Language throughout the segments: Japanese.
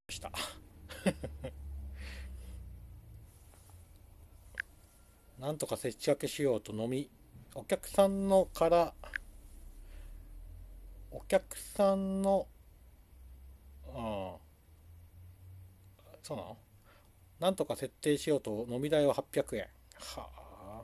した。なんとか設置分けしようとお客さんのから、お客さんの、うん、そうなの。なんとか設定しようと飲み代は800円。はあ、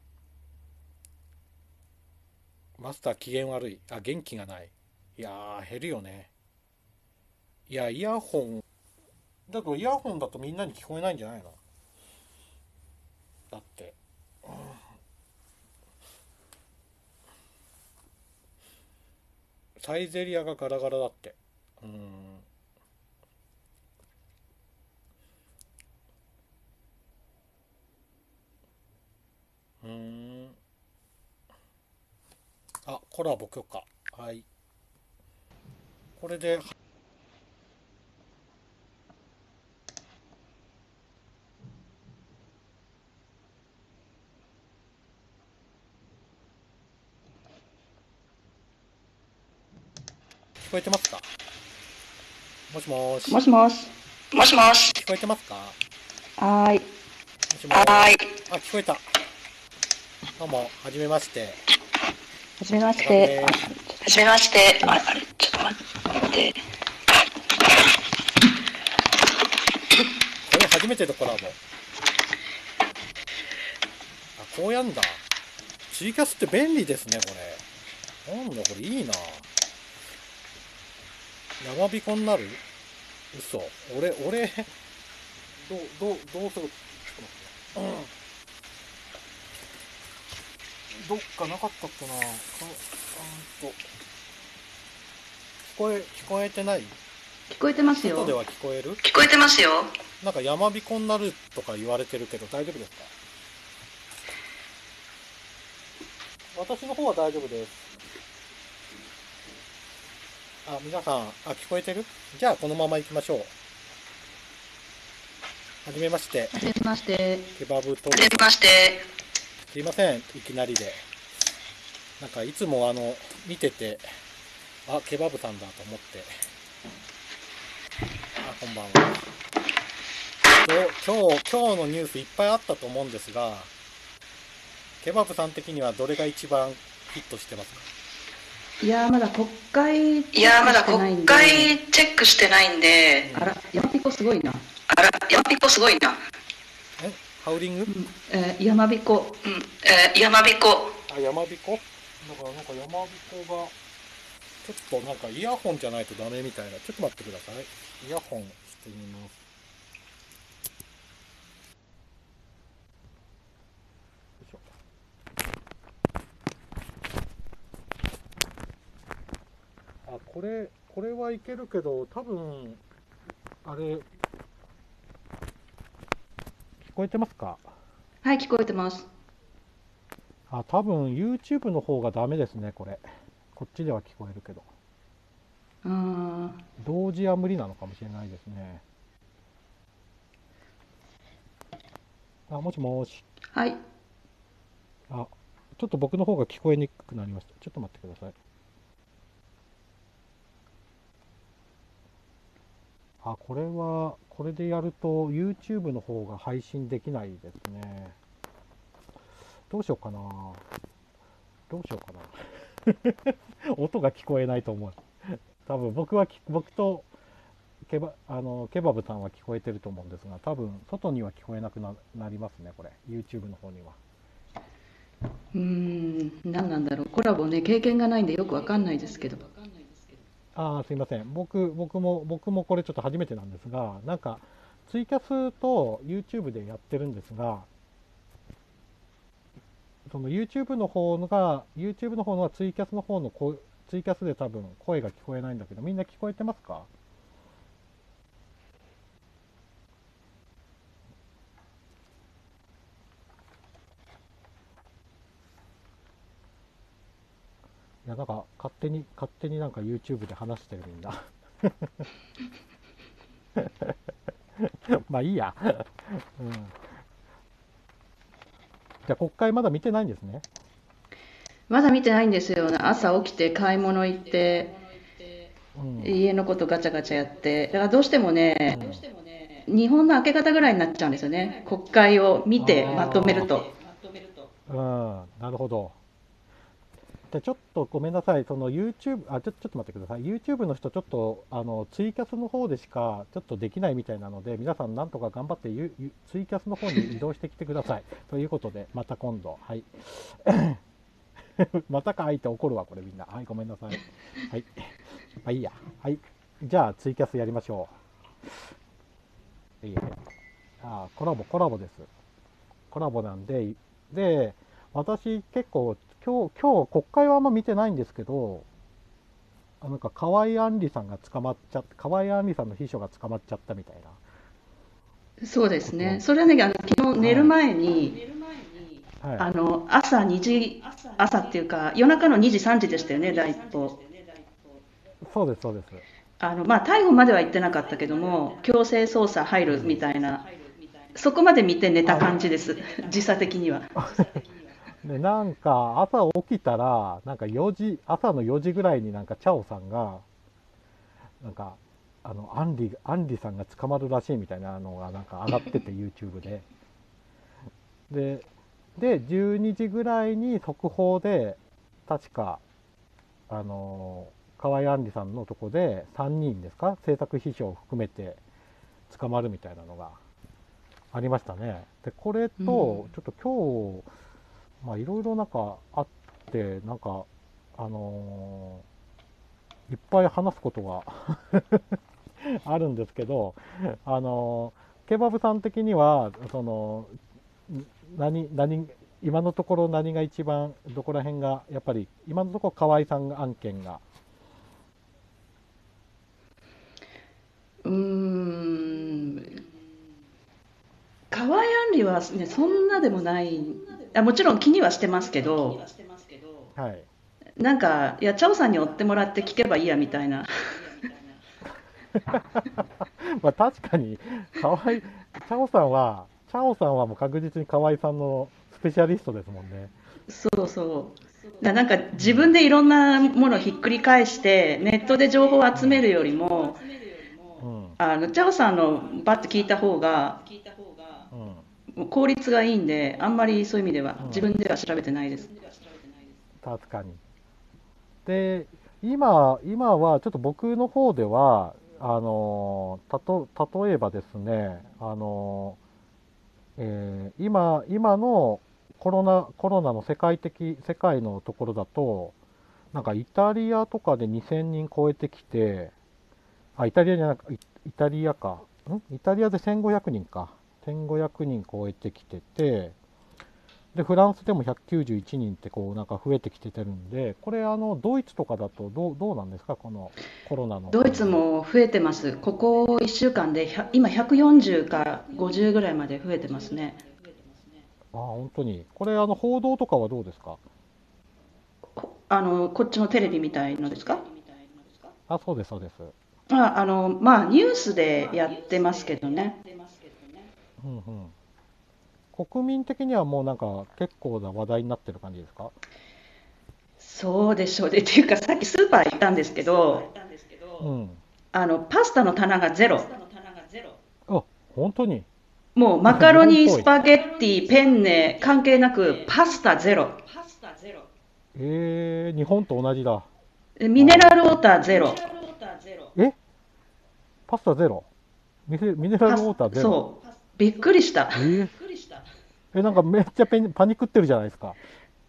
マスター機嫌悪い。あ、元気がない。いやー、減るよね。いや、イヤホン、だけどイヤホンだとみんなに聞こえないんじゃないの？だって、サイゼリアがガラガラだって。うーん、うーん。あ、コラボ許可。はい。これで、聞こえてますか？もしもーし。 もしもし。 もしもし。聞こえてますか？ はーい。 もしもーし。はーい。あ、聞こえた。どうも、はじめまして。 はじめまし高木て。 です。 はじめまして。ちょっと待って。 これ初めてのコラボ。あ、こうやんだ。ツイキャスって便利ですね、これ。なんだ、これいいな。山彦になる？嘘。俺、どうする？ちょっと待って。どっかなかったっけな。聞こえてない？ 聞こえてますよ。 外では聞こえる？ 聞こえてますよ。 なんか山彦になるとか言われてるけど大丈夫ですか？私の方は大丈夫です。あ、皆さん、聞こえてる？じゃあこのまま行きましょう。はじめまして。 はじめまして。 ケバブと、 はじめまして。 すいません、いきなりで。なんかいつも見てて、あ、ケバブさんだと思って。あ、こんばんは。今日のニュースいっぱいあったと思うんですが、ケバブさん的にはどれが一番ヒットしてますか？ いやー、まだ国会チいやー、 ェックまだ国してないんで。 会チェックしてないんで、 あら、山彦すごいな。 ヤマピコすごいな。ハウリング？ 山彦。 ヤマビコ。あ、ヤマビコだからなんかヤマビコが、ちょっとなんかイヤホンじゃないとダメみたいな。ちょっと待ってください。イヤホンしてみます。よいしょ。あ、これはいけるけど、多分、あれ、聞こえてますか？ はい、聞こえてます。 あ、多分 YouTube の方がダメですね、これ。こっちでは聞こえるけど。 あー、 同時は無理なのかもしれないですね。あ、もしもし。 はい。 あ、ちょっと僕の方が聞こえにくくなりました。ちょっと待ってください。あ、これでやると YouTube の方が配信できないですね。どうしようかな。どうしようかな。音が聞こえないと思う。多分僕とケバブさんは聞こえてると思うんですが、多分外には聞こえなくなりますね、これ。YouTube の方には。 何なんだろう。コラボね、経験がないんでよくわかんないですけど。 ああ、すいません。僕もこれちょっと初めてなんですが、なんか、ツイキャスと YouTube でやってるんですが、その YouTube の方のはツイキャスの方のツイキャスで多分声が聞こえないんだけど、みんな聞こえてますか？いや、なんか勝手になんか YouTube で話してるみんな。まあいいや。うん。じゃあ国会まだ見てないんですね。 まだ見てないんですよ。朝起きて買い物行って、 うん、 家のことガチャガチャやって、だからどうしてもね、 うん。 日本の明け方ぐらいになっちゃうんですよね。国会を見てまとめるあと。 あ、うん、なるほど。で、ちょっとごめんなさい。その YouTube、ちょっと待ってください。YouTube の人、ちょっと、ツイキャスの方でしか、ちょっとできないみたいなので、皆さんなんとか頑張ってツイキャスの方に移動してきてください。ということで、また今度。はい。またかいって怒るわ、これみんな。はい、ごめんなさい。はい。まあいいや。はい。じゃあ、ツイキャスやりましょう。いいえ。コラボです。コラボなんで、で、私結構、今日国会はあんま見てないんですけど、なんか河合杏里さんが捕まっちゃって、河合杏里さんの秘書が捕まっちゃったみたいなそうですね。 こと。 それはね、昨日寝るはい。 前に、 はい。 朝2時、朝っていうか、夜中の2時、3時でしたよね、第一報。 そうです、そうです。 まあ、逮捕までは言ってなかったけども、強制捜査入るみたいな、そこまで見て寝たあ、 感じです、時差的には。 で、なんか朝起きたら、なんか朝の4時ぐらいになんかチャオさんが、なんか、アンリさんが捕まるらしいみたいなのがなんか上がってて YouTube で。で、12時ぐらいに速報で、確か、河合杏里さんのとこで3人ですか、制作秘書を含めて捕まるみたいなのがありましたね。で、これうん、 と、ちょっと今日、まあいろいろなんかあって、なんか、あのいっぱい話すことがあるんですけど、ケバブさん的には、何、今のところ何が一番、どこら辺が、やっぱり、今のところ河合さん案件が、 うーん、河合案里はね、そんなでもない、もちろん気にはしてますけど、 はい。 なんか、いや、チャオさんに追ってもらって聞けばいいやみたいな。 まあ確かに、チャオさんはもう確実に河合さんのスペシャリストですもんね。 そうそう。なんかうん。 自分でいろんなものをひっくり返して、ネットで情報をうん。 集めるよりも、 うん。 チャオさんのバッと聞いた方が、 うん。 もう効率がいいんで、あんまりそういう意味ではうん。 自分では調べてないです。 確かに。で、今はちょっと僕の方では、例えばですね、今のコロナの世界のところだと、なんかイタリアとかで2000人超えてきて、イタリアじゃなく、イタリアか。イタリアで1500人か。1500人超えてきてて、で、フランスでも191人ってこう、なんか増えてきてるんで、これドイツとかだとどうなんですか、このコロナのドイ感じ。 ツも増えてます。ここ1週間で今140か50ぐらいまで増えてますね。 本当に。これ報道とかはどうですか？ こっちのテレビみたいのですか？ そうです、そうです。 まあニュースでやってますけどね。 うんうん。国民的にはもうなんか結構な話題になってる感じですか？ そうでしょうね。っていうか、さっきスーパー行ったんですけど、 うん。 パスタの棚がゼロ。 あ、本当に。 もうマカ日ロニ、ス本っぽい。 パゲッティ、ペンネ、関係なくパスタゼロ。 日本と同じだ。あミネラあ。 ルウォーターゼロ。 えパスタゼロ？ミネラルウォーターゼロ？ そう。びっくりした。 えなんかめっちゃパニクってるじゃないですか。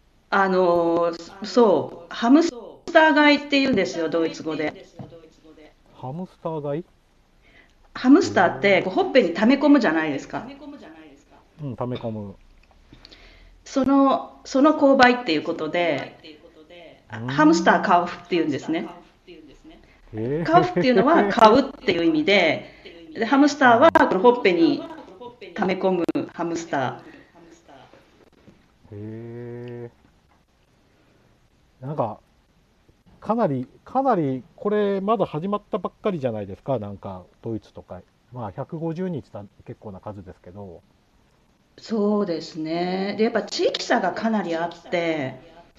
そう。ハムスター買いって言うんですよ、ドイツ語で。 ハムスター買い。 ハムスターってへえ。 こうほっぺに溜め込むじゃないですか。 うん、溜め込む。 その購買っていうことで、 うーハムスター買うん。 っていうんですね。 へ買うっていうのは買え。 うっていう意味で、ハムスターはうん。 このほっぺに溜め込むハムスター。 へえ。なんか、かなり、これまだ始まったばっかりじゃないですか、なんか、ドイツとか。まあ、150日だ、結構な数ですけど。 そうですね。で、やっぱ地域差がかなりあって、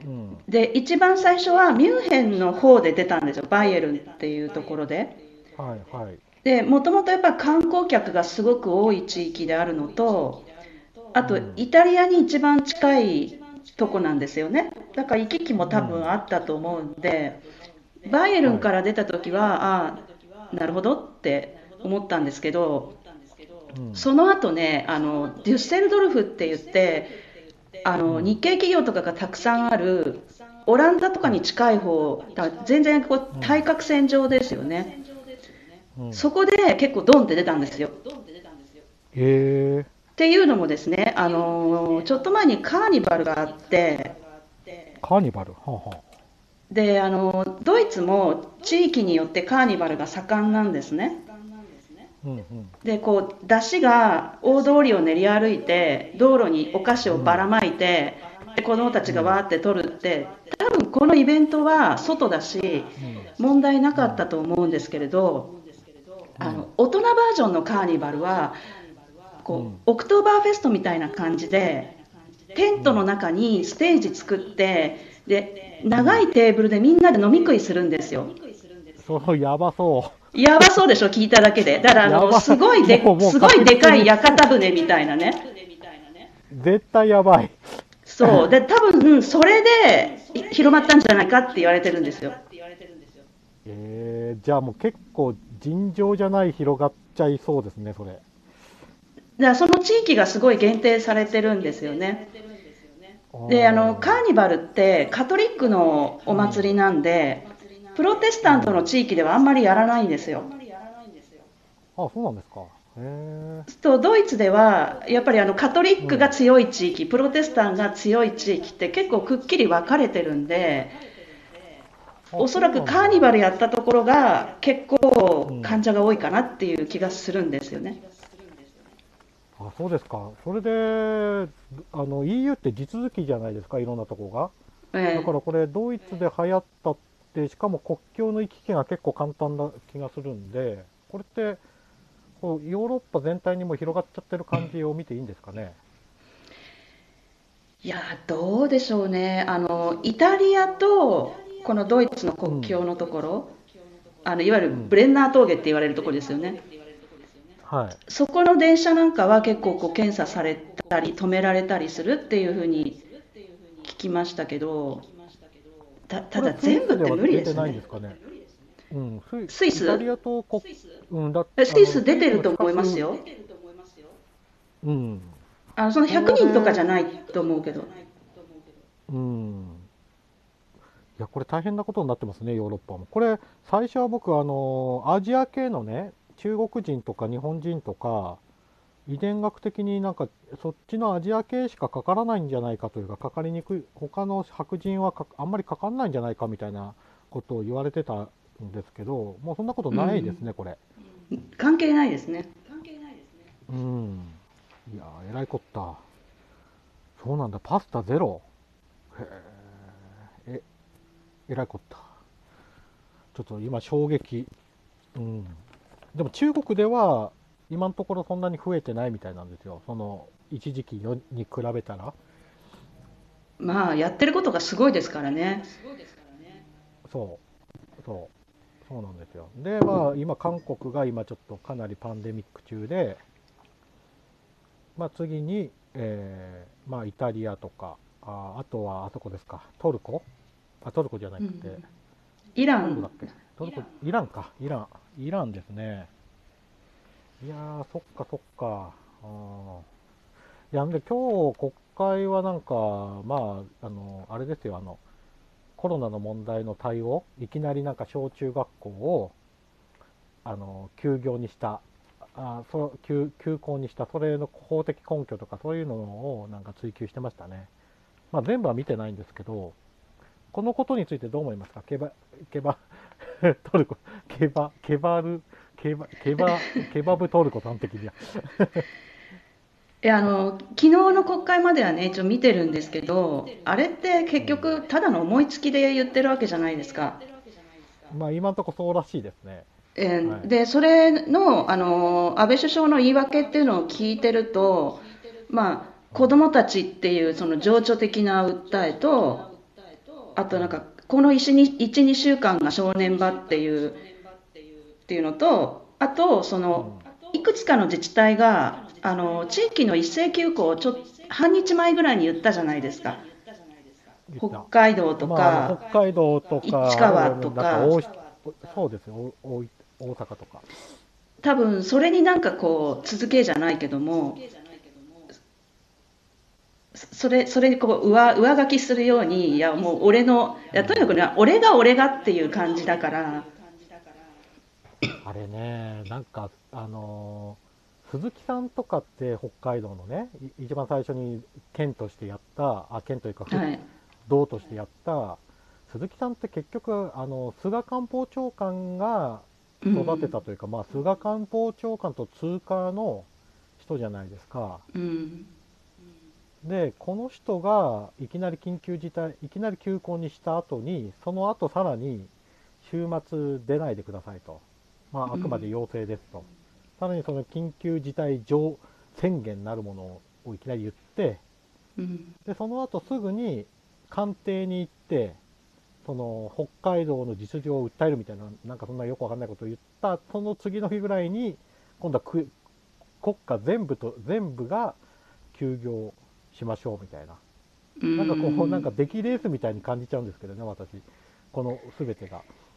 うん。 で、一番最初はミュンヘンの方で出たんですよ。バイエルンっていうところで。 はいはい。 で、もともとやっぱ観光客がすごく多い地域であるのと、あとうん。 イタリアに一番近いとこなんですよね。だから行き来も多うん。 分あったと思うんで、バイエルンはい。 から出た時は、ああ、なるほどって思ったんですけど、 うん。 その後ね、デュッセルドルフって言って、 うん。 日系企業とかがたくさんあるオランダとかはい。 に近い方、だから全然こううん。 対角線上ですよね。 うん。 そこで結構ドンって出たんですよ。 へえ。 っていうのもですね、ちょっと前にカーニバルがあって、 カーニバル。はあはあ。 で、ドイツも地域によってカーニバルが盛んなんですね。 うんうん。 で、こう、出汁が大通りを練り歩いて、道路にお菓子をばらまいて、で、子供たちがわーって取るって、多分このイベントは外だし、問題なかったと思うんですけれど、大人バージョンのカーニバルは、こう、オクトーバーフェストみたいな感じで、テントの中にステージ作って、で、長いテーブルでみんなで飲み食いするんですよ。 そう、やばそやばそうでしょ、聞いただけで。だかう。 ら、 やばい。もうすごいでかい確実に、 屋形船みたいなね。 絶対やばい。 そう。で、多分、それで広まったんじゃないかって言われてるんですよ。 じゃあもう結構尋常じゃない広がっちゃいそうですね、それ。 だからその地域がすごい限定されてるんですよね。 あで、カーーニバルってカトリックのお祭りなんで、プロテスタントの地域ではあんまりやらないんですよ。 あ、そうなんですか。へえ。 とドイツではやっぱりカトリックが強い地域、プロテスタントが強い地域って結構くっきり分かれてるんで、 あ、 おそらくそうなんだ。 カーニバルやったところが結構うん。 患者が多いかなっていう気がするんですよね。 あ、そうですか。それで、EU って地続きじゃないですか、いろんなとこが。だかええ、 らこれ、ドイツで流行ったって、しかも国境の行き来が結構簡単な気がするんで、これって、こうヨーロッパ全体にも広がっちゃってる感じを見ていいんですかね。 いやどうでしょうね。イタリアとこのドイツのうん。 国境のところ、いわゆるうん。 ブレンナー峠って言われるところですよね。 はい。 そこの電車なんかは結構こう検査されたり止められたりするっていうふうに聞きましたけど、たこれ、 だスイ全部って無理スでは出てですよね。 ないんですかね。うん、イタスイスリアとうん、 スイス出スイスのてると思い近く、 ますよ。 うん、 その100 こ人とかじゃれ、 ないと思うけど。 うん、いや、これ大変なことになってますね、ヨーロッパも。これ、最初は僕、アジア系のね、中国人とか日本人とか、遺伝学的になんか、そっちのアジア系しかかからないんじゃないかというか、かかりにくい、他の白人はあんまりかかんないんじゃないかみたいなことを言われてたんですけど、もうそんなことうん。 ないですね、これ。 関係ないですね。 うん。いやー、えらいこった。そうなんだ、パスタゼロ。へえ、えらいこった。ちょっと今衝撃。うん。でも中国では今のところそんなに増えてないみたいなんですよ。その一時期に比べたら。 まあ、やってることがすごいですからね。 そう、そうなんですよ。で、まあ今韓国が今ちょっとかなりパンデミック中で、まあ次に、まあイタリアとか、あとはあそこですか、トルコトルコじゃなくて、 イラン、 トルコだっけトルコ、イランか、イランですね。いやー、そっかそっか。いや、んで今日国会はなんか、まあ、あれですよ、コロナの問題の対応、いきなりなんか小中学校を、休業にした、休校にした、それの法的根拠とかそういうのをなんか追求してましたね。まあ全部は見てないんですけど、このことについてどう思いますか？ケバ、トルコ、ケバ、ケバル、ケバ、ケバ、ケバブトルコ端的には。 昨日の国会まではね、一応見てるんですけど、あれって結局、ただの思いつきで言ってるわけじゃないですか。 まあ今のところそうらしいですね。はい。 で、それの、安倍首相の言い訳っていうのを聞いてると、まあ、子どもたちっていうその情緒的な訴えと、 あとなんか、この1、2週間が正念場っていうのと、あと、 うん。 いくつかの自治体が、地域の一斉休校を半日前ぐらいに言ったじゃないですか。北言った。 海道とまあ、北か、 海道とか、 市川とか、 なんかそうですよ、大阪とか。 多分それになんかこう、続けじゃないけども、それにこう上書きするように、いや、もういや、とにかくね、俺がっていう感じだから、 あれね、なんか、鈴木さんとかって北海道のね、一番最初に県としてやった、県というか、 はい。 道としてやった、鈴木さんって結局、菅官房長官がう育てたん。 というか、まあ、菅官房長官と通貨の人じゃないですか。 うん。 で、この人がいきなり緊急事態、いきなり休校にした後に、その後さらに週末出ないでくださいと。まあ、あくまでうん。 要請ですと。さらにその緊急事態上宣言なるものをいきなり言って、 うん。 で、その後すぐに官邸に行って、その北海道の実情を訴えるみたいな、なんかそんなよくわかんないことを言った、その次の日ぐらいに、今度は国家全部が休業しましょうみたいな。 うなんかこう、なんかん。 出来レースみたいに感じちゃうんですけどね、私。この全てが。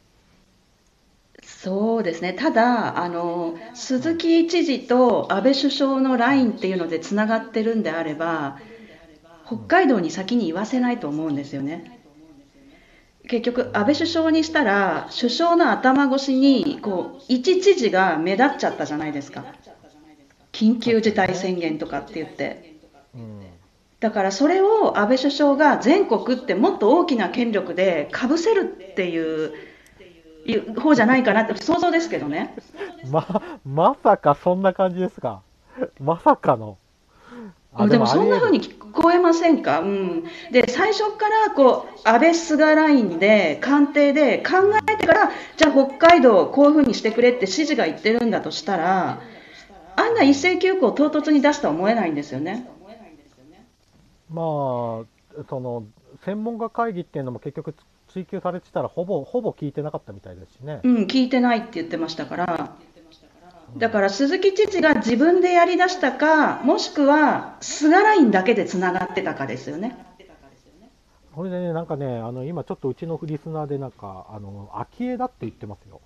そうですね。ただ、 はい。 鈴木知事と安倍首相のラはい。 インっていうのでつながってるんであれば、北うん。 海道に先に言わせないと思うんですよね。結局、安倍首相にしたうら、首相の頭越しに、こう、一知事が目立っちゃったじゃないですか。緊急事態確かにね。 宣言とかって言って。 うん。 だからそれを安倍首相が全国ってもっと大きな権力でかぶせるっていう方じゃないかなって想像ですけどね。 まさかそんな感じですか。まさかの。あ、ででももあり得る。 そんな風に聞こえませんか？うん。で、最初からこう、安倍菅ラインで、官邸で考うん。 えてから、じゃあ北海道こういう風にしてくれって指示が言ってるんだとしたら、あんな一斉休校を唐突に出すとは思えないんですよね。 まあ、その、専門家会議っていうのも結局追及されてたらほぼ聞いてなかったみたいですしね。 うん、聞いてないって言ってましたから。 うん。 だから鈴木知事が自分でやりだしたか、もしくは菅ラインだけでつながってたかですよね。 それでね、なんかね、今ちょっとうちのリスナーでなんか、昭恵だって言ってますよ。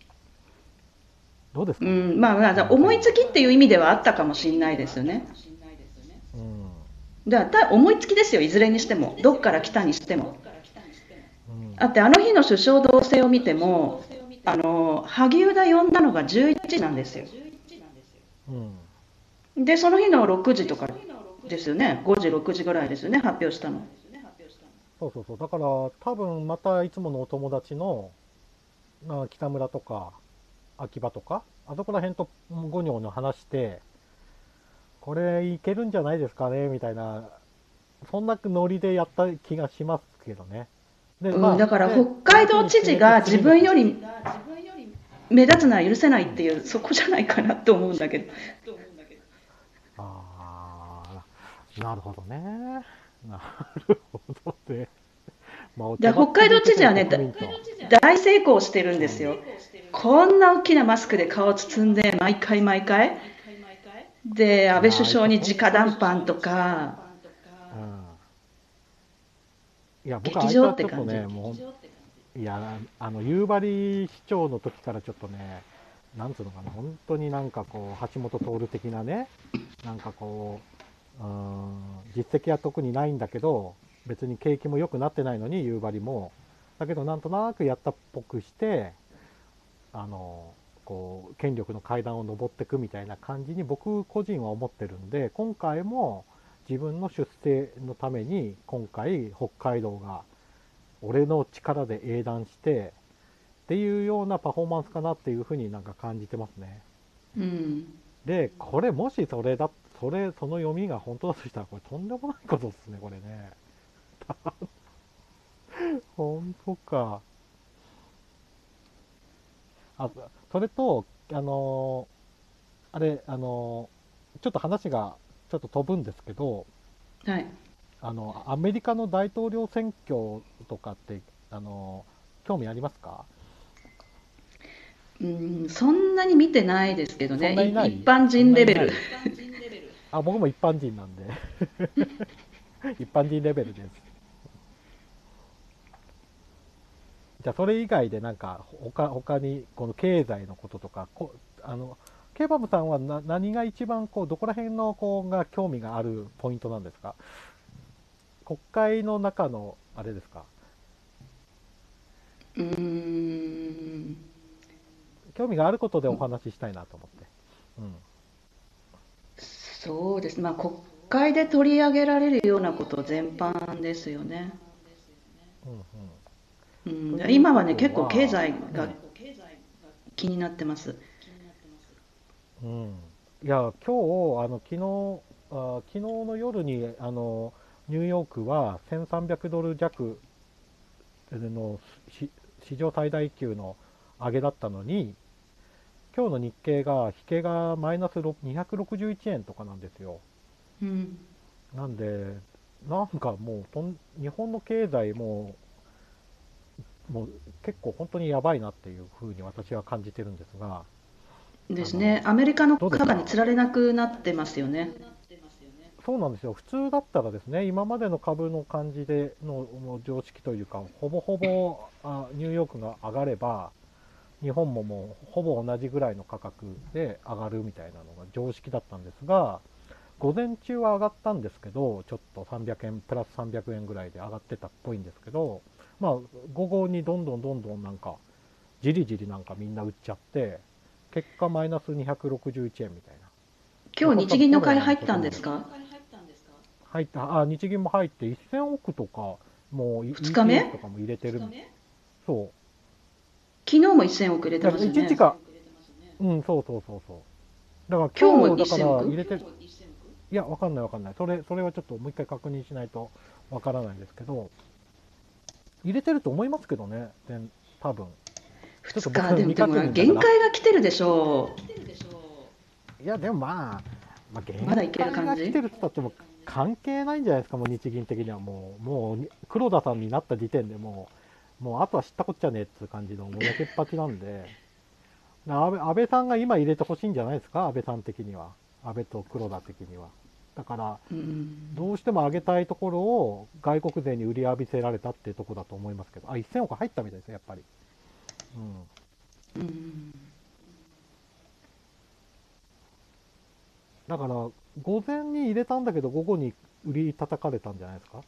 どうですかね。 うん、まあ、思いつきっていう意味ではあったかもしれないですよね。 うん。 だから思いつきですよ、いずれにしても。どっから来たにしても。 うん。 だってあの日の首相同棲を見ても、萩生田呼んだのが11時なんですよ。 うん。 で、その日の6時とかですよね。5時、6時ぐらいですよね、発表したの。 そうそうそう。だから、多分またいつものお友達の、北村とか、秋葉とか、あそこら辺とゴニョゴニョ話して、これいけるんじゃないですかね、みたいな、そんなノリでやった気がしますけどね。で、 うん、だから北その海道日に決めて知事が自次の日。 分より目立つのは許せないうん。 っていう、そこじゃないかなと思うんだけど。 ああ、なるほどね。なるほどね。まあ、 で、 尖っ北海道てるけど知事はね、 国民と。 大成功してるんですよ。こんな大きなマスクで顔を包んで、毎回毎回。で、安倍首いやー、 相に直本当に、 談判とか、 うん。いや、僕、あいつ劇場はちょっとね、 って感じ。 もう、いや、夕張市長の時からちょっとね、なんつうのかな、本当になんかこう、橋本徹的なね、なんかこう、実績は特にないんだけど、別に景気も良くなってないのに、夕張も。だけど、なんとなくやったっぽくして、あの、こう、権力の階段を上っていくみたいな感じに僕個人は思ってるんで、今回も自分の出世のために、今回北海道が俺の力で英断してっていうようなパフォーマンスかなっていうふうになんか感じてますね。 うん。 で、これもしその読みが本当だとしたら、これとんでもないことですね、これね。本当か。あ、それと、あれ、ちょっと話がちょっと飛ぶんですけど、 はい。 アメリカの大統領選挙とかって、あの、興味ありますか？ うん、そんなに見てないですけどそんね、 なにない。 一般そん人レベル。 なにない。あ、僕も一般人なんで一般人レベルです。じゃあ、それ以外でなんか、他に、この経済のこととか、ケバブさんは何が一番、どこら辺の、が興味があるポイントなんですか？国会の中の、あれですか？ うーん、 興味があることでお話ししたいなと思って。うん。 そうですね、まあ、国会で取り上げられるようなこと全般ですよね。 うんうん。 うん、 という今はね、 こと結構経は、 済が気になってます。 うん。いや、今日、昨日の夜に、ニューヨークは1300ドル弱の史上最大級の上げだったのに、今日の日経が、引けがマイナス261円とかなんですよ。 うん、 なんで、なんかもう日本の経済もう結構本当にやばいなっていうふうに私は感じてるんですが、あの、 ですね、アメリカのどうですか？ 株価につられなくなってますよね。 そうなんですよ。普通だったらですね、今までの株の感じでもう常識というか、ほぼほぼニューヨークが上がれば、日本ももうほぼ同じぐらいの価格で上がるみたいなのが常識だったんですが、午前中は上がったんですけど、ちょっと300円、プラス300円ぐらいで上がってたっぽいんですけど、まあ、午後にどんどんなんか、じりじりなんかみんな売っちゃって、結果マイナス261円みたいな。で、 今日これ多分日銀の買いコロナ入ったんのこともですか？ 入った、日銀も入って1000億とか、もう 2日 ETF と目かも入れてる。そ昨日も1000億入れう。 てだからますよね。 1日か、うん、そう。だから今日も今日、だから 1000億。 入れてる、いや、わかんない。それはちょっともう一回確認しないとわからないですけど、入れてると思いますけどね、多分。ちょっと 2日でも、 僕未でも確認だから。 限界が来てるでしょいや、でもう。まだ限いける界が来感じ。 てるって言ったっても関係ないんじゃないですか、もう日銀的にはもう黒田さんになった時点でもうあとは知ったこっちゃねえっていう感じのもうやけっぱちなんで、安倍さんが今入れてほしいんじゃないですか、安倍さん的には。安倍と黒田的には。だから、 うん。 どうしても上げたいところを外国勢に売り浴びせられたっていうところだと思いますけど、1000億入ったみたいですよ、やっぱり。うん。 うん。 だから、午前に入れたんだけど、午後に売り叩かれたんじゃないですか。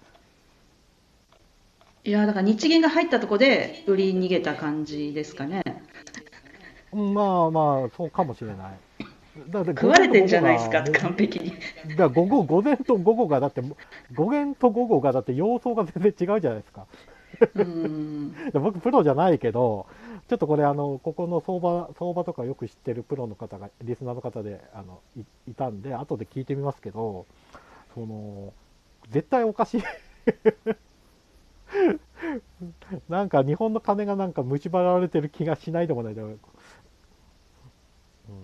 いや、だから日銀が入ったとこで売り逃げた感じですかね。 うん、そうかもしれない。だって食午前と午後われてんじゃないですか、 が完璧に。 午前と午後がだって、午前と午後がだって様相が全然違うじゃないですか。 うん。 僕プロじゃないけど、ちょっとこれここの相場とかよく知ってるプロの方が、リスナーの方でいたんで、後で聞いてみますけど、その、絶対おかしい。なんか日本の金がなんか蝕られてる気がしないでもないだろう。うん、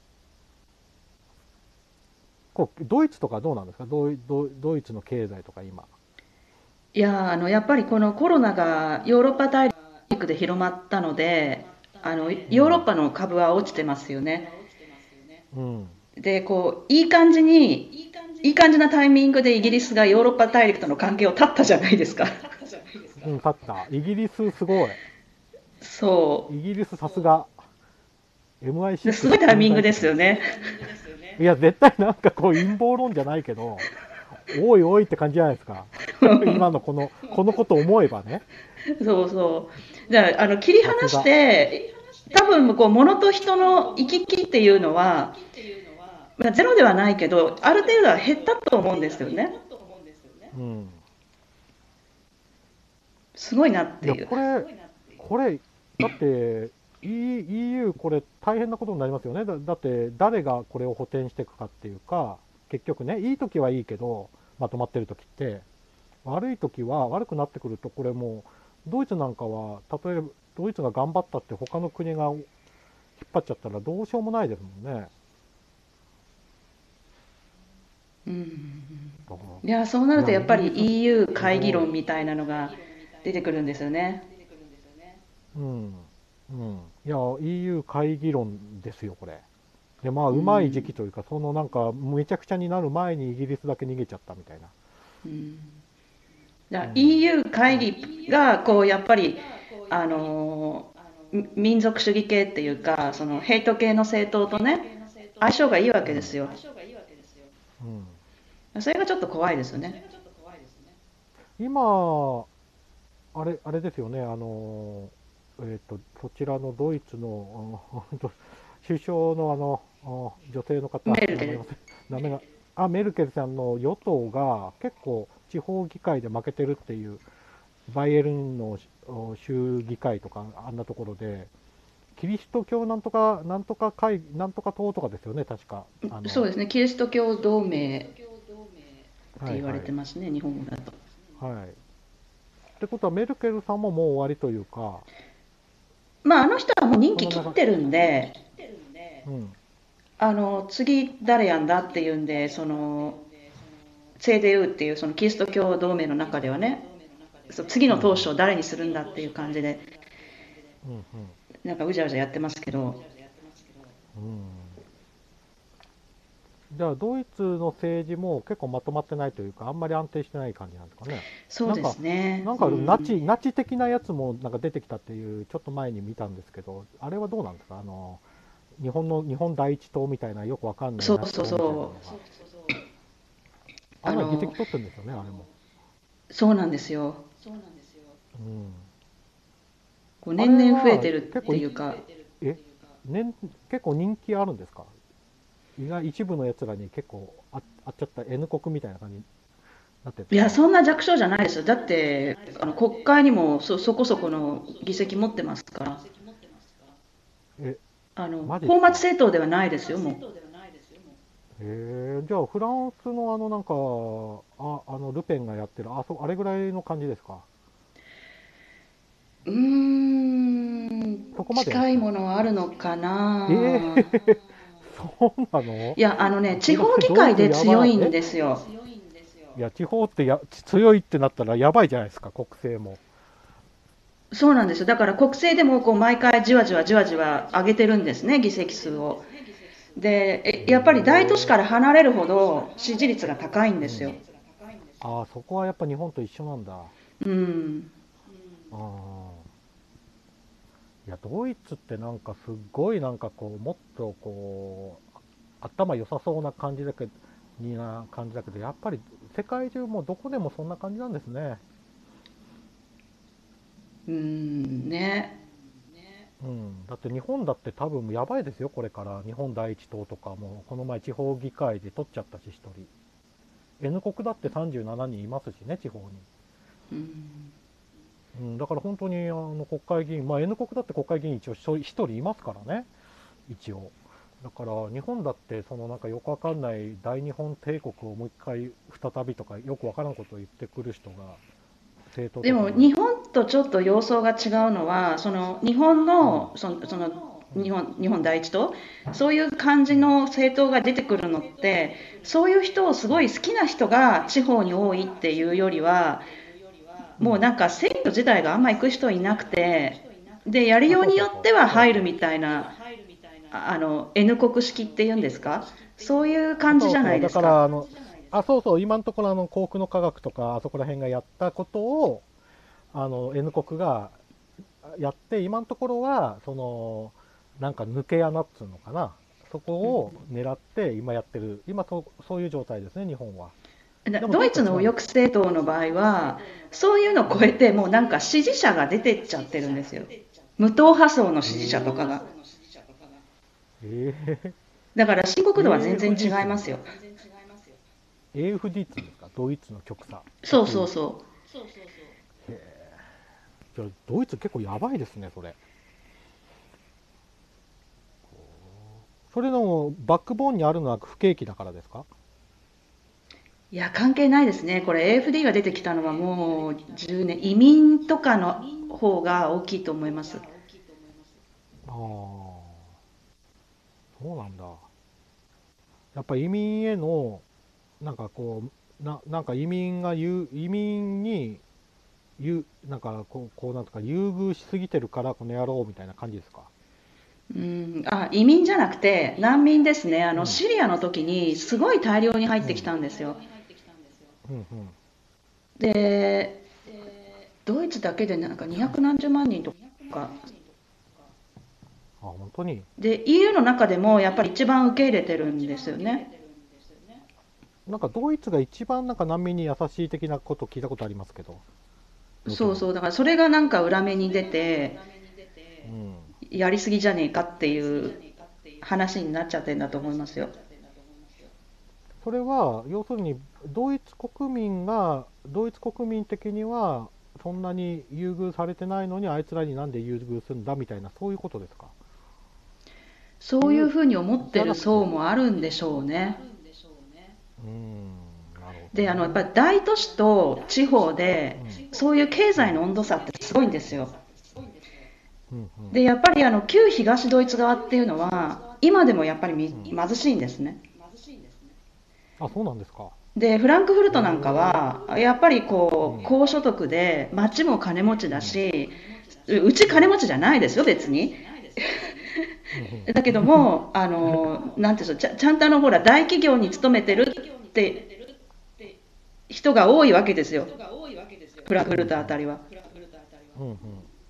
ドイツとかどうなんですか？ドイツの経済とか今。 いや、やっぱりこのコロナがヨーロッパ大陸で広まったので、 うん。 ヨーロッパの株は落ちてますよね。 うん。 で、こう、いい感じなタイミングでイギリスがヨーロッパ大陸との関係を断ったじゃないですか。 うん、勝った。イギリスすごい。 そイギリスさすが。 う。すご MI6 いタイミング健在って感ですよね。 じ。いや、絶対なんか陰謀論じゃないけど、おいおいって感じじゃないですか。今のこのこと思えばね。 そうそう。じゃあ、切り離しさすが。 て、多分こう物と人の行き来っていうのは、まあ、ゼロではないけど、ある程度は減ったと思うんですよね。 うん。 すごいなっいや、 ていう。 これ、だって、EU これ大変なことになりますよね。だって誰がこれを補填していくかっていうか、結局ね、いい時はいいけど、まとまってる時って、悪い時は、悪くなってくると、これもう、ドイツなんかは、例えば、ドイツが頑張ったって他の国が引っ張っちゃったらどうしようもないですもんね。 うん。 いや、そうないや、 るとやっぱりイギリスす EU 会議ごい。 論みたいなのが出てくるんですよね。 うん。うん。いや、EU 会議論ですよ、これ。で、まあ、 ううまい時期ん。 というか、そのなんか、めちゃくちゃになる前にイギリスだけ逃げちゃったみたいな。 うん。だからうん。 EU 会議がこうやっぱり民族主義系っていうかそのヘイト系の政党とね相性がいいわうん。 けですよ。 うん。 それがちょっと怖いですよね。 今、あれですよね、そちらのドイツの、首相の女性の方、 メルケル。 名前忘れ、名前が、メルケルさんの与党が結構地方議会で負けてるっていう、バイエルンの州議会とか、あんなところで、キリスト教なんとか、なんとか党とかですよね、確か。 そうですね、キリスト教同盟って言われはいはい。 てますね、日本語だと。 はい。ってことは、メルケルさんももう終わりというか、 まあ、あの人はもう任期その中、 切ってるんで、 うん、 次誰やんだっていうんで、CDU っていうそのキリスト教同盟の中ではね、次のうん、うん、 党首を誰にするんだっていう感じで、 うん、うん。 なんかうじゃうじゃやってますけど、 うん。じゃあ、ドイツの政治も結構まとまってないというか、あんまり安定してない感じなんですかね。なんか、 そうですね、うん、 ナチ的なやつもなんか出てきたっていう、ちょっと前に見たんですけど、あれはどうなんですか？日本第一党みたいな、よくわかんないそうそうナチ党みたいなのそう、 が、案外議席あの取ってるんですよね、あれも。 そうなんですよ、 うん。 こうあれ年々増えはてるっ結構い、 ていうか、 え、結構人気あるんですか？一部のやつらに結構あっちゃった N 国みたいな感じになってるんでいや、 すかね。 そんな弱小じゃないですよ、だって国会にもそこそこの議席持ってますから、 え、マジで泡沫すか？ 政党ではないですよ、もじゃあフランスのなんか、ルペンがやってる、あれぐらいの感じですか？ う。近いそこまでですか？ ものはあるのかな。 えー、そうなの？ いや、地方議ドイ会でツやばい。 強いんですよ。 いや、地方って強いってなったらやばいじゃないですか、国政も。 そうなんですよ。だから国政でもこう毎回じわじわじわじわ上げてるんですね、議席数を。で、やっぱり大都市へから離れるほど支持率が高いんえ。うん。 ですよ。 そこはやっぱ日本と一緒なんだ。 うん。 ああ。いや、ドイツってなんかすっごいなんかこう、もっとこう、頭良さそうな感じだけど、やっぱり世界中もどこでもそんな感じなんですね。 うん、ね。 うん。だって日本だって多分やばいですよ、これから。日本第一党とかも、この前地方議会で取っちゃったし、一人。N 国だって37人いますしね、地方に。 うん。 うん、だから本当に国会議員、まあ N 国だって国会議員一応一人いますからね、一応。だから日本だってそのなんかよくわかんない大日本帝国をもう一回再びとかよくわからんことを言ってくる人が政党でとかに。 も日本とちょっと様相が違うのは、日本うん、 の日本第一党、そういう感じの政党が出てくるのって、そういう人をすごい好きな人が地方に多いっていうよりは、 うん、うん。 もうなんか選挙自体があんま行く人いなくて、で、やりようそうによってはそうそうそう入るみそうたいな、N 国式っていうんですか、そういう感じじゃなそうそう、だいですか。 からそうそう、今のところ航空の科学とかあそこら辺がやったことをN 国がやって、今のところはなんか抜け穴っつうのかな、そこを狙って今やってる、そういう状態ですね、日本は。でもドイツのドイツは違うんです。 右翼政党の場合は、そういうのを超えて、もうなんか支持者が出てっちゃってるんですよ。無党派層のうん。 支持者とかが。 えだから深刻度は全然違 AFD っいますよ。 つうんですか？ AFD っつうんですか？ドイツのそう極右。 そうそへえ。じゃあドイツ結構やばいですね、それ。それのバックボーンにあるのは不景気だからですか？ う。いや、関係ないですね。これ AFD が出てきたのはもう10年、移民とかの方が大きいと思います。 ああ、そうなんだ。やっぱ移民へのなんかこうなんか移民になんかなんとか優遇しすぎてるからこの野郎みたいな感じですか？ 移民じゃなくて難民ですね。 うん。 シリアの時にすごい大量に入ってきうん。 たんですよ。 うん。うん。 で、ドイツだけでなんか200何十万人とか。 あ、本当に。 で、EU の中でもやっぱり一番受け入れてるんですよね。 なんかドイツが一番なんか難民に優しい的なこと聞いたことありますけど、どうしても。 そうそう、だからそれがなんか裏目に出て、 うん。 やりすぎじゃねえかっていう話になっちゃってんだと思いますよ。 それは要するにドイツ国民的にはそんなに優遇されてないのにあいつらになんで優遇するんだみたいなそういうことですか？ そういういうふうに思ってるじゃなくて。 層もあるんでしょうね。 なるほどで、やっぱりね。 大都市と地方で、 うん。 そういう経うん。 済の温度差ってすごいんですよ。 うん。うん。 で、やっぱり旧東ドイツ側っていうのは、今でもやっぱりうん。 貧しいんですね。 あ、そうなんですか。 で、フランクフルへトなんかえ。 は、やっぱりうん。 高所得で、町も金持ちうん。 だし、うちうん。 金持ちじゃないですよ、別に。 うん。 だけども、なんていうんですか、ちゃんとほら、大企業に勤めてるって人が多いわけですよ、フランクフルうん。 トあたりは。 うん。うん。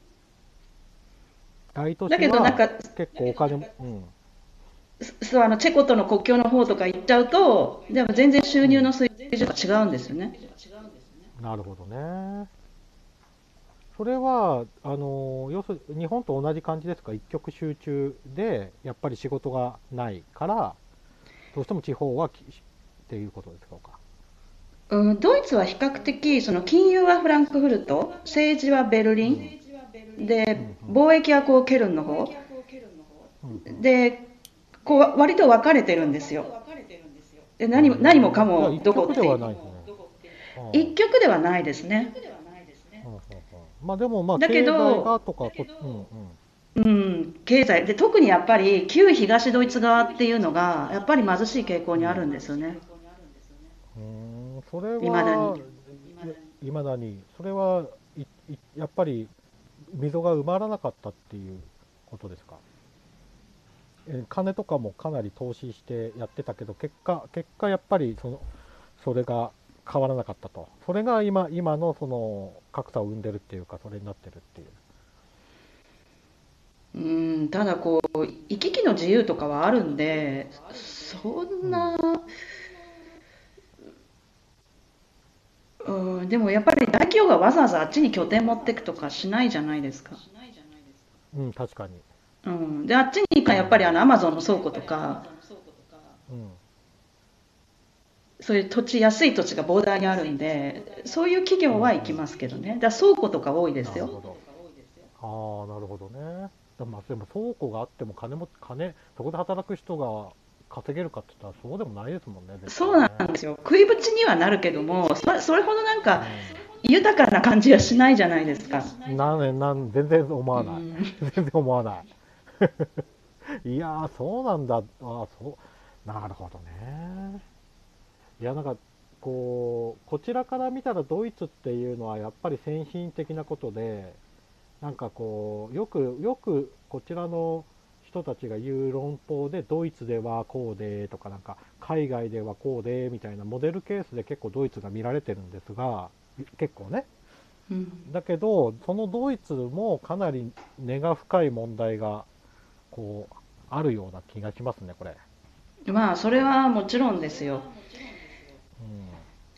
大都だ市はけどなんか、 結構お金も。うん。 そうチェコとの国境の方とか行っちゃうと、でも全然収うん。 入の水準が違うんですよね。 なるほどね。それは、要するに日本と同じ感じですか？一極集中で、やっぱり仕事がないから、どうしても地方はっていうことですか？ ドイツは比較的、金融はフランクフルト、政治はベルリうん。 ン、で、 うん。うん。 貿易はケルンの方うん。うん。 で、割と分かれてるんですよ。で、 へ何もかえ。じゃあも一極でどこって、 はないですね。あ一あ。 極ではないですね。 うん。うん。うん。まあでもまあだけ経済ど、 がとかうん。うん。 経済で、特にやっぱり旧東ドイツ側っていうのが、やっぱり貧しい傾向にあるんですよね。 うん。それいまだに。 は、いまだに、それは、やっぱり溝が埋まらなかったっていうことですか？金とかもかなり投資してやってたけど、結果やっぱりそれが変わらなかったと。それが今のその格差を生んでるっていうか、それになってるっていう。 ただ行き来の自由とかはあるんで、そうん。 んな、でもやっぱり大企業がわざわざあっちに拠点持ってくとかしないじゃないですか。 うん、確かに。 で、あっちに行くかやっぱりアマゾンの倉庫とか、 うん。 そういう安い土地が膨大にあるんで、そういう企うん。うん。 業は行きますけどね。だから倉庫とか多いですよ。 なるほど。ああ、なるほどね。でも倉庫があってもそこで働く人が稼げるかって言ったらそうでもないですもんね、絶対そうなんね。 ですよ。食いぶちにはなるけども、それほどなんかう豊かな感じはしないじゃないですか。 ん。全然思うわない。 ん、 全然思わない。いやー、そうなんだ。なるほどね。いや、なんか、こちらから見たらドイツっていうのはやっぱり先進的なことで、なんかよくこちらの人たちが言う論法で、ドイツではこうでとか、なんか、海外ではこうでみたいなモデルケースで結構ドイツが見られてるんですが、結構ね。 うん、 だけど、そのドイツもかなり根が深い問題が、こう、あるような気がしますね、これ。 まあ、それはもちろんですよ。 うん。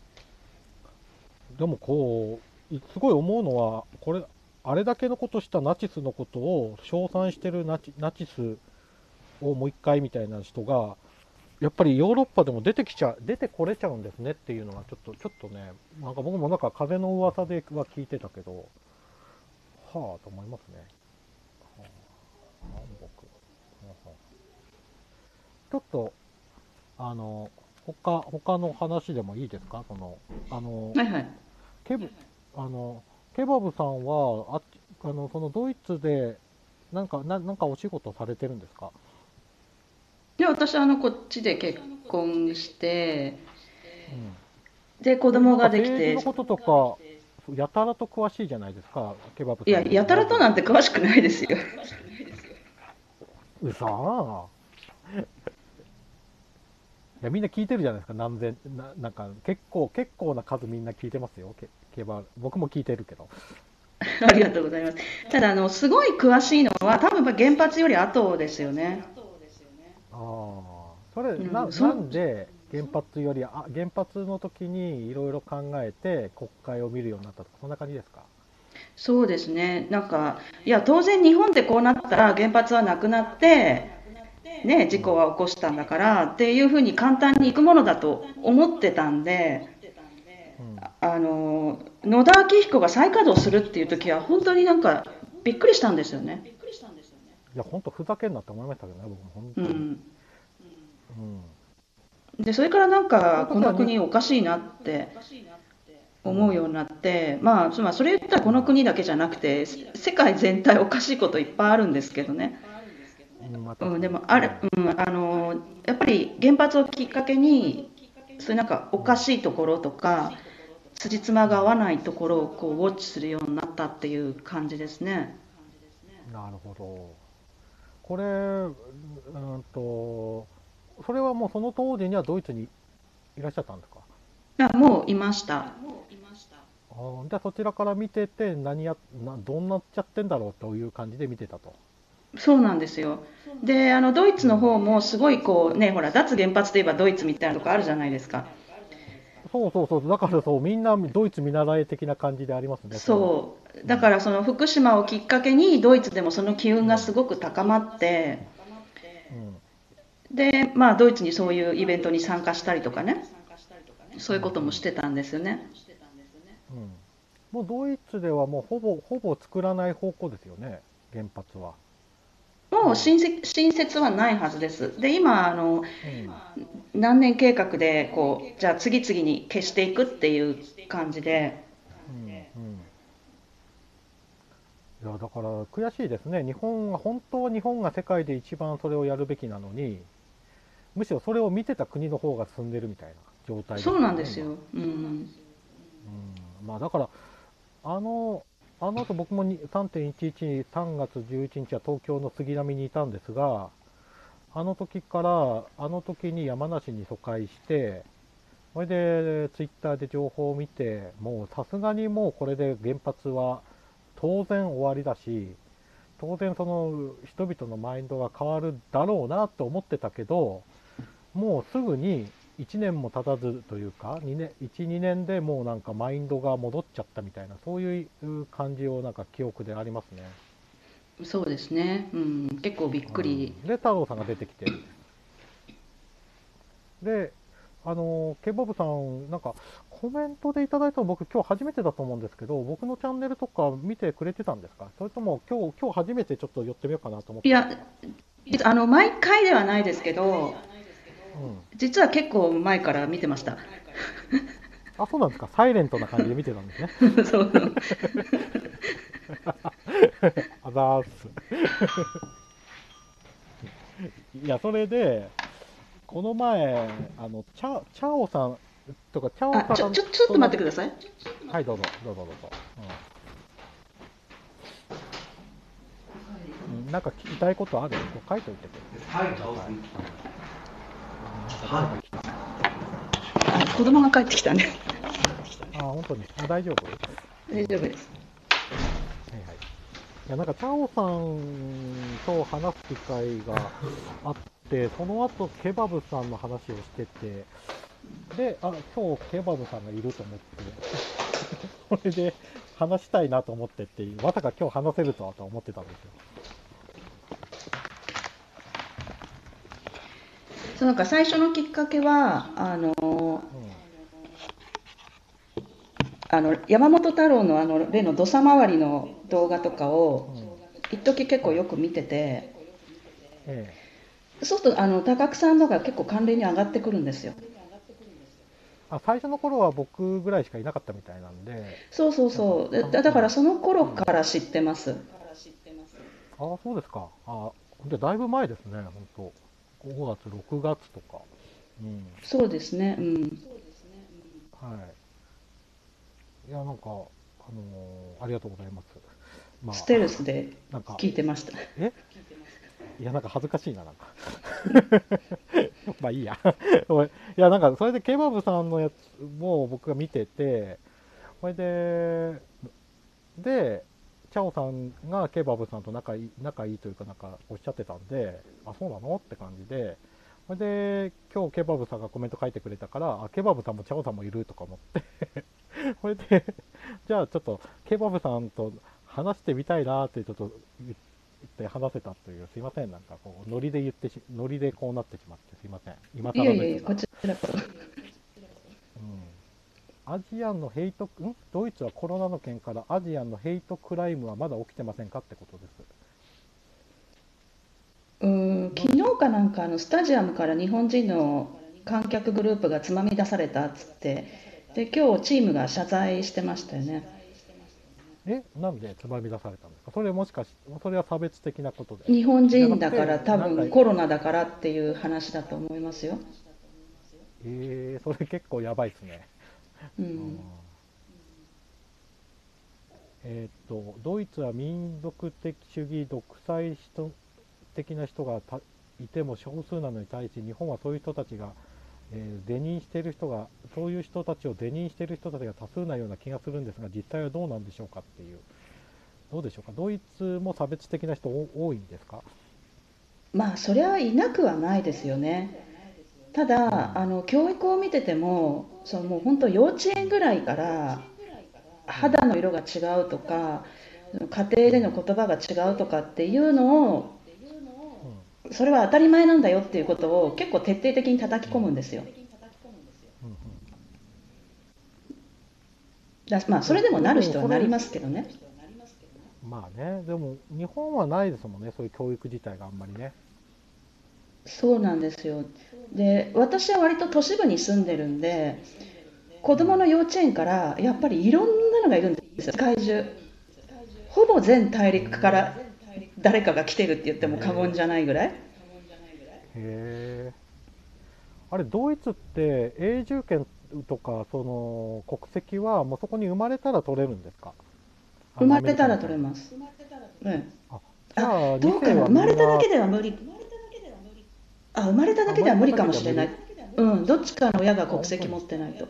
でもすごい思うのは、あれだけのことしたナチスのことを称賛してるナチスをもう一回みたいな人が、やっぱりヨーロッパでも出てこれちゃうんですねっていうのがちょっとね、なんか僕もなんか風の噂では聞いてたけど、はあと思いますね。はあ、南北。はあはあ、ちょっと、あの、他の話でもいいですか？あの、 はいはい。 ケブ、あの、ケバブさんは、そのドイツで、なんかお仕事されてるんですか？ で、私こっちで結婚して、 うん。 で、子でも供なんか政治ができて、 のこととか、やたらと詳しいじゃないですか、ケバブいや、 さんってやたらラジオ。 となんて詳しくないですよ。 うさあ。いや、みんな聞いてるじゃないですか、何千、なんか結構な数みんな聞いてますよ、ケバ、僕も聞いてるけど。 ありがとうございます。ただ、すごい詳しいのは、多分やっぱ原発より後ですよね。 ああ、それ、 うん、 なんで原発より、原発の時にいろいろ考えて国会を見るようになったとか、そんな感じですか？ そうですね。なんか、いや、当然日本でこうなったら原発はなくなって、ね、 うん。 事故は起こしたんだからっていうふうに簡単にいくものだと思ってたんで、 うん。 野田明彦が再稼働するっていう時は本当になんかびっくりしたんですよね。 いや、本当ふざけんなって思いましたけどね、僕も本当に。 うん。 うん。 で、それからなんというかこのことは国おかしいなってうん。 思うようになって、まあそれ言ったらこの国だけじゃなくて、世界全体おかしいこといっぱいあるんですけどね。 うん。まあうん、 確かに。 でもあれ、 うん。 うん、やっぱり原発をきっかけに、そういうなんかおうん。 かしいところとか、辻褄が合わうないところをこうウォッチするようになったっていう感じですね。 ん。なるほど。これ、それはもうその当時にはドイツにいらっしゃったんですか？ もういました。 じゃあそちらから見ててどうなっちゃってんだろうという感じで見てたと。 そうなんですよ。で、ドイうん。 ツの方もすごいこうね、ほら、脱原発といえばドイツみたいなとこあるじゃないですか。 そうそうそう、だからそう、みんなドイツ見習い的な感じでありますね、その。 そう。 うん。 だからその福島をきっかけにドイツでもその機運がすうん。 ごく高まって、 うん。 で、まあドイツにそういうイベントに参加したりとかね、そういうこともしうん。 てたんですよね。 うん。もうドイツではもうほぼ作らない方向ですよね、原発は。 もうも新設はないはずです。で、今、 う、うん。 何年計画で、こう、じゃあ次々に消していくっていう感じで、 うん。うん。いや、だから悔しいですね。本当は日本が世界で一番それをやるべきなのに、むしろそれを見てた国の方が進んでるみたいな状態でそうすよね、今。 なんですよ。うん。 うん。まあだから、あの、あの後僕も3.11に3月11日は東京の杉並にいたんですが、あの時に山梨に疎開して、それでツイッターで情報を見て、もうさすがにもうこれで原発は当然終わりだし、当然その人々のマインドが変わるだろうなと思ってたけど、もうすぐに1年も経たずというか、1、2年でもうなんかマインドが戻っちゃったみたいな、そういう感じをなんか記憶でありますね。 そうですね。うん。結構びっくり。 うん。で、太郎さんが出てきて、で、ケボブさん、なんかコメントでいただいたの僕今日初めてだと思うんですけど、僕のチャンネルとか見てくれてたんですか？それとも今日初めてちょっと寄ってみようかなと思っいや、 たんですか？ 毎回ではないですけど、 うん。 実は結構前から見てました。 あ、そうなんですか。サイレントな感じで見てたんですね。 そう。 あざーす。いや、それで、この前、チャオさんとか、チャオさんちょっととなぜ、 待ってください。 はい、どうぞ、どうぞ、どうぞ。うん。なんか聞きたいことある？こう書いといてください。なんか誰か来た。 子供が帰ってきたね。 本当に。大丈夫？はい大丈夫です。 はい。いや、なんか、チャオさんと話す機会があって、その後、ケバブさんの話をしてて、で、今日ケバブさんがいると思って、それで話したいなと思ってっていう、まさか今日話せるとはと思ってたんですよ。 そう、なんか最初のきっかけは、 うん。 山本太郎の例の土佐回りの動画とかを、 うん。 一時結構はい。 よく見てて、 ええ。 そうすると、高久さんのが結構関連に上がってくるんですよ。 最初の頃は僕ぐらいしかいなかったみたいなんで、 そうそうなんか、 そう。だからその頃うん。 から知ってます。 そうですか。で、だいぶ前ですね、本当5月、6月とか。うん。 そうですね。うん。 はい。いや、なんか、ありがとうございます。まステルあ、 スでなんか、 聞いてました。 えいや、なんか恥ずかしいな、なんか。まあいいや。おいいや、なんか、それでケバブさんのやつも僕が見てて、それで、チャオさんがケバブさんと仲いいというか、なんかおっしゃってたんで、あ、そうなのって感じで、それで、今日ケバブさんがコメント書いてくれたから、あ、ケバブさんもチャオさんもいるとか思って、それで、じゃあちょっとケバブさんと話してみたいなってちょっと言って話せたという、すいません、なんかこう、ノリでこうなってしまって、すいません。今いやいやいや、 更ですが。 こちらこそ。 うん。アジアンのヘイト、ドイツはコロナの件からアジアンのヘイトクライムはまだ起きてませんかってことです。ど、 昨日かなんかスタジアムから日本人の観客グループがつまみ出されたっつって、で、今日チームが謝罪してましたよね。 なんでつまみ出されたんですか？それもしかし、それは差別的なことで。 日本じゃな人だからくて、なんか、 多分コロナだからっていう話だと思いますよ。 それ結構やばいですね。うん。 うん。 ドイツは民族的主義、独裁的な人がいても少数なのに対し、日本はそういう人たちが、是認している人が、そういう人たちを是認している人たちが多数なような気がするんですが、実際はどうなんでしょうかっていう、どうでしょうか、ドイツも差別的な人多いんですか？ まあ、それはいなくはないですよね。ただ、 うん、 教育を見てても、そのもう本当幼稚園ぐらいからうん、 肌の色が違うとか、家庭でのうん、 言葉が違うとかっていうのを、 うん、 それは当たり前なんだよっていうことを結構徹底的に叩き込むんですよ。 うん、うん。 まあ、それでもなるでもそれ、 人はなりますけどね。 まあね、でも日本はないですもんね、そういう教育自体があんまりね。 そうなんですよ。で、私は割と都市部に住んでるんで、子うん、 供の幼稚園からやっぱりいろんなのがいるんですよ、世界中。ほぼ全大陸から誰かが来てるって言っても過言じゃないぐらい。 へえ。あれ、ドイツって永住権とか、その国籍はもうそこに生まれたら取れるんですか？アメ生まれたらリカみたいに。 取れます。うん。 あ、じあ、 ゃあ2 どうかな、 世は生まれただみんな、 けでは無理。あ、生まれただ生まれたけでは無理だけでは無理。 かもしれない。うん、どっちかの親が国籍本当に。 持ってないと。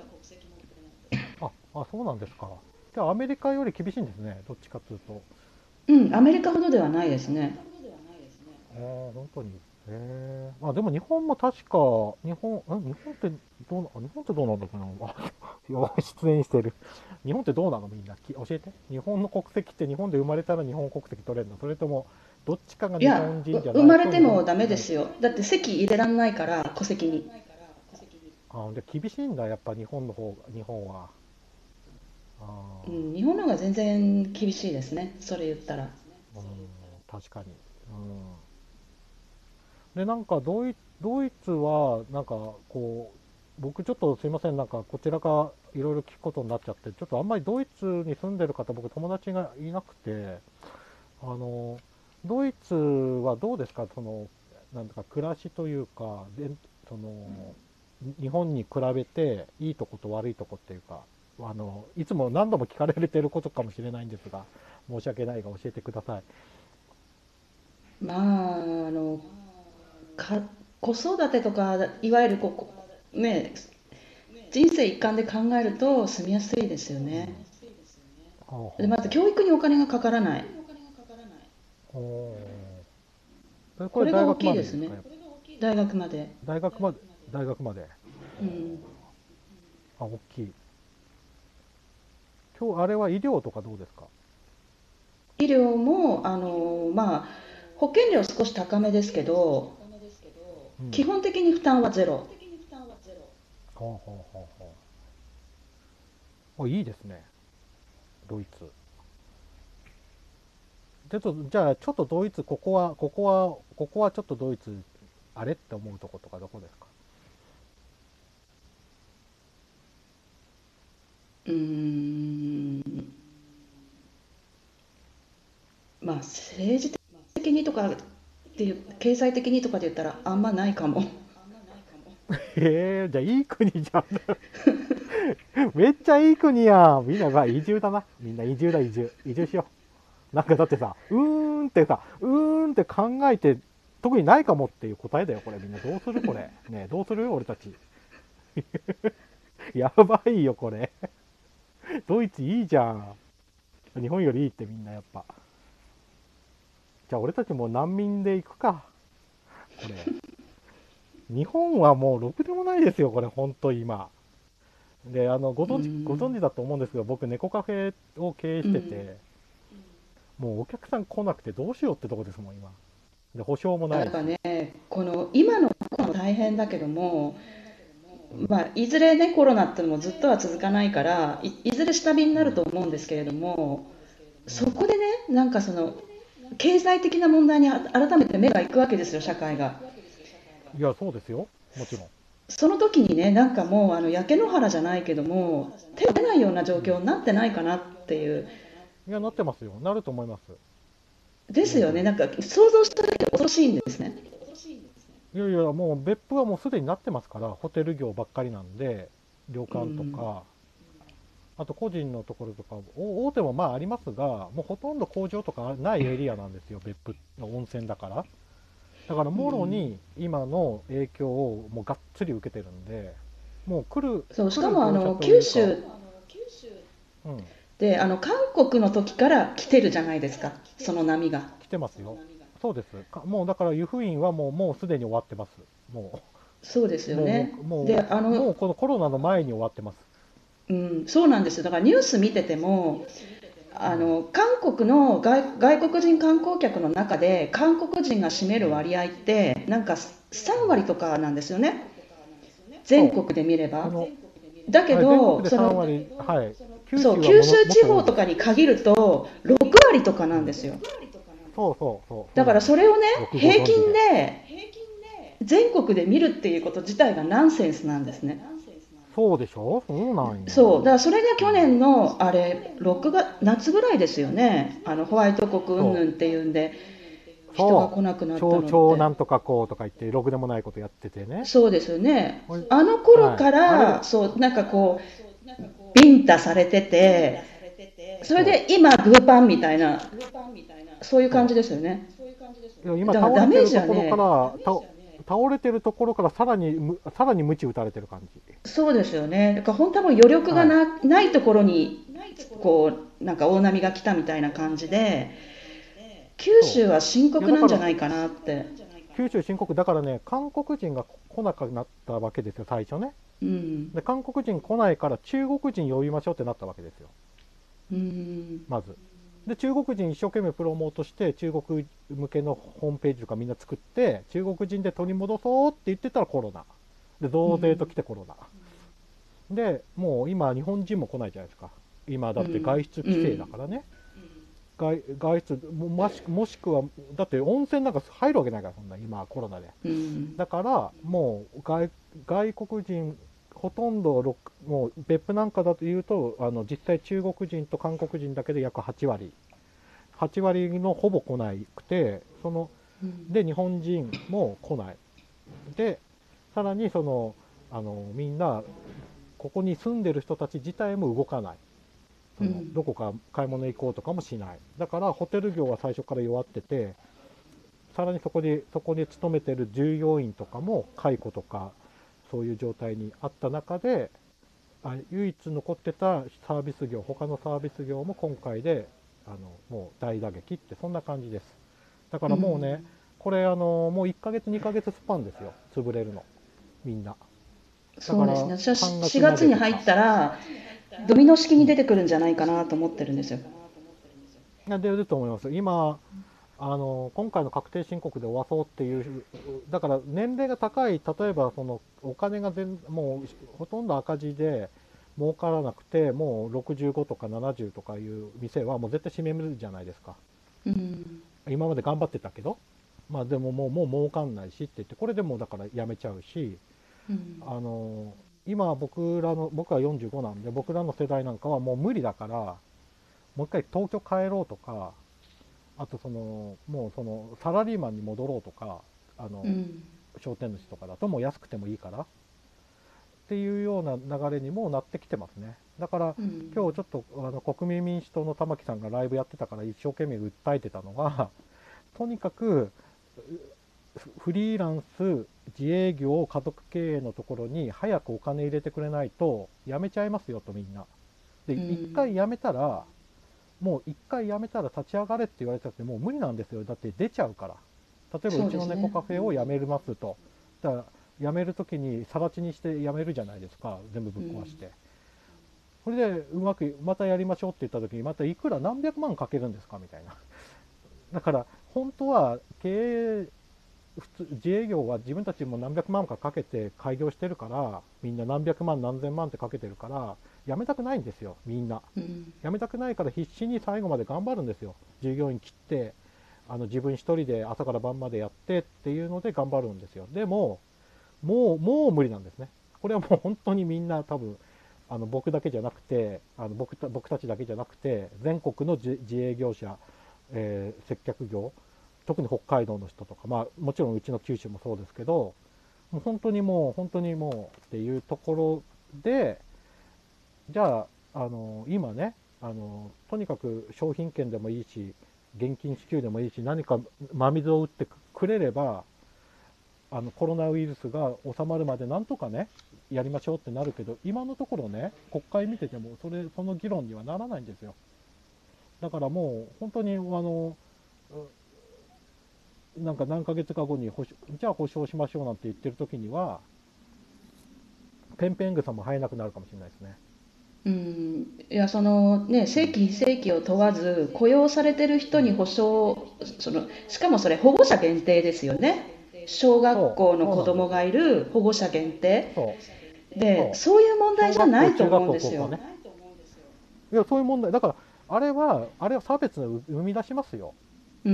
そうなんですか。じゃあアメリカより厳しいんですね、どっちかというと。 うん、アメリカほどではないですね。 本当に。でも日本も確か、日本って日本ってどうなんだっけな。いや出演してる。日本ってどうなのみんな。教えて。日本の国籍って日本で生まれたら日本国籍取れるの？それとも、どっちかが日いや、 本人じゃ生まれないと日本てもダメでない。 すよ。だって籍入れらんないから、戸籍に。 で、厳しいんだ、やっぱ日本は。 うん、 あ日本の方が全然厳しいですね。それ言ったら。 確かに。で、なんかドイツは、なんかこう、僕ちょっとすいません、なんかこちらがいろいろ聞くことになっちゃって、ちょっとあんまりドイツに住んでる方、僕友達がいなくて、あの、ドイツはどうですか、その、なんだか暮らしというか、その、日本に比べていいとこと悪いとこっていうか、いつも何度も聞かれてることかもしれないんですが、申し訳ないが教えてください。 まあ、か、子育てとか、いわゆるね、人生一貫で考えると住みやすいですようん。 ね。 はあ、はで、まずあ、は教育にお金がかからない。 あ。ここれが大れ大学きいですね。 までですか？やっぱ大学まで。 大学まで、大学まで。 うん。 大きい。あれは医療とかどうですか？ 医療も、まあ、保険料少し高めですけど、 うん。 基本的に負担はゼロ。 はあ、はあ、はあ、はいいですね、ドイツ。じゃあ、ちょっとドイツ、ここはちょっとドイツ、あれって思うとことかどこですか？ うーん。まあ、政治的にとかっていう、経済的にとかで言ったらあんまないかも。 じゃあいい国じゃん。 めっちゃいい国やん。みんなが移住だな。みんな移住だ、移住。移住しよう。なんかだってさ、うーんって考えて、特にないかもっていう答えだよ、これ。みんなどうするこれ。ねえ、どうする俺たち。やばいよ、これ。ドイツいいじゃん。日本よりいいってみんなやっぱ。じゃあ俺たちも難民で行くか。これ。日本はもうろくでもないですよ、これ、ほんと今。で、 うご存知ん。 だと思うんですけど、僕、猫カフェを経営うん。 してて、もうお客さん来なくてどうしようってとこですもん、今。で、保証もないし。 だからね、この今の子も大変だけども、 うん。 まあ、いずれね、コロナってのもずっとは続かないから、いずれ下火になるとうん。 思うんですけれども、 うん。 そこでね、なんかその、経済的な問題に改めて目が行くわけですよ、社会が。 いや、そうですよ。もちろん。 その時にね、なんかもう、焼け野原じゃないけども、手が出ないような状うん。 況になってないかなっていう、 いや、なってますよ。なると思います。 ですよね、 本当に。 なんか想像しただけで恐ろしいんですね。 いやいや、もう別府はもうすでになってますから、ホテル業ばっかりなんで、旅う館とん、 か、あと個人のところとか、大手もまあありますが、もうほとんど工場とかないエリアなんですよ、別府の温泉だから。だから、もろうん、 に今の影響をもうがっつり受けてるんで、もうそう、し来る業者かもというか、 九州うん、 で韓国の時から来てるじゃないですか、その波が。 来てますよ。そうです。もうだから湯布院はもうすでに終わってます。もそうですう、 よね。で、 もうこのコロナの前に終わってます。 うん、そうなんですよ。だからニュース見てても、 うん、 韓国の外国人観光客の中で韓国人が占めうん、 る割合ってなんか3 うん。 割とかなんですよね、全そう。 国で見れば。 その、 だけはい、全国ど、 で3割、はい。九そう、 州は九州もっと多いです。 地方とかに限ると6割とかうん。 なんですよ。 そうそうそう、 だからそうなんです。 それをね、 よくご平均存知で。 で全国で見るっていうこと自体がナンセンスなんですね。 そうでしょ、そうなんや。 そう、だからそれが去うん。 年のあれ、6月、夏ぐらいですよね、ホワイト国云そ 々っていうんで、 う。 人がそう。 来なくなったのって。 なんとかこうとか言って、ろくでもないことやっててね。 そうですよね。 ほいあの頃かはい。あれ、 ら、そう、なんかこう、ビンタされてて、それそで今、グーパンみたいな、そういうう。そ感じですよね。 う。いや、今だから倒れてダメージはるところかね、 ら、倒れてるところからさらに鞭打たれてる感じ。 そうですよね。だから本当はもう余力がはい。 ないところに、こう、なんか大波が来たみたいな感じで、九そ州は深う。いや、 刻なんじゃだから、 ないかなって。 九州深刻だからね、韓国人が来なくなったわけですよ、最初ね。 うん。 で、韓国人来ないから中国人呼びましょうってなったわけですよ、 うん。 まず。で、中国人一生懸命プロモートして、中国向けのホームページとかみんな作って、中国人で取り戻そうって言ってたらコロナ。で、増税とうん。 来てコロナ。で、もう今、日本人も来ないじゃないですか。今、だって外うん。 出規制だうん。 からね。外出もしくは、だって温泉なんか入るわけないから、そんな、今、コロナで。 うん。 だからもう外国人ほとんどもう別府なんかだというと実際中国人と韓国人だけで約8割のほぼ来なくて、 うん。 で日本人も来ないで、さらにみんなここに住んでる人たち自体も動かない、 うん。 どこか買い物行こうとかもしない。だからホテル業は最初から弱ってて、さらにそこに勤めてる従業員とかも解雇とかそういう状態にあった中で、唯一残ってたサービス業、他のサービス業も今回でもう大打撃ってそんな感じです。だかうらもうね、 ん。 これもう1ヶ月2ヶ月スパンですよ、潰れるの、みんな。だからそうですね。私は半額 4月に入までとか、 ったら、ドミノ式うん、 に出てくるんじゃないかなと思ってるんですよ。 出ると思います。今今回の確定申告で終わそうっていう、だから年齢が高い、例えばお金がもうほとんど赤字で儲からなくて、もう65とか70とかいう店はもう絶対閉めるじゃないですか。 うん。 今まで頑張ってたけど、まあでももう儲かんないしって言って、これでもうだからやめちゃうし、 うん。 あの今僕は45なんで、僕らの世代なんかはもう無理だから、もう一回東京帰ろうとか、あともうサラリーマンに戻ろうとか、あのうん。 商店主とかだともう安くてもいいからっっていうような流れにもなってきてますね。だからうん今日ちょっと国民民主党の玉木さんがライブやってたから一生懸命訴えてたのが、とにかくフリーランス自営業家族経営のところに早くお金入れてくれないと辞めちゃいますよと、みんなで、一回辞めたら、もう一回辞めたら立ち上がれって言われたってもう無理なんですよ。だって出ちゃうから。例えばうちの猫カフェを辞めますと、だから辞めるときに更地にして辞めるじゃないですか、全部ぶっ壊して、それでうまくまたやりましょうって言ったときにまたいくら何百万かけるんですかみたいな。だから本当は経営、普通自営業は自分たちも何百万かかけて開業してるから、みんな何百万何千万ってかけてるから辞めたくないんですよ。みんな辞めたくないから必死に最後まで頑張るんですよ。従業員切って自分一人で朝から晩までやってっていうので頑張るんですよ。でももう無理なんですね。これはもう本当にみんな多分僕だけじゃなくて僕たちだけじゃなくて全国の自営業者、接客業、特に北海道の人とか、まあ、もちろんうちの九州もそうですけど、もう本当にもうっていうところで、じゃあ、今ね、とにかく商品券でもいいし現金支給でもいいし、何か真水を打ってくれればコロナウイルスが収まるまでなんとかねやりましょうってなるけど、今のところね国会見ててもその議論にはならないんですよ。だからもう本当になんか何ヶ月か後にじゃあ保証しましょうなんて言ってる時にはペンペン草も生えなくなるかもしれないですね。 いや、そのね、正規非正規を問わず雇用されてる人にうん、 保障、しかもそれ保護者限定ですよね。小学校のそう子供がなんですよ。 いる保護者限定そうで、 そうそういう問題小学校じゃないと中学校思うんですよ。 高校ね。いやそういう問題だから、あれは差別を生み出しますよ。 うん、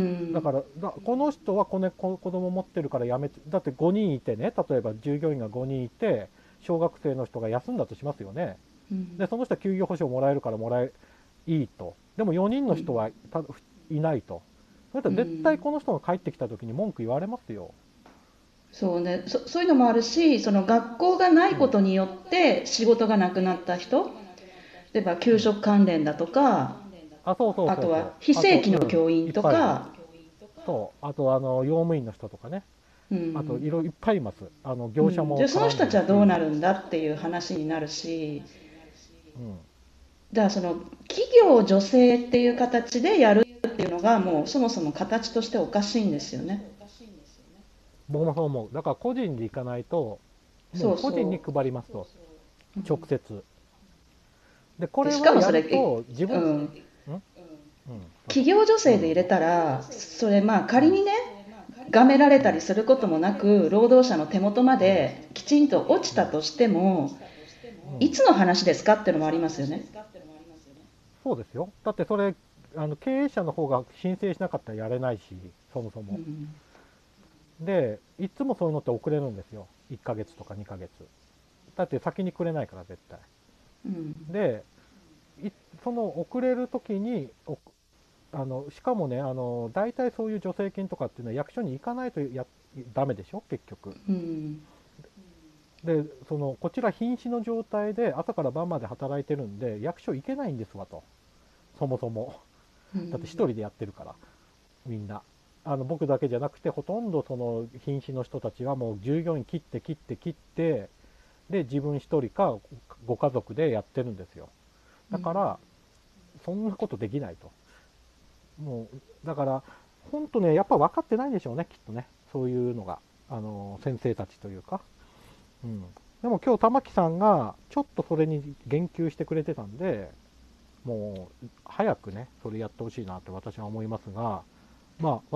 だからこの人は子供持ってるからやめて、だって5人いてね、例えば従業員が5人いて小学生の人が休んだとしますよね。 うん、 でその人は休業保障もらえるからいいと。でも4人の人はいないと。それとう絶対ん、 この人が帰ってきた時に文句言われますよ。 そうね、そういうのもあるし、その学校がないうんことによって仕事がなくなった人、例えば給うん、 食関連だとか、 そうそうあとはそうそう、 非正規の教員いっぱいいる。 とか、 あと用務員の人とかね。 うあとん、 いっぱいいます。業者で、そのも絡ん人たちはどうでるし。 なるんだっていう話になるし、 うん、 だからその企業女性っていう形でやるっていうのがもうそもそも形としておかしいんですよね。 僕もそう思う。だから個人で行かないと、もうそう個人にそ配りますと、 う。うん、 直接。で、こで、 れはやるしかもそれ、 と自分、 うん、 うん、どうぞ。 企業女性で入れどうぞどうぞ。 たら、それまあうん、 仮にね、がめられうん、 たりすることもなく、労働者の手元まうん、 できちんと落ちうん、 たとしても、 うん。 いつの話ですかっていうのもありますよね。 そうですよ。だってそれ、経営者の方が申請しなかったらやれないし、そもそも。 うん、 で、いつもそういうのって遅れるんですよ。1ヶ月とか2ヶ月。だって先にくれないから絶対。 うん、 で、いその遅れる時にしかもね、大体そういう助成金とかっていうのは役所に行かないとダメでしょ結局。 うん、 でこちら瀕死の状態で朝から晩まで働いてるんで役所行けないんですわと。そもそもだって一うん、 人でやってるから、みんな僕だけじゃなくてほとんどその瀕死の人たちはもう従業員切ってで自分一人かご家族でやってるんですよ。だからそんなことできないと。もうだから本当ね、やっぱ分かってないんでしょうね、きっとね、そういうのが先生たちというか。うん、でも今日玉木さんがちょっとそれに言及してくれてたんで、もう早くねそれやってほしいなって私は思いますが、まあ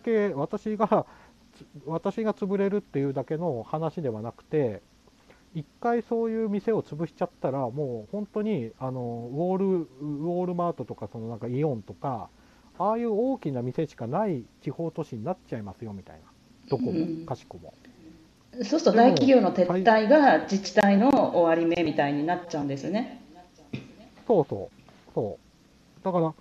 私が潰れるっていうだけの話ではなくて、一回そういう店を潰しちゃったらもう本当にウォールマートとかそのなんかイオンとかああいう大きな店しかない地方都市になっちゃいますよみたいな、どこもうん。 かしこも。 そうするとでも大企業の撤退が自治体の終わり目みたいになっちゃうんですよね。 そうだから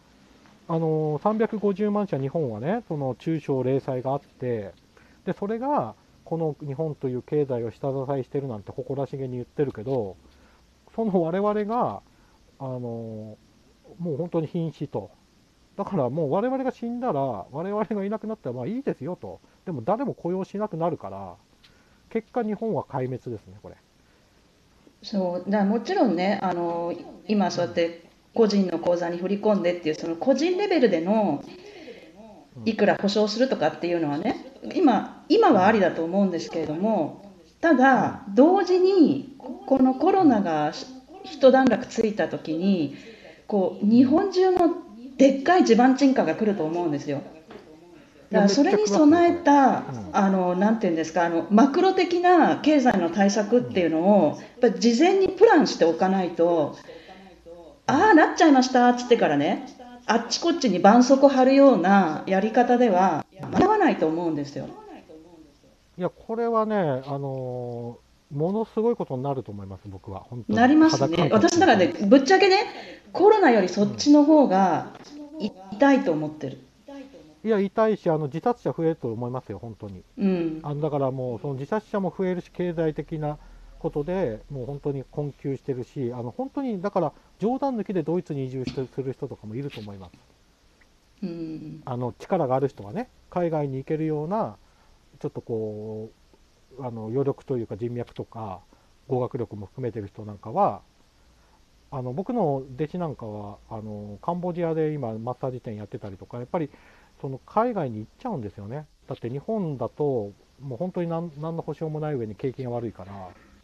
350万社日本はねその中小零細があって、でそれがこの日本という経済を下支えしてるなんて誇らしげに言ってるけど、その我々がもう本当に瀕死と。だからもう我々が死んだら、我々がいなくなったらまあいいですよと。でも誰も雇用しなくなるから、結果日本は壊滅ですね、これ。 そうだからもちろんね、今うん。 そうやって個人の口座に振り込んでっていうその個人レベルでのうん。 いくら保証するとかっていうのはね、今うん。 はありだと思うんですけれども、たうん。 だ同時にこのコロうん。 ナが一段落ついた時にこう日うん。 本中のでっかい地盤沈下が来ると思うんですよ。 いや、 だからめっちゃそれに来ますよ、 備えこれ。 たうん。 なんていうんですか、マクロ的な経済の対策っうん。 ていうのをやっぱり事前にプランしておかないと、 うん。 ああなっちゃいましたっつってからね、あっちこっちに絆創膏貼るようなやり方では間に合わないと思うんですよ。 いや、これはね、ものすごいことになると思います、僕は。本当なりに。 ますね。 肌感私だからね、 覚で。 ぶっちゃけね、コロナよりそうん。 っちの方が痛いと思ってる。 いや、痛いし、自殺者増えると思いますよ、本当に。 うん。 だからもう、その自殺者も増えるし、経済的なことでもう本当に困窮してるし、本当に、だから冗談抜きでドイツに移住する人とかもいると思います。 うん。 力がある人はね、海外に行けるような、ちょっとこう、余力というか人脈とか、語学力も含めてる人なんかは、僕の弟子なんかはカンボジアで今マッサージ店やってたりとか、やっぱりその海外に行っちゃうんですよね。だって日本だともう本当に何の保証もない上に景気が悪いから。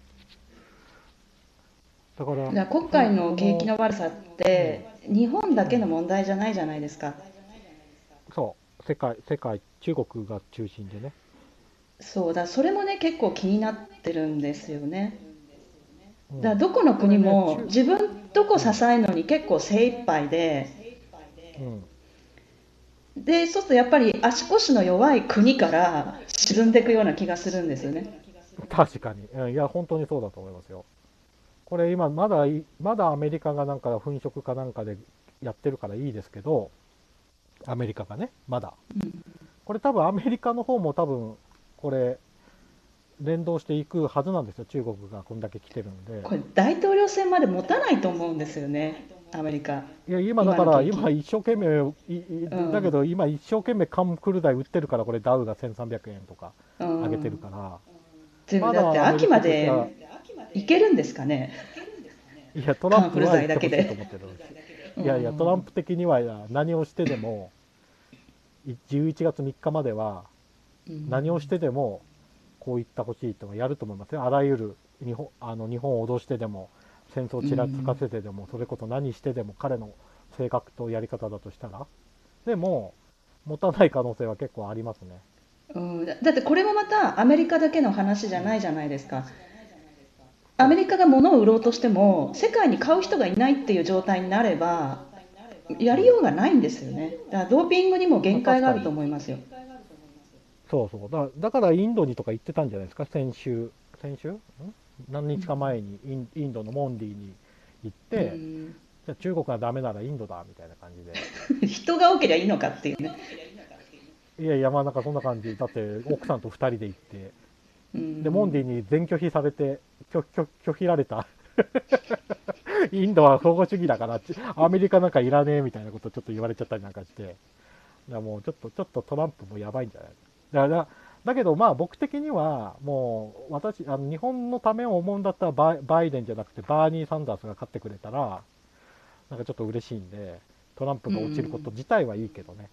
だからだから今回そのの景気そのの悪さっうん。 て日本だけのうん。 問題じゃないじゃないですか。 そう世界中国が中心でね。 そうだ、それもね結構気になってるんですよね。だからうん。 どこの国これねも自分どこ支うんえるのに結構精一杯うん。 そうするとやっぱり足腰の弱い国から沈んでいくような気がするんですよね。 確かに、いや本当にそうだと思いますよ。これ今まだアメリカがなんか粉飾かなんかでやってるからいいですけど、アメリカがね、まだ。これ多分アメリカの方も多分、これ連動していくはずなんですよ。中国がこんだけ来てるんで。 これ大統領選まで持たないと思うんですよね、アメリカ。 いや、今だ今から、 の景気。 今一生懸命、だけうん。 ど今一生懸命カンクル台売ってるから、これダウが1300円とかう上げてるん。 から、 でもまだって秋だアメリカとしては、 までいけるんですかね、 いや、トランプカンフルは行ってほしいと剤だけで。 思ってるんです。 ういやいや、トランん。 プ的には何をしてでも、11月3日まではう何をしん。 てでもこう言ってほしいとはやると思いますよ。あらゆる日本を脅してでも、戦争をうちらつかん。 せてでも、それこそ何してでも彼の性格とやり方だとしたら、でも持たない可能性は結構ありますね。 うん、だってこれもまたアメリカだけの話じゃないじゃないですか。アメそリカが物を売ろうとしても世界に買う人がいないっていう状態になればやう、 りようがないんですよね。だからドーピングにもまあ限界があると確かに。 思いますよ。 そうそうだからインドにとか行ってたんじゃないですか。先週何日か前にインドのモンディに行っうて、 ん。 じゃあ中国がダメならインドだみたいな感じで。 人が多ければいいのかっていうね。 いやいや、まあなんかそんな感じだって、奥さんと2人で行って、 うでモンディん。 に全拒否されて、拒否られた。インドは保護主義だからアメリカなんかいらねえみたいなことちょっと言われちゃったりなんかして、だからもうちょっとトランプもやばいんじゃないだけどまあ僕的にはもう日本のためを思うんだったらバイデンじゃなくてバーニー・サンダースが勝ってくれたらなんかちょっと嬉しいんで、トランプうが落ちることん。 自体はいいけどね。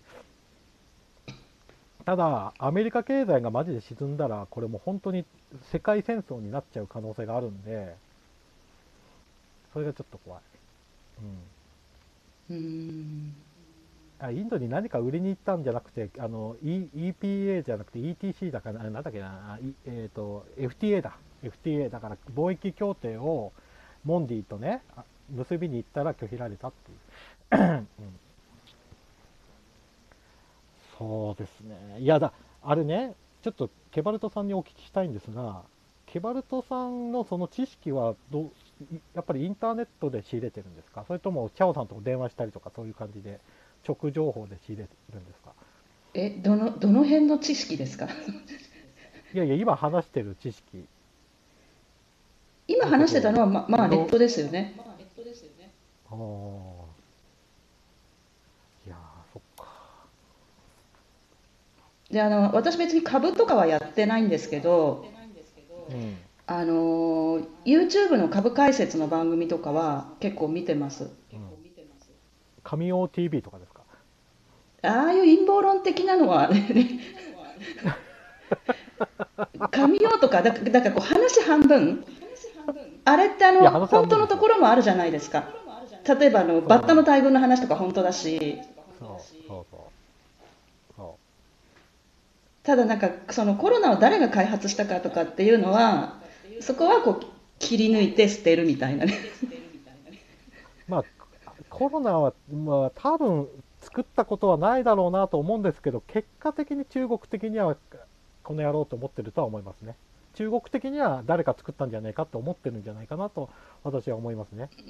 ただアメリカ経済がマジで沈んだらこれもう本当に世界戦争になっちゃう可能性があるんで、それがちょっと怖い。うんうん。 インドに何か売りに行ったんじゃなくて、EPA じゃなくて ETC だから、なんだっけな、FTA だ。FTA だから貿易協定をモンディとね、結びに行ったら拒否られたっていう。うん、そうですね。いやあれね、ちょっとケバルトさんにお聞きしたいんですが、ケバルトさんのその知識はやっぱりインターネットで仕入れてるんですか、それともチャオさんと電話したりとかそういう感じで直情報で仕入れてるんですか？ どの辺の知識ですか？ いやいや、今話してる知識、 今もっと話してたのは、まあネッど、 トですよね。 ああ、いやー、そっか。 で、私別に株とかはやってないんですけど、 うん。 YouTube の株解説の番組とかは結構見てます。 うん。神尾 TV とかですか？ ああいう陰謀論的なのはね、神代とか、だからこう話半分、あれっていや、話半本当のとこ分ですよ。 ろもあるじゃないですか。例えばバッタのそ大群の話とか本当だし、 う、そうそただなんかそのコロナを誰が開発したかとかっていうのは、そこはこう切り抜いて捨てるみたいなね。 う。まあ、コロナは、まあ、多分作ったことはないだろうなと思うんですけど、結果的に中国的にはこの野郎と思ってるとは思いますね。中国的には誰か作ったんじゃないかと思ってるんじゃないかなと私は思いますね。 うん、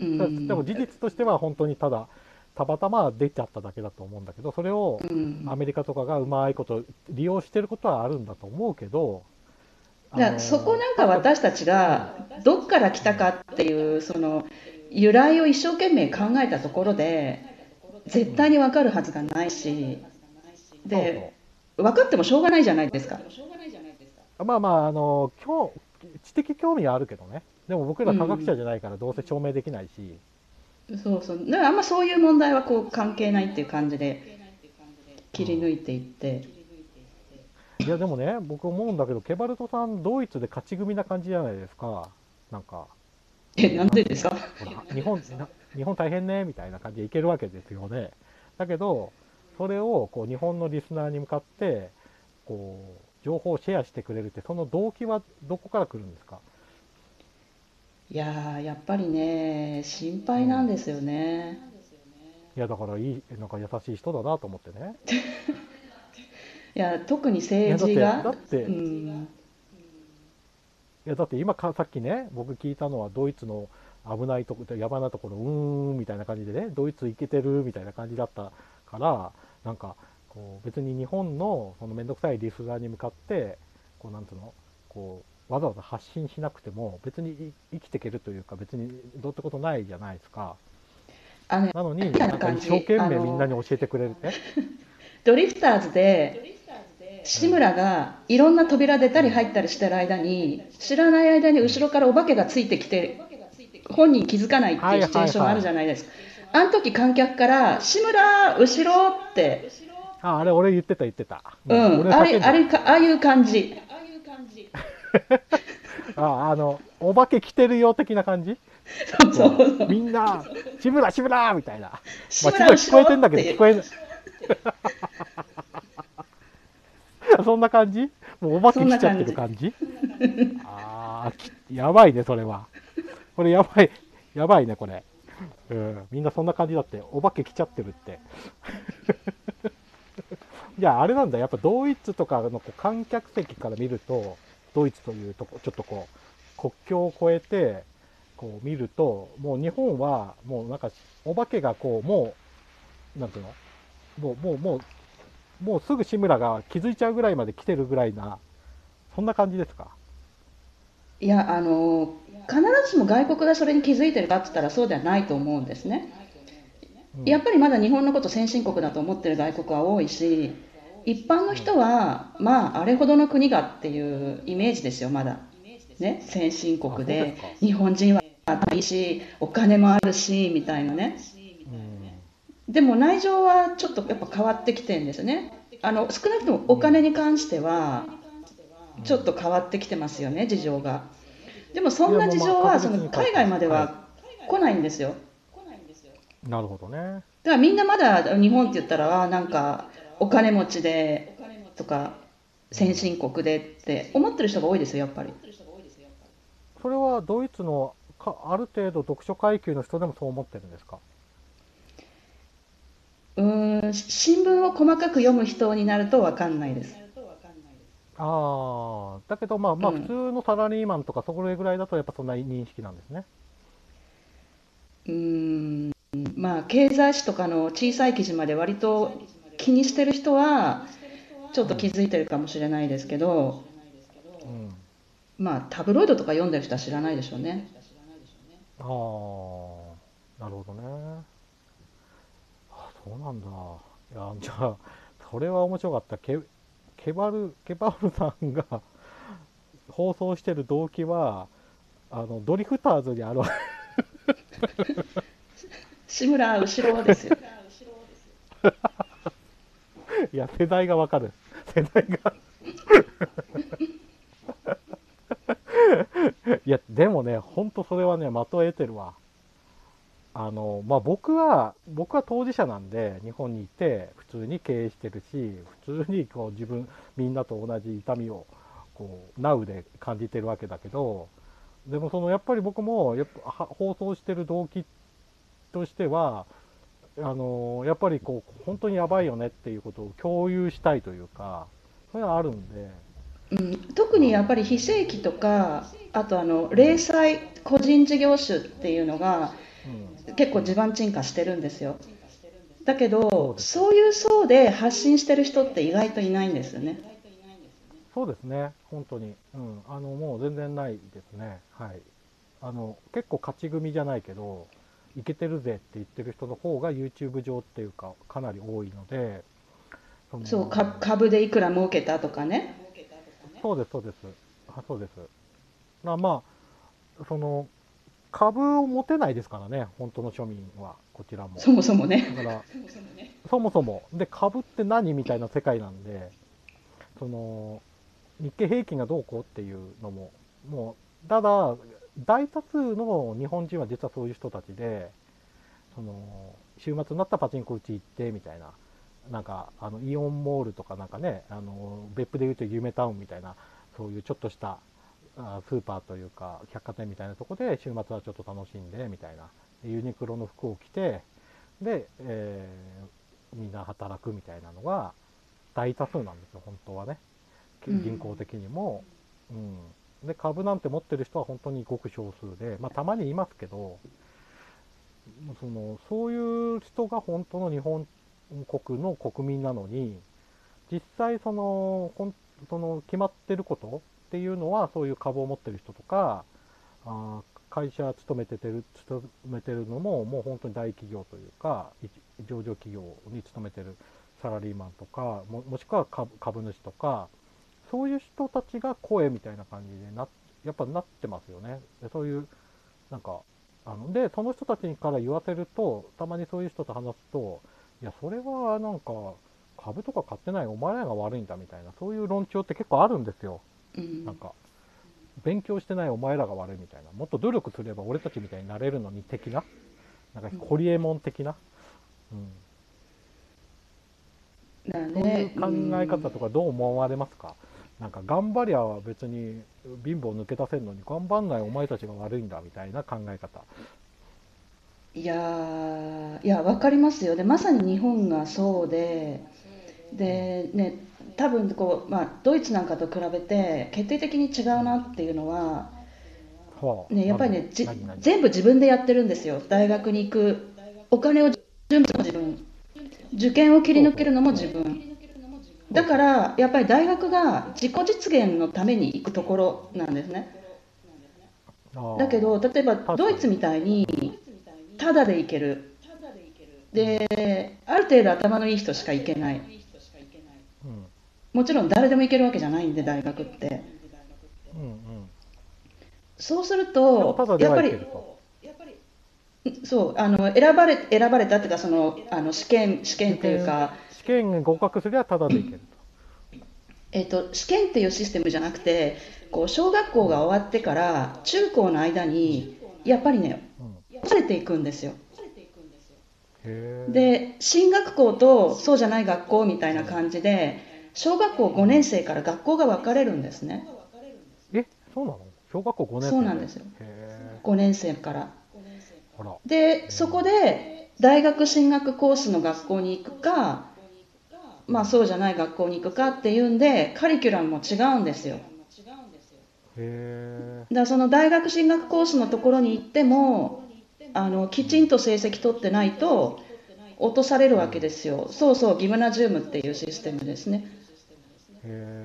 でも事実としては本当にたまたま出ちゃっただけだと思うんだけど、それをうん。 アメリカとかがうまいこと利用してることはあるんだと思うけど、 そこなんか確か、 私たちがどっから来たかっていうその由来を一生懸命考えたところで絶対にわかるはずがないし、 そうそで、分かってもしょうがないじゃないですか。 う。まあまあ、知的興味はあるけどね。でも僕ら科学者うん。 じゃないからどうせ証明できないし。 そうそう。だからあんまそういう問題はこう関係ないっていう感じでうん。 切り抜いていって。 いやでもね、僕思うんだけど、ケバルトさん、ドイツで勝ち組な感じじゃないですか。なんか、 なんなんていうの、 でですか？ ほら、日本大変ね、みたいな感じでいけるわけですよね。だけど、それをこう日本のリスナーに向かって、こう、情報をシェアしてくれるって、その動機はどこから来るんですか？ いやー、やっぱりね、心配なうん。 んですよね。 いや、だからなんか優しい人だなと思ってね。 いや、特にいや、 政治が、うだってさっきね、僕聞いたのはドイツの危ないところ、やばなところ、みたいな感じでね、ドイツ行けてるみたいな感じだったから、なんか、こう、別に日本のそのめんどくさいリスナーに向かって、こう、なんつうの、こわざわざ発信しなくても、別に生きていけるというか、別にどうってことないじゃないですか。 あのね、 なのに、 ななんか一生感じ。 懸命みんなに教えてくれるね。 ドリフターズで志うん。 村がいろんな扉出たりうん。 入ったりしてる間に知らない間にうん。 後ろからお化けがついてきて本人気づかないっていうはいシチュエーションあるはいはい。 じゃないですか。あの時観客から志村後ろって、 あ、あれ俺言ってた。ううん。 ん、 俺叫んでた。 ああいう感じ。 お化け来てるよ的な感じ。 そうそこう、 うそう。 みんな、志村みたいな。まあ、志村聞志村後こえてんだけど、 ろっていう。 そんな感じ。もうお化そけ来ちゃってんな感じ。 る感じ。やばいね、それは。これやばい、やばいね、これ。うん、みんなそんな感じだって、お化け来ちゃってるって。いや、あれなんだ、やっぱドイツとかのこう観客席から見ると、ドイツというとこ、ちょっとこう、国境を越えて、こう見ると、もう日本は、もうなんか、お化けがこう、もう、なんていうの、もうすぐ志村が気づいちゃうぐらいまで来てるぐらいな、そんな感じですか？ いや、必ずしも外国がそれに気づいてるかって言ったらそうではないと思うんですね。 うん。 やっぱりまだ日本のこと先進国だと思ってる外国は多いし、一般のうん。 人は、まあ、あれほどの国がっていうイメージですよ、まだ。ね、先進あ、 国で、 そうですか。 日本人はいいし、お金もあるし、みたいなね。 うん。 でも内情はちょっとやっぱ変わってきてるんですよね。少なくともお金うん。 に関しては、 うん。 ちょっと変わってきてますよね、事情が。でもそいや、 んなもうまあ、 事情は、 確実に変わっ海てます。はい。 外までは来ないんですよ。 なるほどね。 だからみんなまだ日本って言ったら、なんかお金持ちでとかうん。 先進国でって思ってる人が多いですよ、やっぱり。 それはドイツのある程度読書階級の人でもそう思ってるんですか？ 新聞を細かく読む人になると分かんないです。 ああ、だけどまあまあ普通うん。 のサラリーマンとかそれぐらいだとやっぱそんな認識なんですね。 うーん、まあ経済誌とかの小さい記事まで割と気にしてる人はちょっと気うん。 づいてるかもしれないですけど、 まあ、タブロイドとか読んでる人は知らないでしょうね。 ああ、なるほどね。あ、そうなんだ。いや、じゃあ、それは面白かった。ケバルさんが放送してる動機は、ドリフターズにあるわ。 志村後ろですよ。 いや、世代がわかる。世代が。いや、でもね、ほんとそれはね、的を得てるわ。まあ、僕は当事者なんで、日本にいて、普通に経営してるし、普通にこうみんなと同じ痛みを、こう、ナウで感じてるわけだけど、でもやっぱり僕も、放送してる動機としては、やっぱりこう、本当にやばいよねっていうことを共有したいというか、それはあるんで、 うん、特にやっぱり非正規とか、あと零細個人事業主っていうのがうん、 結構地うん、 盤沈下してるんですよ。だけど、 そうです。 そういう層で発信してる人って意外といないんですよね。 そうですね、本当に。うん、もう全然ないですね。はい。結構勝ち組じゃないけど、いけてるぜって言ってる人の方が YouTube 上っていうか、かなり多いので、その、 そう、株でいくら儲けたとかね。 そうです、そうです。そうです。まあ、株を持てないですからね、本当の庶民は、こちらも。 そもそもね。 だから、そもそも、で、株って何みたいな世界なんで、その、日経平均がどうこうっていうのも、もう、ただ、大多数の日本人は実はそういう人たちで、週末になったらパチンコ打ち行ってみたいな、なんか、イオンモールとかなんかね、別府でいうと夢タウンみたいな、そういうちょっとしたスーパーというか、百貨店みたいなとこで、週末はちょっと楽しんで、みたいな、ユニクロの服を着て、で、みんな働くみたいなのが大多数なんですよ、本当はね。 うん。 人口的にも。うん。で、株なんて持ってる人は本当にごく少数で、まあ、たまにいますけど、そういう人が本当の日本国の国民なのに、実際決まってることっていうのは、そういう株を持ってる人とか、会社勤めてるのも、もう本当に大企業というか、上場企業に勤めてるサラリーマンとか、もしくは株主とか、そういう人たちが声みたいな感じでやっぱなってますよね。でそういう、なんか、その人たちから言わせると、たまにそういう人と話すと、いや、それはなんか、株とか買ってないお前らが悪いんだみたいな、そういう論調って結構あるんですよ。 うん。 なんか、勉強してないお前らが悪いみたいな、もっと努力すれば俺たちみたいになれるのに的な、なんか、ホリエモン的な、うん、 だそういうね、う考え方ん。 とかどう思われますか？なんか頑張りゃ別に貧乏抜け出せるのに頑張んないお前たちが悪いんだみたいな考え方。 いやー、いや、わかりますよ。で、まさに日本がそうで、 うん。 で、ね、多分こう、まあ、ドイツなんかと比べて決定的に違ううん。 なっていうのは、 はね、 あ、なんでやっぱりね、 何。 全部自分でやってるんですよ。大学に行くお金を準備するのも自分、受験を切りほうほ抜けるのも自分。 う。ほうほだから、やっぱり大学が自己実現のために行くところなんですね。 う。 だけど、例えばああ、確かに。 ドイツみたいに、 うん。 タダで行ける。 うん。 で、ある程度頭のいい人しか行けない。 うん。 もちろん誰でも行けるわけじゃないんで、大学って。 うん。うん。 そうするでも、たと、 だではいやっぱり、 けると。 そう、選ばれたっていうか、試験っていうか、 試験に合格すりゃただでいける試験っていうシステムじゃなくて、こう小学と。うん。 校が終わってから中高の間うん。 にやっぱりね、 うん。 分かれていくんですよ。 へえ。 で、進学校とそうじゃない学校みたいな感じで、小学校うん。 5年生から学校が分かれるんですね。 え、そうなの？小学校5年生で？へそうなんですよ。 え。 5年生から。 あら。 で、そこうん。 で大学進学コースの学校に行くか、 うん。 まあそうじゃない学校に行くかっていうんで、カリキュラムも違うんですよ。 へえ。 だからその大学進学コースのところに行っても、きちんうん。 と成績取ってないと落とされるわけでうん。 すよ。そうそう、ギムナジウムっていうシステムですね。 へえ。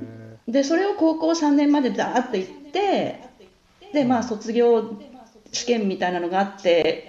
で、それを高校3年までダーッと行って、で、まあ、 うん。 卒業試験みたいなのがあって、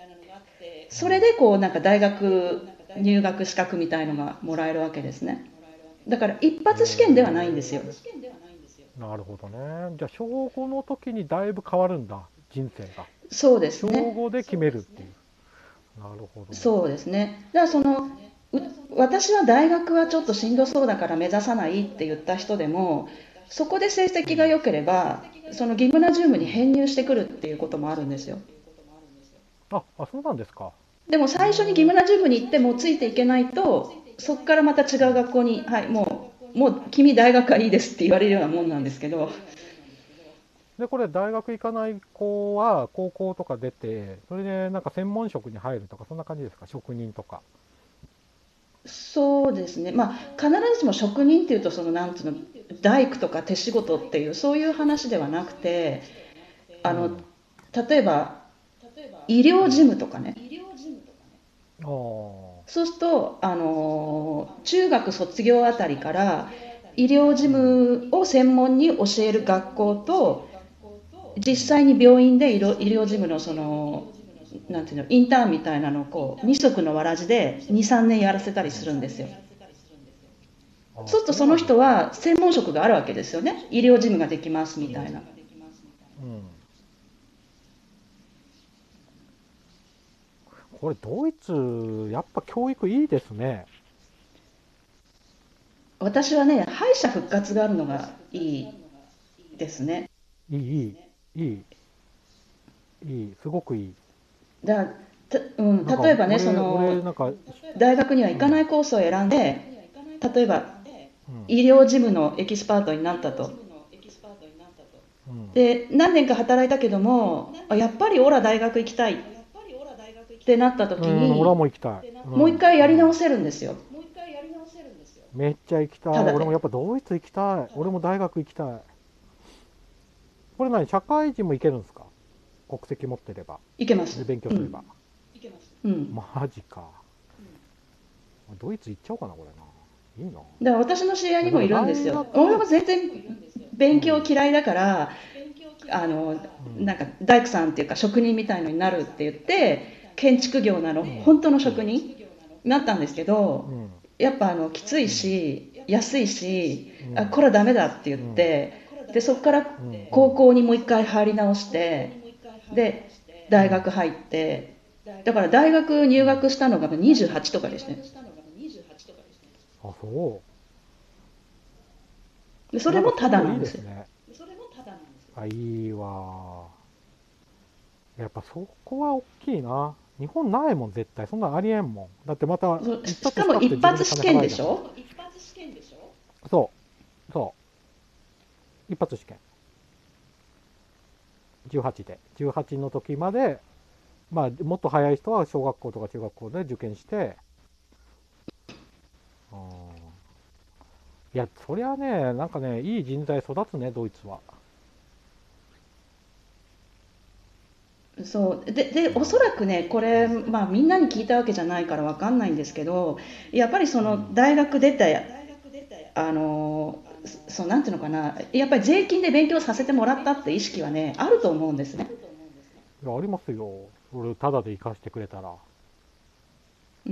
それうん。 でこう、なんか大学入学資格みたいのがもらえるわけですね。だから一へ発試験ではないんですよ。 え。なるほどね。じゃあ、小5の時にだいぶ変わるんだ、人生が。 そうです小ね。 5で決めるっていう。なるほど。 そうですね。だからう私は大学はちょっとしんどそうだから目指さないって言った人でも、そこで成うん。 績が良ければ、そのギムナジウムにうん。 編入してくるっていうこともあるんですよ。 そうなんですか。 でもへ最初にギえ。 ムナジウムに行ってもうついていけないと、そこからまた違う学校に、はい、もう君大学はいいですって言われるようなもんなんですけど、 で、これ大学行かない子は高校とか出て、それでなんか専門職に入るとか、そんな感じですか？職人とか。 そうですね、まあ、必ずしも職人っていうと、なんつうの、大工とか手仕事っていう、そういう話ではなくて、あのうん。 例えば医療事うん。 務とかね、 ああ。 そうすると、中学卒業あたりから医療事うん。 務を専門に教える学校と、実うん。 際に病院で医療事務のなんていうの、インターンみたいなのを二足のわらじで2、3年やらせたりするんですよ。そうするとそのそうなんですか。 人は専門職があるわけですよね。医療事務ができますみたいな。 うん。これドイツ、やっぱ教育いいですね。 私はね、敗者復活があるのがいいですね。 いい、いい、いい、いい、すごくいい。 だうん、 なんか、 例えばね、 俺、なんか、 大学には行かなうん、 いコースを選んで、例えばうん、 医療事務のエキスパートになったと。 うん、 で、何年か働いたけども、やっぱりオラ大学行きたいってなったうん、俺は時に、 もう行きたい。うん、 もう一回やり直うん。 せるんですよ。 めっちゃ行きたい。 ただで。 俺もやっぱドイツ行きたい。俺も大学行きたい。これ何、社会人も行けるんですか？国籍持ってれば。 いけます。 で、勉強うん。 すれば。 うん。 マジか。ドイツ行っちゃおうかな、これな。いいな。 だから私の知り合いにもいだからるんですよ。 大学、 俺も全然勉強うん、 嫌いだから、あの、 うん、 なんか大工さんっていうか職人みたいのになるって言って、建築業なの、 うん、 本当のうん、 職人になったんですけど、 うん、 やっぱきついうん、 し、安いし、 うん、 これはダメだって言っうん、 て、で、そこからうん、うん、 高校にもう一回入り直して、で、大うん、 学入って、だから大学入うん。 学したのが28とかですね。 そで、そう。なんれもタかそういうのいいダなんですよ。 ですね。いいわ。やっぱそこは大きいな。日本ないもん、絶対。そんなんありえんもん。だってまた、一しかも発したって一発試自分で金払えじゃん。 験でしょ。 そう、そう。一発試験。18で。18の時まで、まあ、もっと早い人は小学校とか中学校で受験して、うん、いや、そりゃね、なんかね、いい人材育つね、ドイツは。 そうで、おそらくね、これ、まあ、みんなに聞いたわけじゃないから分かんないんですけど、やっぱりそうん、 の大学出て、なんていうのかな、やっぱり税金で勉強させてもらったって意識はね、あると思うんですね。 いや、ありますよ。それ、ただで生かしてくれたら。 うん、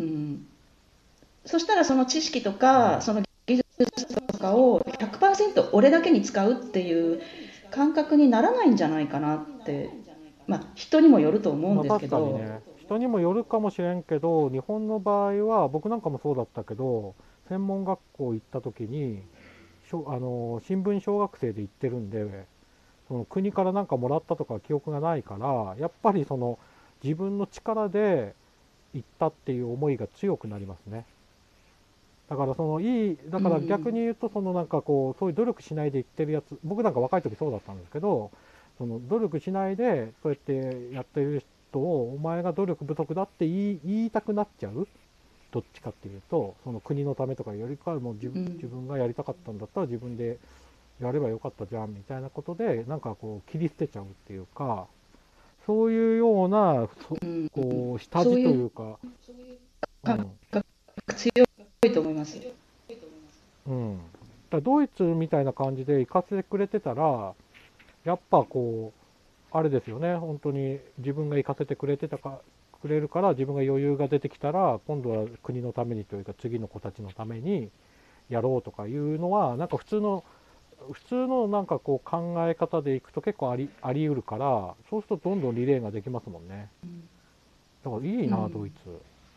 そしたらその知識とうん。 か、その技術とかを100%俺だけに使うっていう感覚にならないんじゃないかなって、まあ、人にもよると思うんですけまあ確かにど、 ね、人にもよるかもしれんけど、日本の場合は、僕なんかもそうだったけど、専門学校行った時に、新聞小学生で行ってるんで、その国からなんかもらったとか記憶がないから、やっぱりその自分の力で行ったっていう思いが強くなりますね。だからだうから逆ん、 に言うと、そのなんかこう、そういう努力しないで行ってるやつ、僕なんか若い時そうだったんですけど、その努力しないで、そうやってやってる人を、お前が努力不足だって言いたくなっちゃう。どっちかっていうと、その国のためとかよりかは、もう自うん、 分がやりたかったんだったら自分でやればよかったじゃん、みたいなことで、なんかこう、切り捨てちゃうっていうか、そういうような、 うん、 こう、下地そういうというか、う感ん、 覚強いと思います。 うん。 らドイツみたいな感じで行かせてくれてたら、やっぱこう、あれですよね、本当に自分が行かせてくれるから、自分が余裕が出てきたら、今度は国のためにというか、次の子たちのためにやろうとかいうのは、なんか普通のなんかこう考え方でいくと結構あり得るから、そうするとどんどんリレーができますもんね。だからいいな、ドイツ。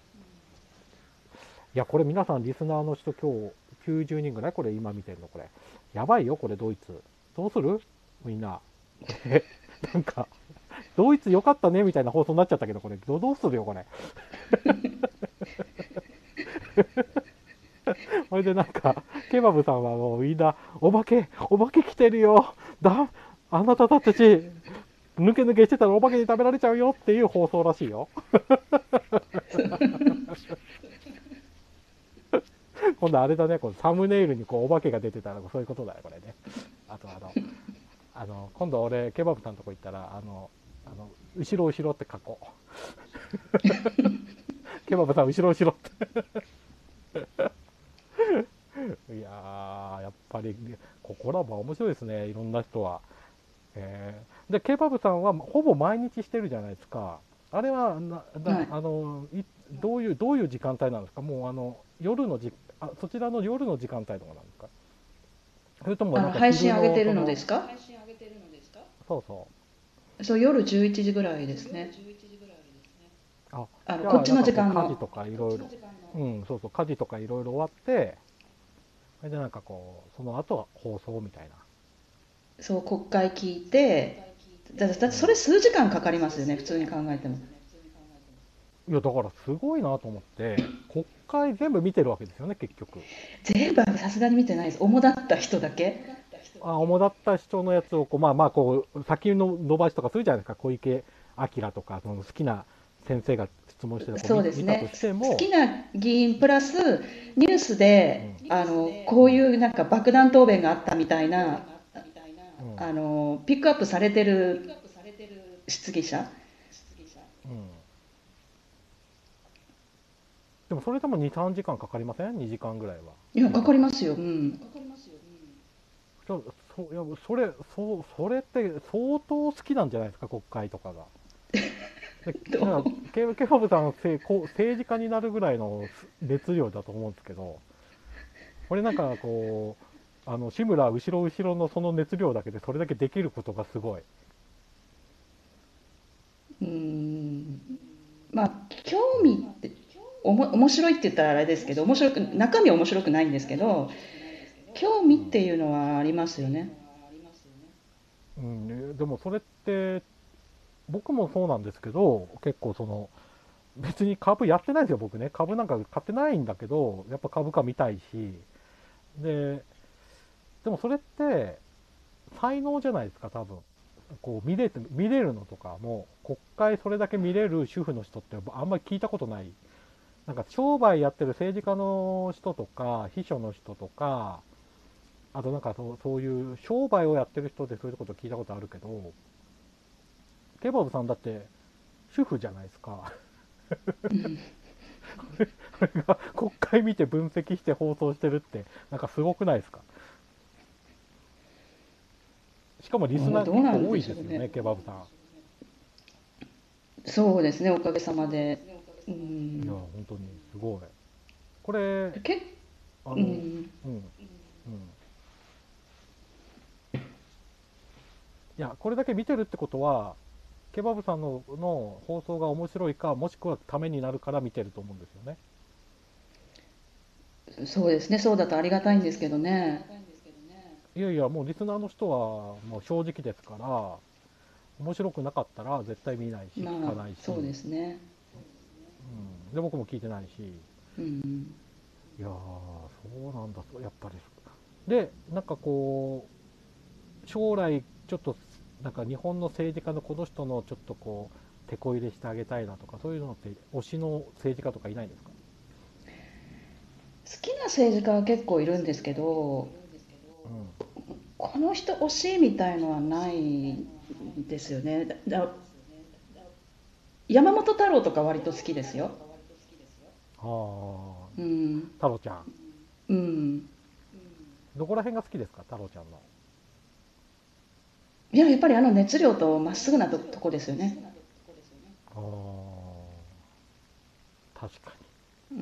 いや、これ皆さんリスナーの人今日90人ぐらいこれ今見てるのこれ。やばいよ、これドイツ。どうするみんな。なんか、ドイツ良かったねみたいな放送になっちゃったけど、これどうするよ、これ。それでなんか、ケバブさんはもうみんな、お化け来てるよ。あなたたち、抜けしてたらお化けに食べられちゃうよっていう放送らしいよ。今度あれだね、このサムネイルにこうお化けが出てたらそういうことだよ、これね。あと今度俺、ケバブさんのとこ行ったら、後ろって書こう。ケバブさん、後ろって。いやー、やっぱり、ここらは面白いですね、いろんな人は。で、ケバブさんはほぼ毎日してるじゃないですか。あれははい。 どういう時間帯なんですか？もう夜のそちらの夜の時間帯とかなんですか？それともなんか配信昼上げてるのでのすか？ そうそう。 そう、夜11時ぐらいですね。 あ、 こっちのじゃあなんか時間の。 こう家事とかいろいろ、そうそう、家事とかいろいろ終わって、それでなんかこう、その後は放送みたいな。 そう、国会聞いて、だってそれうん。 数時間かかりますよね、普通に考えても。 いや、だからすごいなと思って、国会全部見てるわけですよね、結局。 全部はさすがに見てないです。主だった人だけ。 主だった人のやつをこう、まあまあ、こう、先の伸ばしとかするじゃないですか、小池晃とか、その好きな先生が質問してるこうそうです見たとね。 しても、 好きな議員プラス、ニュースで、 うん、 こういうなんか爆弾答弁があったみたいな、 うん、 ピックアップされてる質疑者。 うん。でもそれでも2、3時間かかりません？ 2 時間ぐらいは。 いや、か見たって。 かりますよ。うん。 いや、それって相当好きなんじゃないですか、国会とかが。で、なんか、 どうケバブさん政治家になるぐらいの熱量だと思うんですけど、これなんかこう、志村後ろのその熱量だけでそれだけできることがすごい。 うーん。まあ、興うん。 味って、面白いって言ったらあれですけど、中身は面白くないんですけど、興味っていうのはありますよね。 うん。でもそれって、僕もそうなんですけど、結構別に株やってないんですよ、僕ね。株なんか買ってないんだけど、やっぱ株価見たいし。で、でもそれって、才能じゃないですか、多分。こう見れるのとかも、国会それだけ見れる主婦の人ってあんまり聞いたことない。なんか商売やってる政治家の人とか、秘書の人とか、あとなんかそういう商売をやってる人でそういうこと聞いたことあるけど、ケバブさんだって主婦じゃないですか。これが国会見て分析して放送してるって、なんかすごくないですか？しかもリスナーどうなん結構多でしょうね。 いですよね、ケバブさん。 そうですね、おかげさまで。ういや、 ん。 本当にすごい。これ、 け、 あの、 うん。 うん、うん。いや、これだけ見てるってことは、ケバブさんの放送が面白いか、もしくはためになるから見てると思うんですよね。 そうですね、そうだとありがたいんですけどね。 いやいや、もうリスナーの人はもう正直ですから、面白くなかったら絶対見ないし、 まあ、 聞かないし、 そうですね。 で、僕も聞いてないし、 うん。 いやー、そうなんだ、やっぱり。で、なんかこう、将来、ちょっと、なんか日本の政治家のこの人のちょっとこう、手こ入れしてあげたいなとか、そういうのって、推しの政治家とかいないんですか？ 好きな政治家は結構いるんですけど、 うん。 この人推しみたいのはないんですよね。山本太郎とか割と好きですよ。 ああ、 うん。 太郎ちゃん。 うん。 どこら辺が好きですか、太郎ちゃんの。 いや、やっぱりあの熱量とまっすぐなとこですよね。 ああ、確かうん。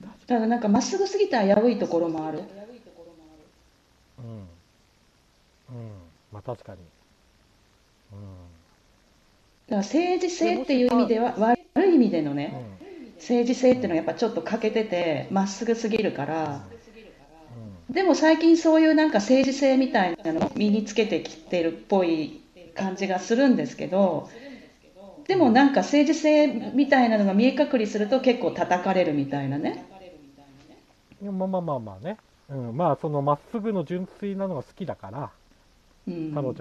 に。確かただなんかまっすぐすぎて危ういところもある。 に。うん。うん。まあ確かに。うだから政治ん。で、 性ってもした、 いう意味では、悪い意味でのね、 うん。 政治性っうん。 ていうのはやっぱちょっと欠けてて、まっすぐすぎるかうん。 ら、 うん。 でも最近そういうなんか政治性みたいなのを身につけてきてるっぽい感じがするんですけど、でうん。 もなんか政治性みたいなのが見え隠れすると結構叩かれるみたいなね。 いやまあまあまあまあね。うん。まあそのまっすぐの純粋なのが好きだから、 うん。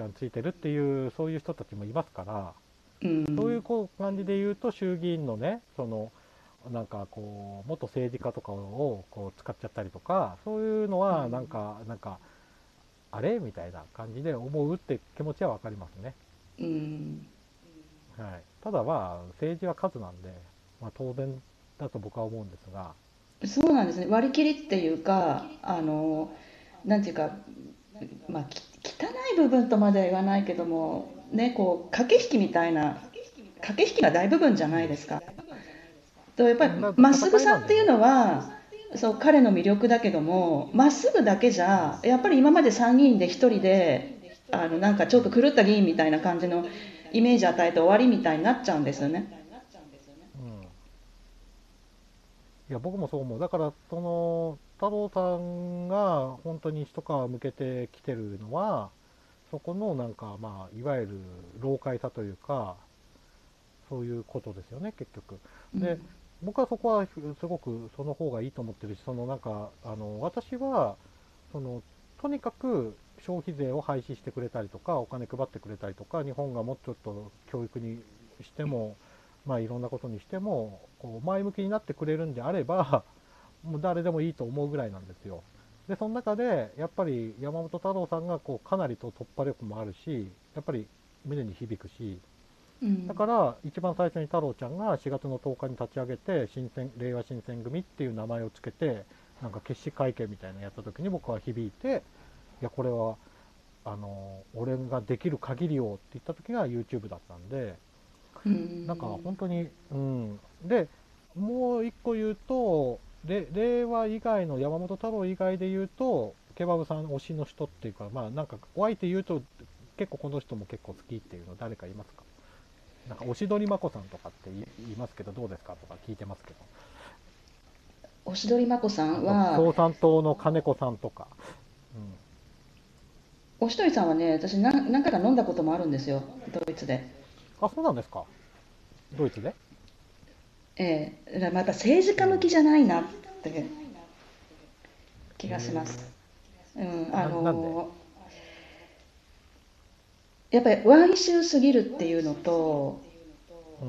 太郎ちゃんついてるっていう、そういう人たちもいますから、 うそういうん。 こう感じで言うと、衆議院のね、その、なんかこう、元政治家とかをこう使っちゃったりとか、そういうのはなんか、あれみたいな感じで思うって気持ちはわかりますね。 うん。 はい。ただまあ、政治は数なんで、まあ当然だと僕は思うんですが、 そうなんですね。割り切りっていうか、なんていうか、まあ、汚い部分とまでは言わないけども、ね、こう駆け引きみたいな、駆け引きが大部分じゃないですか。とやっぱりうん、だまっすぐ戦いなんでね。 さっていうのはそう彼の魅力だけども、まっすぐだけじうん。 ゃやっぱり今まで参議院で一人でなんかちょっとうん。 狂った議員みたいな感じのイメージ与えて終わりみたいになっちゃうんですよね。 うん。いや、僕もそう思う。だから、その、太郎さんが本当に一皮向けてきてるのは、そこのなんか、まあ、いわゆる老快さというか、そういうことですよね、結局。で、 うん僕はそこはすごくその方がいいと思ってるし、そのなんか、私は、その、とにかく消費税を廃止してくれたりとか、お金配ってくれたりとか、日本がもうちょっと教育にしても、まあいろんなことにしても、こう前向きになってくれるんであれば、もう誰でもいいと思うぐらいなんですよ。で、その中で、やっぱり山本太郎さんがこうかなりと突破力もあるし、やっぱり胸に響くし、 うんだから一番最初に太郎ちゃんが4月の10日に立ち上げて、令和新選組っていう名前をつけて、なんか決死会見みたいなのやった時に僕は響いて、いや、これは、俺ができる限りをって言った時が YouTube だったんで、 うなんかん本当に、うん。で、もう一個言うと、令和以外の山本太郎以外で言うと、ケバブさん推しの人っていうか、まあなんか、お相手言うと、結構この人も結構好きっていうの誰かいますか？なんか、おしどりまこさんとかって言いますけど、どうですかとか聞いてますけど。 おしどりまこさあと、 んは、 共産党の金子さんとか。うん。 おしどりさんはね、私何回か飲んだこともあるんですよ、ドイツで。 あ、そうなんですか。ドイツで。 だからまた政治うん。 家向きじゃないなって気がします。 へうん、 え。なんで？ やっぱりワンイシューすぎるっていうのと、 うん。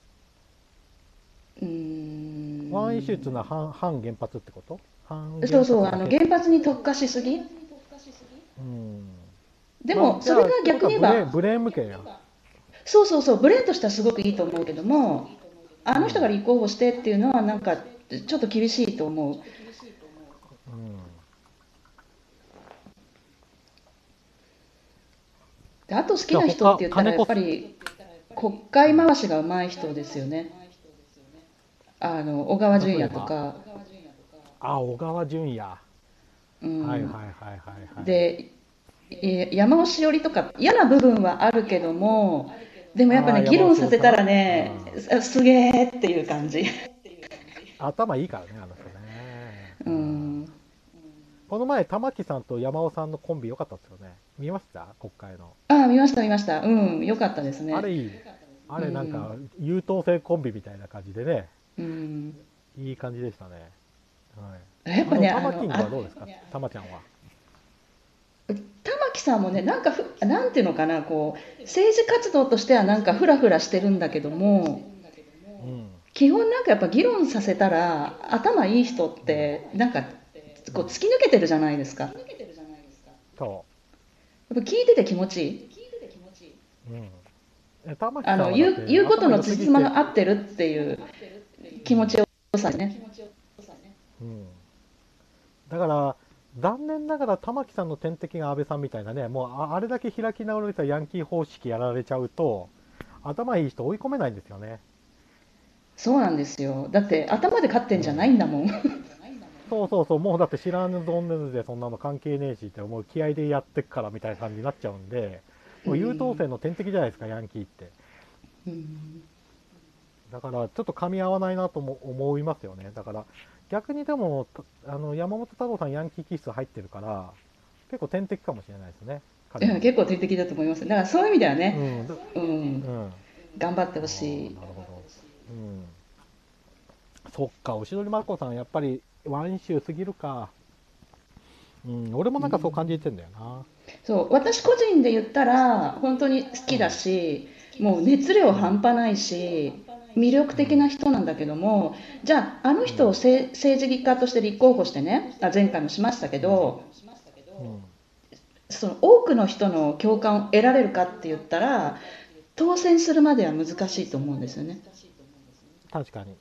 うーワンイシューっていうのはん、 反原発ってこと？反原そうそう、 発だけって原こと？ 発に特化しすぎ。 うん。 でまあ、 もそれがじゃあ、ってことは逆に言えば、 ブレーン向けやん。 そうそうそう、ブレーンとしてはすごくいいと思うけども、あうん。 の人が立候補してっていうのはなんかちょっと厳しいと思う。 うん。 で、あと好きじゃあ、 な人って言ったらやっ金子す、 ぱり国うん。 会回しが上手い人ですよね。小川淳也と例えば、 か。 あ、小川淳也。 うはいはいん、 はいはいはい。 で、山尾志織とか嫌な部分はあるけども、でもやっぱああ、 ね、議山尾論させたら志織さん。 ね、 あすげえっていう感じ。 あ。頭いいからね、あの人ね。 ううん。 ん。 この前、玉木さんと山尾さんのコンビ良かったですよね。見ました国会の。 ああ、見ました見ました。うん、よかったですね。 あれいい。あうれなんか、 ん。 優等生コンビみたいな感じでね、 うん。 いい感じでしたね。はい。 やっぱね、 玉キングはどうですか？玉ちゃんは。 玉木さんもね、なんかなんていうのかな、こう、政治活動としてはなんかフラフラしてるんだけども、 うん。 基本なんかやっぱ議論させたら、頭いい人っうん。 て、なんか、こううん。 突き抜けてるじゃないですか。やっそぱ聞いてて気持ちいい。 う。うん。玉木さんはだって言うこと頭の辻褄良すぎて、 が合ってるっていううん。 気持ちよさね。 うん。だから、 残念ながら玉木さんの天敵が安倍さんみたいなね、もうあれだけ開き直られたヤンキー方式やられちゃうと、頭いい人追い込めないんですよね。 そうなんですよ。だって頭で勝ってんじゃないうん。 んだもん。 そうそうそう、もうだって知らぬ存ぜぬでそんなの関係ねえしって、もう気合でやってっからみたいな感じになっちゃうんで、 うもう優等ん。 生の天敵じゃないですか、ヤンキーって。 うん。 だからちょっと噛み合わないなとも思いますよね。だから逆にでも、山本太郎さんヤンキー気質入ってるから、結構天敵かもしれないですね、彼は。 いや結構天敵だと思います。だからそういう意味ではね、 うん、 うん、 うん。あ頑張ってほしあ、 い。 なるほど。うん。そっか、おしどりまこさん、やっぱりワンシューすぎるか。うん、俺もうなんかそう感じん。 てんだよな。 そう、私個人で言ったら、本当に好きだうん、 し、もう熱量うん、 半端ないし、魅力的うん、 な人なんだけども、じゃあ、あのうん、 人を政治家として立候補してね、前回もしましたけうん、 ど、 うん。 その多くの人の共感を得られるかって言ったら、当選するまでは難しいと思うんですよね。 確かに。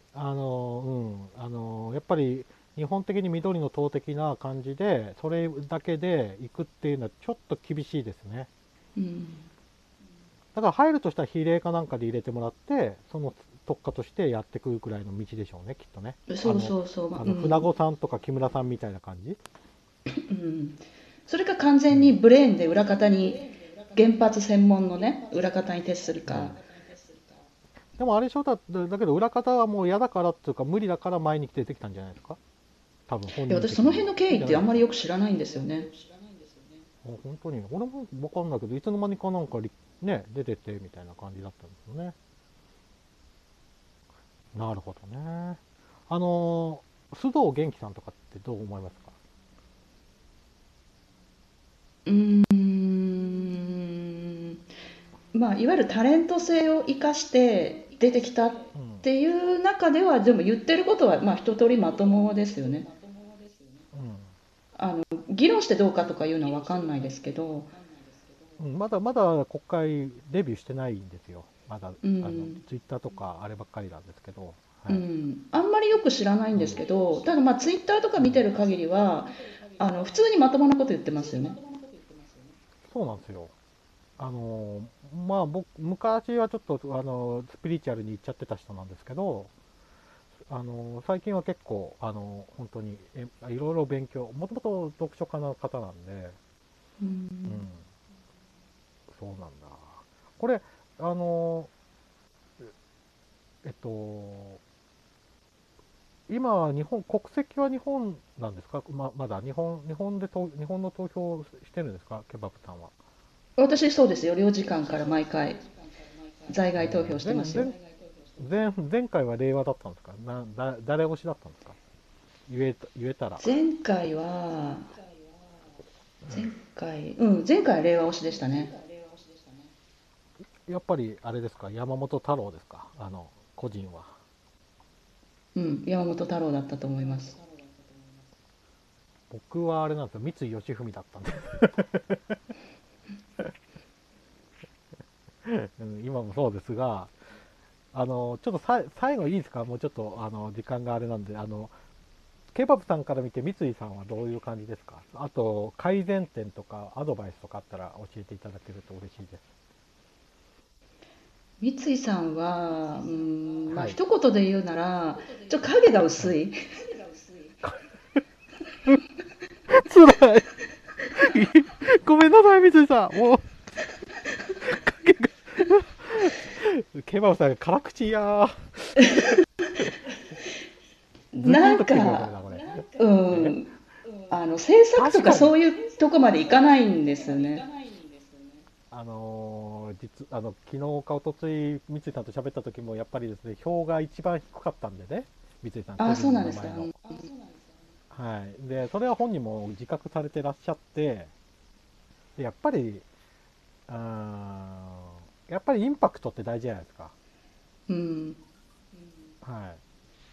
やっぱり日本的に緑の党的な感じで、それだけで行くっていうのはちょっと厳しいですね。 うん、 だから入るとしたら比例かなんかで入れてもらって、その特化としてやっていくくらいの道でしょうね、きっとね。 そうそうそう、 船子さんとか木村さんみたいな感じ。 うん、それか完全にうん。 ブレーンで裏方に、原発専門のね、裏方に徹するか。 うん。でもあれでしょだけど裏方はもう嫌だからっていうか無理だから前に出てきたんじゃないですか。多分本いや、私その人的には。 辺の経緯っそうじゃないですか。 てあんまりよく知らないんですよね。 本当に。俺もわかんないけど、いつの間にかなんかね、出ててみたいな感じだったんですよね。なるほどね。須藤元気さんとかってどう思いますか？ うーん、まあ、いわゆるタレント性を生かして出てきたっうん。 ていう中では、でも言ってることは、まあ、一通りまともですよね。議論してどうかとかいうのは分かんないですけど、 うん。まだまだ国会デビューしてないんですよ。まだ、 うん、 ツイッターとかあればっかりなんですけど。 うはい。 ん、あんまりよく知らないんうん。 ですけど、ただまあ、ツイッターとかうん。 見てる限りは、普通にまともなこと言ってますよね。 そうなんですよ。まあ昔はちょっと、スピリチュアルに行っちゃってた人なんですけど、最近は結構、本当に、いろいろ勉強、もともと読書家の方なんで、 うん、 うん、そうなんだ。これ、あの、えっと、今、国籍は日本なんですか？まだ日本の投票してるんですか？ケバブさんは。 私、そうですよ、領事館から毎回、在外投票してますよ。 前回は令和だったんですか？誰推しだったんですか？言えたら。 前回は、前回は令和推しでしたね。 やっぱりあれですか？山本太郎ですか？個人は。 うん、山本太郎だったと思います。 僕はあれなんですよ。三井義文だったんで。うん、今もそうですが、ちょっと最後いいですか？もうちょっと、時間があれなんで、ケバブさんから見て三井さんはどういう感じですか？あと、改善点とかアドバイスとかあったら教えていただけると嬉しいです。 三井さんは、まあ、 はい。 一言で言うなら、影がはい。 薄い。 辛い。ごめんなさい、三井さん。もう、ケバブさんが辛口やー。ズキーなんときてくるこれか、 だ、これ。 うえん、制作と確かに。 かそういうとこまでいかないんですよね。 昨日か一昨日三井さんと喋った時もやっぱりですね、票が一番低かったんでね、三井さん個あ、 人のそうなんですか。 名前の。はい。で、それは本人も自覚されてらっしゃって、でやっぱり、うーん、やっぱりインパクトって大事じゃないですか。 うん。 はい。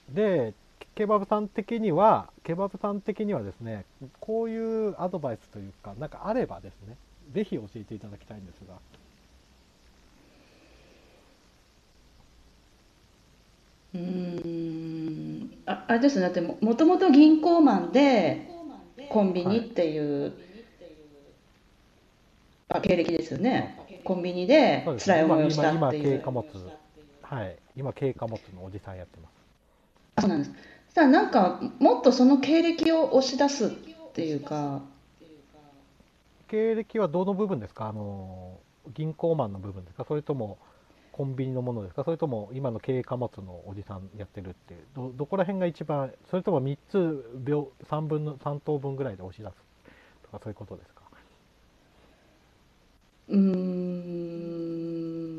で、ケバブさん的にはですね、こういうアドバイスというか、なんかあればですね、ぜひ教えていただきたいんですが。 あれですね、だってもともと銀行マンで、 コンビはい。 ニっていう経歴ですよあ、 ね。コンビニそうですね。 で辛い思いをしたっ今、 ていう。 軽貨物、はい。今、軽貨物のおじさんやってます。 あ、そうなんです。さあ、なんかもっとその経歴を押し出すっていうか、 経歴はどの部分ですか？銀行マンの部分ですか？それとも、コンビニのものですか？それとも、今の軽貨物のおじさんやってるっていう、どこら辺が一番、それとも3つ、3分の、3等分ぐらいで押し出すとか、そういうことですか？ うーん、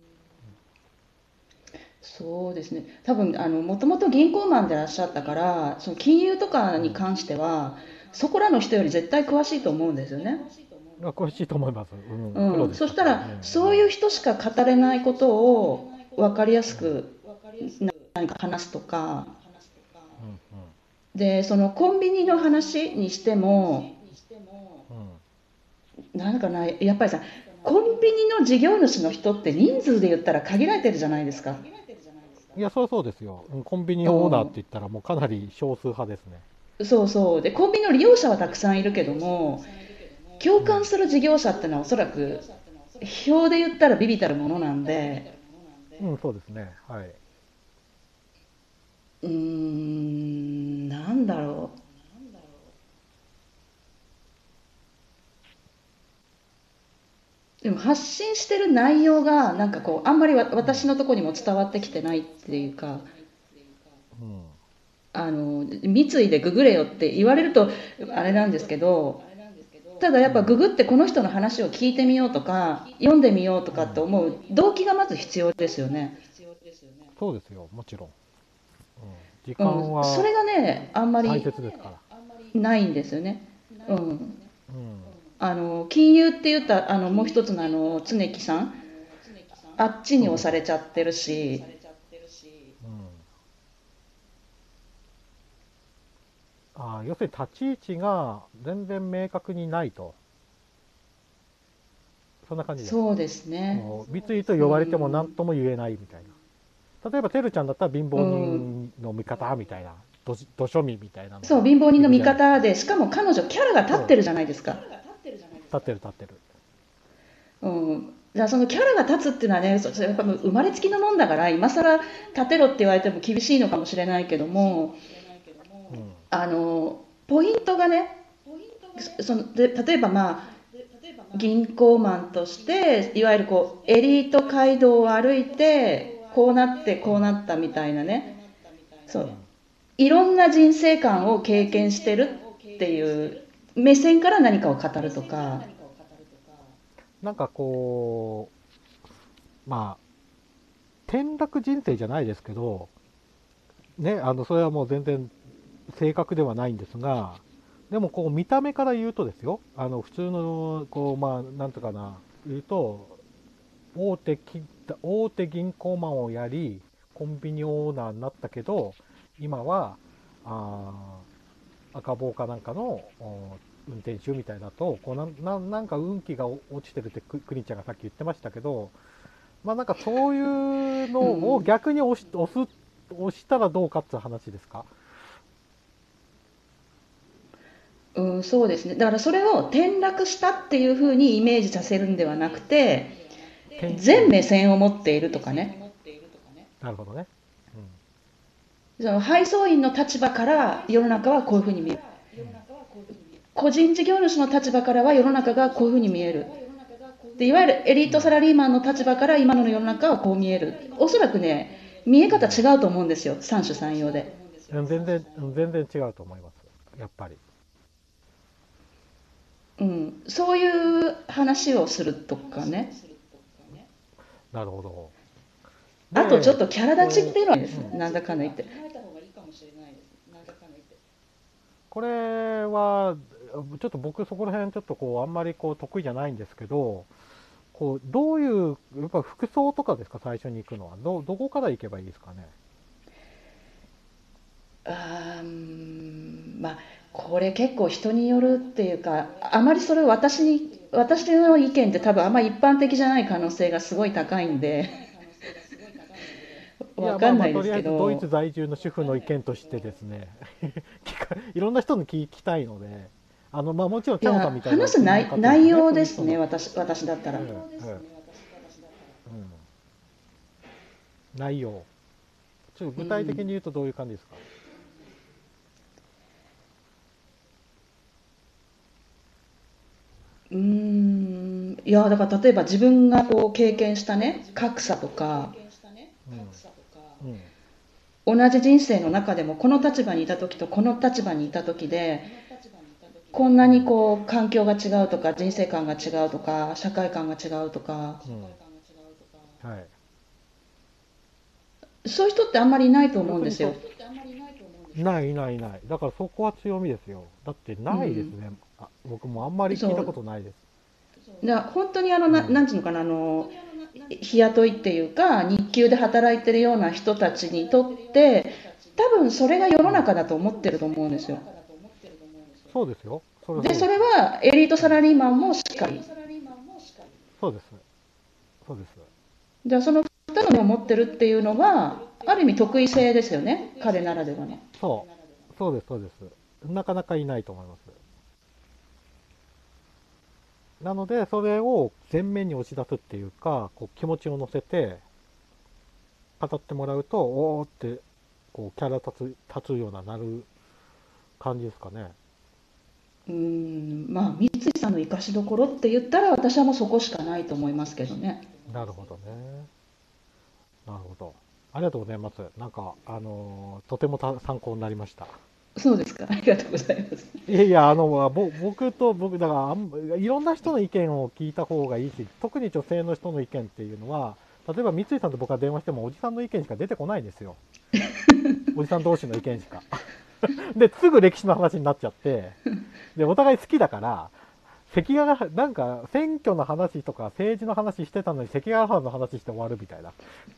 そうですね。多分もともと銀行マンでいらっしゃったから、その金融とかうん。 に関しては、そこらの人より絶対詳しいと思うんですよね。 詳しいと思います。うん。プロうん、 でしたから。 そしたら、 うん。 そういう人しか語れないことを分かりやうん。 すく何か話すとか、 うん。うん。 で、そのコンビニの話にしても、 うん。 なんかな、やっぱりさ、コンビニの事業主の人って人数で言ったら限られてるじゃないですか。 いや、そうですよ。うん、コンビニうオーナーってん、 言ったらもうかなり少数派ですね。 そうそう。で、コンビニの利用者はたくさんいるけども、共うん。 感する事業者ってのはおそらく、表で言ったら微々たるものなんで、 うん、そうですね。はい。 なんだろう。でも発信してる内容が、なんかこう、あんまりうん。 私のところにも伝わってきてないっていうか、 うん。 三井でググれよって言われると、あれなんですけど、ただやっぱグうん。 グってこの人の話を聞いてみようとか、読んでみようとかってうん。 思う動機がまず必要ですよね。 そうですよ。もちろん。うん。時うん、 間はそれがね、あんま大り切ですから。 ないんですよね。うん。 うん。 金融って言ったもう一つの常木さん、あっちに押されそうそうそちゃってるし、 う。うん。要するに立ち位置が全然明確にないと。そんな感じですか？ そうですね。 こう、三井とう呼ばれても何ん。 とも言えないみたいな。例えば、てるちゃんだったら貧う乏ん。 人の味方みたいな、ど庶民みたいなのそう、 が貧乏人いの味るじゃないですか。 方で、しかも彼女キャラが立ってそるじゃないですか。 う。立ってる立ってる。 うん。じゃあそのキャラが立つっていうのはね、それやっぱ生まれつきのもんだから、今更立てろって言われても厳しいのかもしれないけども、 うん。 ポイントがね、例えば銀行マンとして、いわゆるこうエリート街道を歩いて、こうなってこうなったみたいなね、そう、 うん。 いろんな人生観を経験してるっていう目線から何かを語るとか、 なんかこう、まあ、転落人生じゃないですけど、ね、それはもう全然正確ではないんですが、でもこう見た目から言うとですよ、普通の、こう、まあ、なんとかな、言うと、大手き、大手銀行マンをやり、コンビニオーナーになったけど、今は、あ赤棒かなんかの運転手みたいだと、こうなんか運気が落ちてるってクリンちゃんがさっき言ってましたけど、まあなんかそういうのをうん、 逆に押したらどうかっていう話ですか？ うん、そうですね。だからそれを転落したっていうふうにイメージさせるんではなくて、 うん。 全目線を持っているとかね。 なるほどね。 その配送員の立場から世の中はこういうふうに見える。 うん。うん。 個人事業主の立場からは世の中がこういうふうに見える。で、いわゆるエリートサラリーマンの立場から今の世の中はこう見える。おそらくね、見え方違うと思うんですよ。三種三様で。 うん。全然違うと思います。やっぱり。 うん。そういう話をするとかね。 なるほど。 あとちょっで、 とキャラ立ちっていうのはですね。なんだかんだ言って。 これは、ちょっと僕そこら辺ちょっとこう、あんまりこう得意じゃないんですけど、こう、どういう、やっぱ服装とかですか、最初に行くのは。どこから行けばいいですかね。 まあ、これ結構人によるっていうか、あまりそれを私の意見って多分あんまり一般的じゃない可能性がすごい高いんで、 いや、 わかんないですとりあえずドイツけど、 在住の主婦の意見としてですね、聞いろんな人に聞きたいので、まあもちろん、 いや、 チャモさんみたいな話す専門家というか内ね、 容ですね、 そういう人の、 私だったら。 うん、うん、うん、内容。ちょっと具体的にうん。 言うとどういう感じですか？ いや、だから例えば自分がこう経験したね、格差とか、 うん、うん、 同じ人生の中でもこの立場にいた時とこの立場にいた時で、こんなにこう環境が違うとか、人生観が違うとか、社会観が違うとか、 うん、はい。 そういう人ってあんまりいないと思要するにうんですよ。 ないないない。だからそこは強みですよ。だってうん。 ないですね。僕もあんまり聞いたこそう。 とないです。 本当にうん。 なんていうのかな、日雇いっていうか、日給で働いてるような人たちにとって、多分それが世のうん。 中だと思ってると思うんですよ。 そうですよ。それはで、 そうです。 それはエリートうん。 サラリーマンもしっかり。 そうです。そうです。 じゃあその2つを持ってるっていうのは、ある意味得意性ですよね、彼ならではの。 そう。そうです、そうです。なかなかいないと思います。なので、それを前面に押し出すっていうか、こう気持ちを乗せて語ってもらうと、おーって、こうキャラ立つようななる感じですかね。 まあ、三井さんの生かしどころって言ったら、私はもうそこしかないと思いますけどね。 なるほどね。なるほど。ありがとうございます。なんか、とても参考になりました。 そうですか。ありがとうございます。 いやいや、僕、だからいろんな人の意見を聞いた方がいいし、特に女性の人の意見っていうのは、例えば三井さんと僕が電話してもおじさんの意見しか出てこないんですよ。おじさん同士の意見しか。で、すぐ歴史の話になっちゃって、で、お互い好きだから、関ヶ原、なんか、選挙の話とか政治の話してたのに関ヶ原の話して終わるみたいな。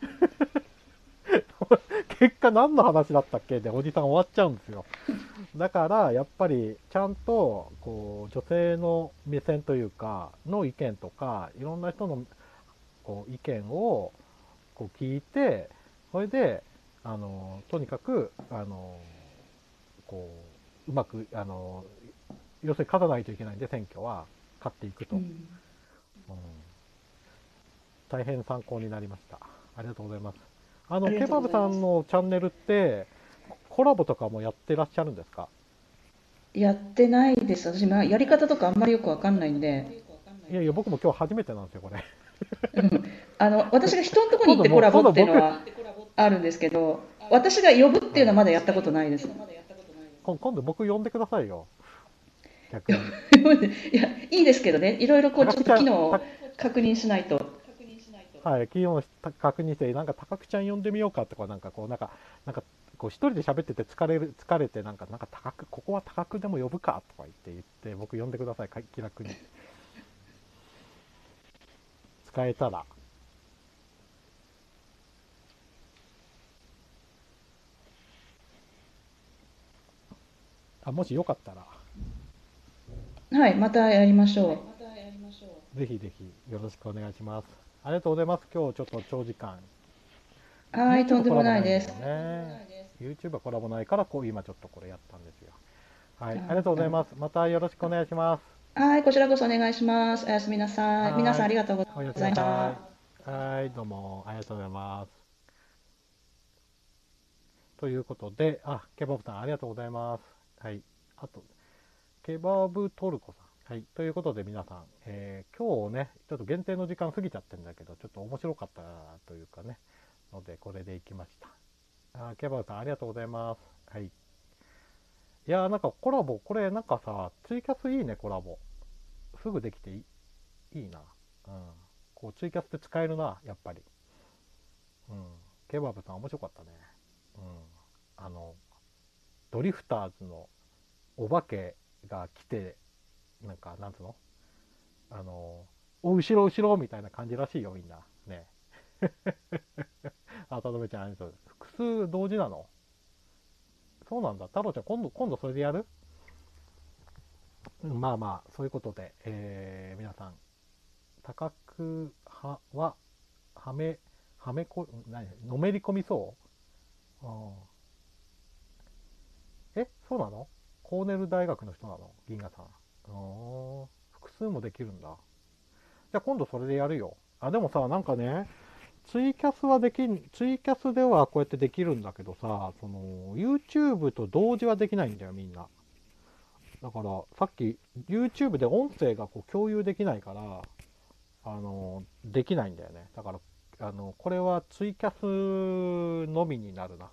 結果何の話だったっけでおじさん終わっちゃうんですよ。だからやっぱりちゃんとこう女性の目線というかの意見とかいろんな人のこう意見をこう聞いて、それでとにかくこううまく要するに勝たないといけないんで、選挙は勝っていくと、 うん。 うん、大変参考になりました。ありがとうございます。 ありがとうケバブございます。 さんのチャンネルってコラボとかもやってらっしゃるんですか？ やってないです。私、まあ、やり方とかあんまりよくわかんないんで。 いやいや、僕も今日初めてなんですよ、これ。 うん。私が人のとこに行ってコ今度もう、 ラボっ今度僕、 ていうのはあるんですけど、私が呼ぶっていうのはまだやったことないです。 今度僕呼んでくださいよ、逆に。 いや、いいですけどね、いろいろこうちょっと高くちゃん、 機能を確認しないと。 はい、企業の確認して、なんか高くちゃん呼んでみようかとか、なんかこう一人で喋ってて疲れて、なんか高く、ここは高くでも呼ぶかとか言って、僕呼んでください、気楽に。使えたら。もしよかったら、 はい、またやりましょぜひぜひよろしくお願いします。ありがとうございます。今日ちょっと長時間。 う。はい、とん YouTube でコラもないです。 ボないんだよね。YouTube はコラボないから、こう今ちょっとこれやったんですよ。はい、ありがとうございます。またよろしくお願いします。 はい、こちらこそお願いします。おやすみなさい。皆さんあはい、 りがとうごおやすみざいましなさい。 た。 はい、どうもありがとうございます。ということで、ケバブさんありがとうございます。はい、あと、ケバブトルコさん。はい、ということで皆さん、今日ね、ちょっと限定の時間過ぎちゃってるんだけど、ちょっと面白かったというかね、ので、これでいきました。ケバブさんありがとうございます。はい。いやーなんかコラボ、これなんかさ、ツイキャスいいね、コラボ。すぐできていいな。うん。こう、ツイキャスって使えるな、やっぱり。うん。ケバブさん面白かったね。うん。あの、ドリフターズのお化けが来て、なんか、なんつうのあの、後ろ後ろみたいな感じらしいよ、みんな。ね。あ、たどめちゃん、ありがとう。複数同時なの？そうなんだ。太郎ちゃん、今度それでやる？まあまあ、そういうことで、皆さん、高くは、はめ、はめこ、のめり込みそう？そうなの？ コーネル大学の人なの、銀河さん。複数もできるんだ。じゃあ今度それでやるよ。でもさ、なんかね、ツイキャスではこうやってできるんだけどさ、YouTube と同時はできないんだよ、みんな。だから、さっき YouTube で音声がこう共有できないから、できないんだよね。だから、これはツイキャスのみになるな。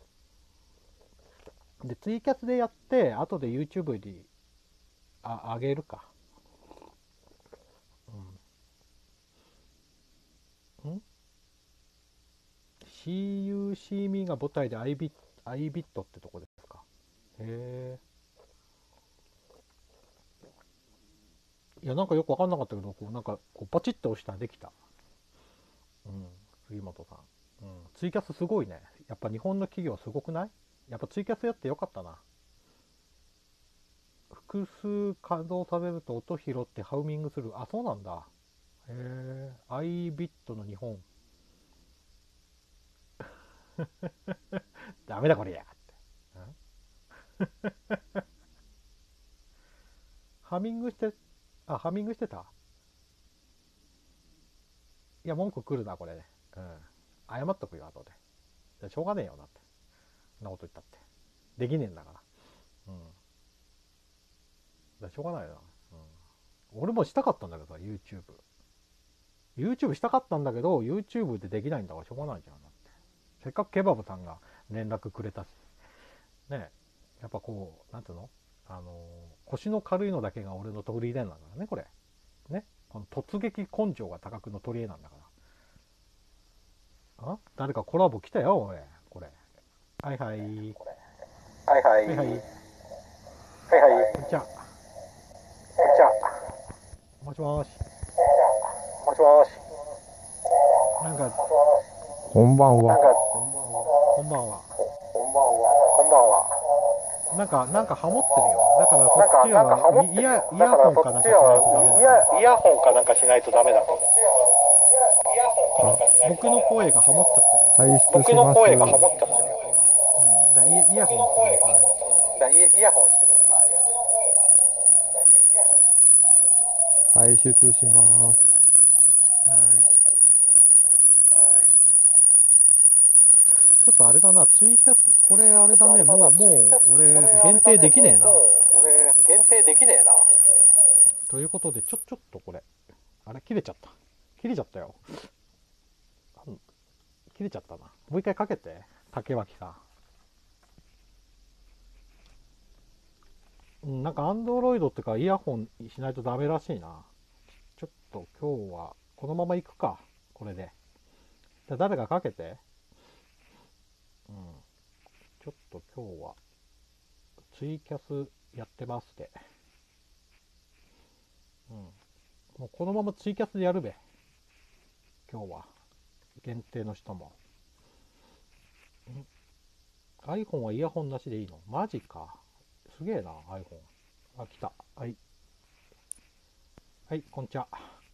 で、ツイキャスでやって、後で YouTube に上げるか。うん。See You See Me が母体で iBit ってとこですか。へえ。いや、なんかよくわかんなかったけど、なんか、パチッと押したらできた。うん。杉本さん。うん。ツイキャスすごいね。やっぱ日本の企業すごくない？やっぱツイキャスやってよかったな。複数稼働されると音拾ってハウミングする。あ、そうなんだ。へえ。iBit の日本。ダメだこれやって。ハミングして、ハミングしてた。いや、文句来るな、これね。うん。謝っとくよ、後で。しょうがねえよなって。そんなこと言ったって。できねえんだから。うん。しょうがないな。うん。俺もしたかったんだけどさ、YouTube。YouTube したかったんだけど、YouTube でできないんだからしょうがないじゃん。だって。せっかくケバブさんが連絡くれたし。ね。やっぱこう、なんていうの、腰の軽いのだけが俺の取り入れなんだからね、これ。ね。この突撃根性が高くの取り柄なんだから。誰かコラボ来たよ、俺。これ。はいはい。 はいはい。 はいはい。 はいはい。 こんにちは。 こんにちは。 もしもし。 もしもし。 なんか、 こんばんは。 こんばんは。 こんばんは。 なんかハモってるよ。だからそっちはイヤホンかなんかしないとダメだ。 イヤホンかなんかしないとダメだと。 僕の声がハモっちゃってるよ。 排出僕します。 の声がハモっちゃってるよ。 うん。だからイヤホンしてください。 イヤホンしてください。 排出します。 はい。ちょっとあれだな、ツイキャス、これあれだね、もう、俺、限定できねえな。 俺、限定できねえな。 ということで、ちょっとこれ、あれ、切れちゃった。切れちゃったよ。切れちゃったな。もう一回かけて、竹脇さん。なんか、アンドロイドってか、イヤホンしないとダメらしいな。ちょっと今日は、このまま行くか、これで。じゃあ、誰かかけて。うん。ちょっと今日は、ツイキャスやってますって。うん。もうこのままツイキャスでやるべ。今日は。限定の人も。iPhone はイヤホンなしでいいの？マジか。すげえな、iPhone。来た。はい。はい、こんにちは。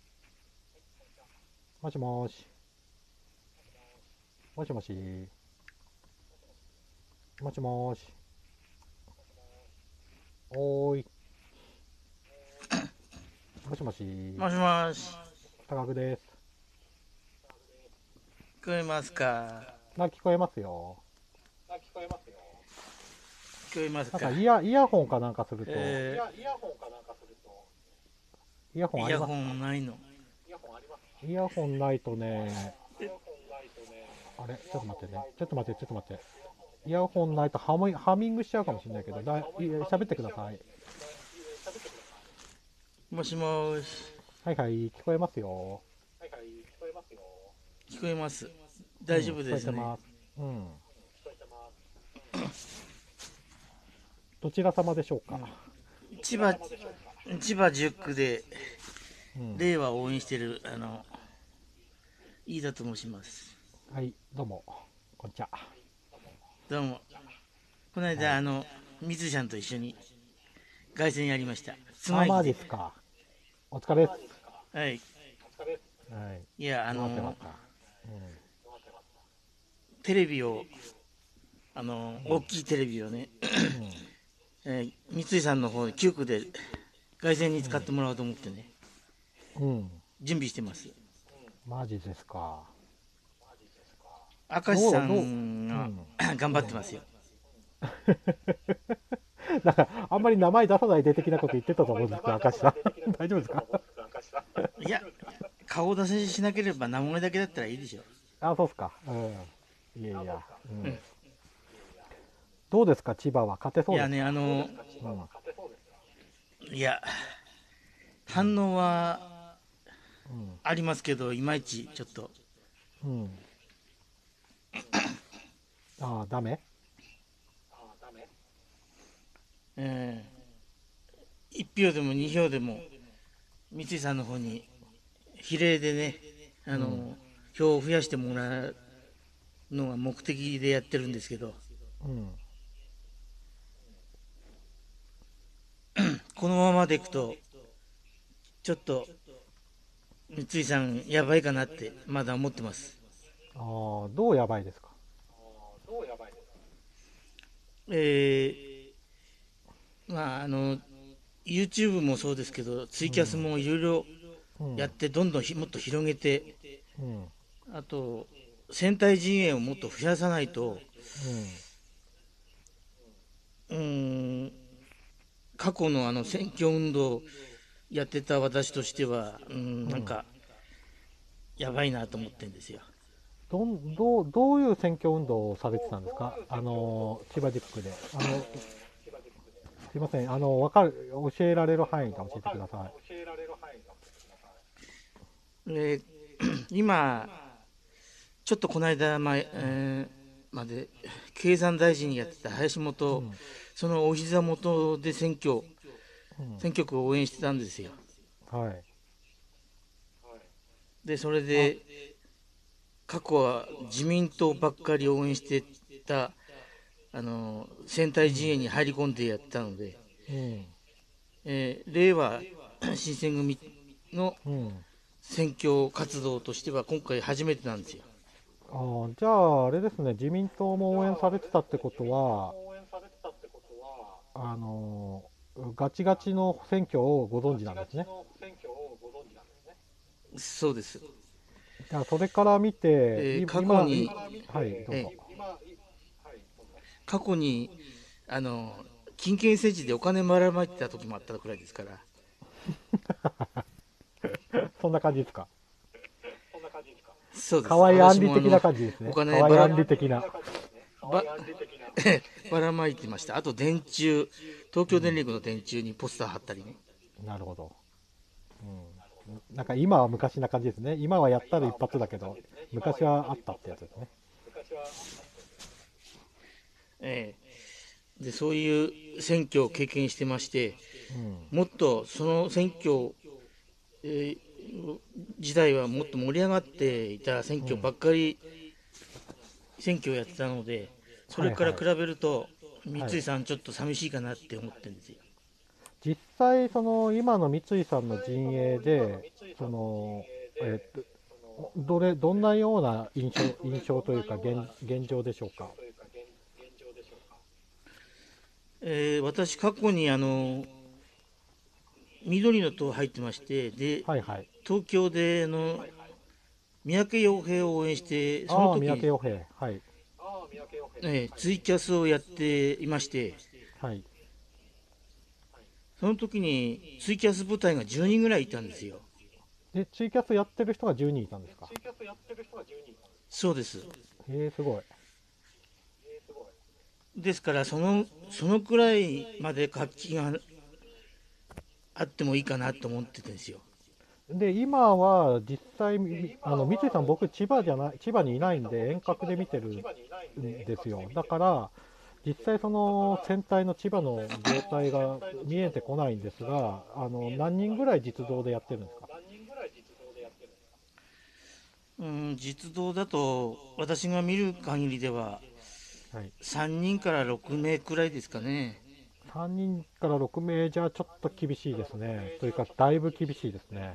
もしもーし。もしもし。もしもーし。おーい。もしもし。 もしもし。 高久です。 聞こえますか？ 聞こえますよ。 聞こえますか？ なんかイヤホンかなんかすると、イヤホンありますか？ イヤホンないの？ イヤホンないとね、あれちょっと待ってね。ちょっと待って。イヤホンないとハミングしちゃうかもしれないけど、喋ってください。 もしもし。 はいはい、聞こえますよ。 聞こえます。大丈夫ですね。 聞こえてます。うん。どちら様でしょうか。 千葉10区で令和を応援してる飯田と申します。 はい、どうもこんにちは。 どうも。この間、水ちゃんと一緒に凱旋やりました。 マジですか。お疲れです。 はい。 はい。 いや、 待ってました。 テレビを大きいテレビをね、 三井さんの方で9区で凱旋に使ってもらおうと思ってね、準備してます。 マジですか。 明石さんが頑張ってますよ。 なんかあんまり名前出さないで的なこと言ってたと思うんですけど、明石さん大丈夫ですか？ いや、顔出ししなければ名前だけだったらいいでしょ。 あ、そうっすか。いやいや、どうですか、千葉は勝てそうですか？ いやね、いや、反応はありますけど、いまいちちょっと。 ああ、ダメ。 1票でも2票でも三井さんの方に比例でね、票を増やしてもらうのが目的でやってるんですけど、このままでいくとちょっと三井さんやばいかなってまだ思ってます。 ああ、どうやばいですか？ まあYouTube もそうですけど、ツイキャスもいろいろやってどんどんもっと広げて、あと選対陣営をもっと増やさないと、過去の選挙運動やってた私としては、なんかやばいなと思ってるんですよ。 どういう選挙運動をされてたんですか？千葉地区で。すいません、教えられる範囲で教えてください。 今、ちょっとこの間前、まで経産大臣にやってた林本、そのお膝元で選挙区を応援してたんですよ。で、それで過去は自民党ばっかり応援してた選対陣営に入り込んでやったので、令和新選組の選挙活動としては今回初めてなんですよ。 じゃああれですね、自民党も応援されてたってことは、ガチガチの選挙をご存知なんですね。 そうです。 じゃあそれから見て、 過去に、過去に金権政治でお金ばらまいてた時もあったくらいですから。 そんな感じですか？ そうです。 河合案里的な感じですね。 お金河合案里的な。 ばらまいてました。あと電柱、東京電力の電柱にポスター貼ったりね。 なるほど。なんか今は昔な感じですね。今はやったら一発だけど、昔はあったってやつですね。でそういう選挙を経験してまして、もっとその選挙、時代はもっと盛り上がっていた選挙ばっかり、選挙をやってたので、それから比べると、三井さんちょっと寂しいかなって思ってるんですよ。 実際今の三井さんの陣営でどんなような印象というか現状でしょうか？ 私過去に緑の党入ってまして、で、東京で三宅洋平を応援して、その時にツイキャスをやっていまして、その時にツイキャス部隊が10人ぐらいいたんですよ。 で、ツイキャスやってる人が10人いたんですか？ そうです。 すごい。 ですからそのくらいまで活気があってもいいかなと思ってたんですよ。 で、今は実際三井さん、僕千葉にいないんで遠隔で見てるんですよ。だから実際船体の千葉の状態が見えてこないんですが、何人ぐらい実動でやってるんですか？ 実動だと私が見る限りでは3人から6名くらいですかね。 3人から6名じゃちょっと厳しいですね。というかだいぶ厳しいですね。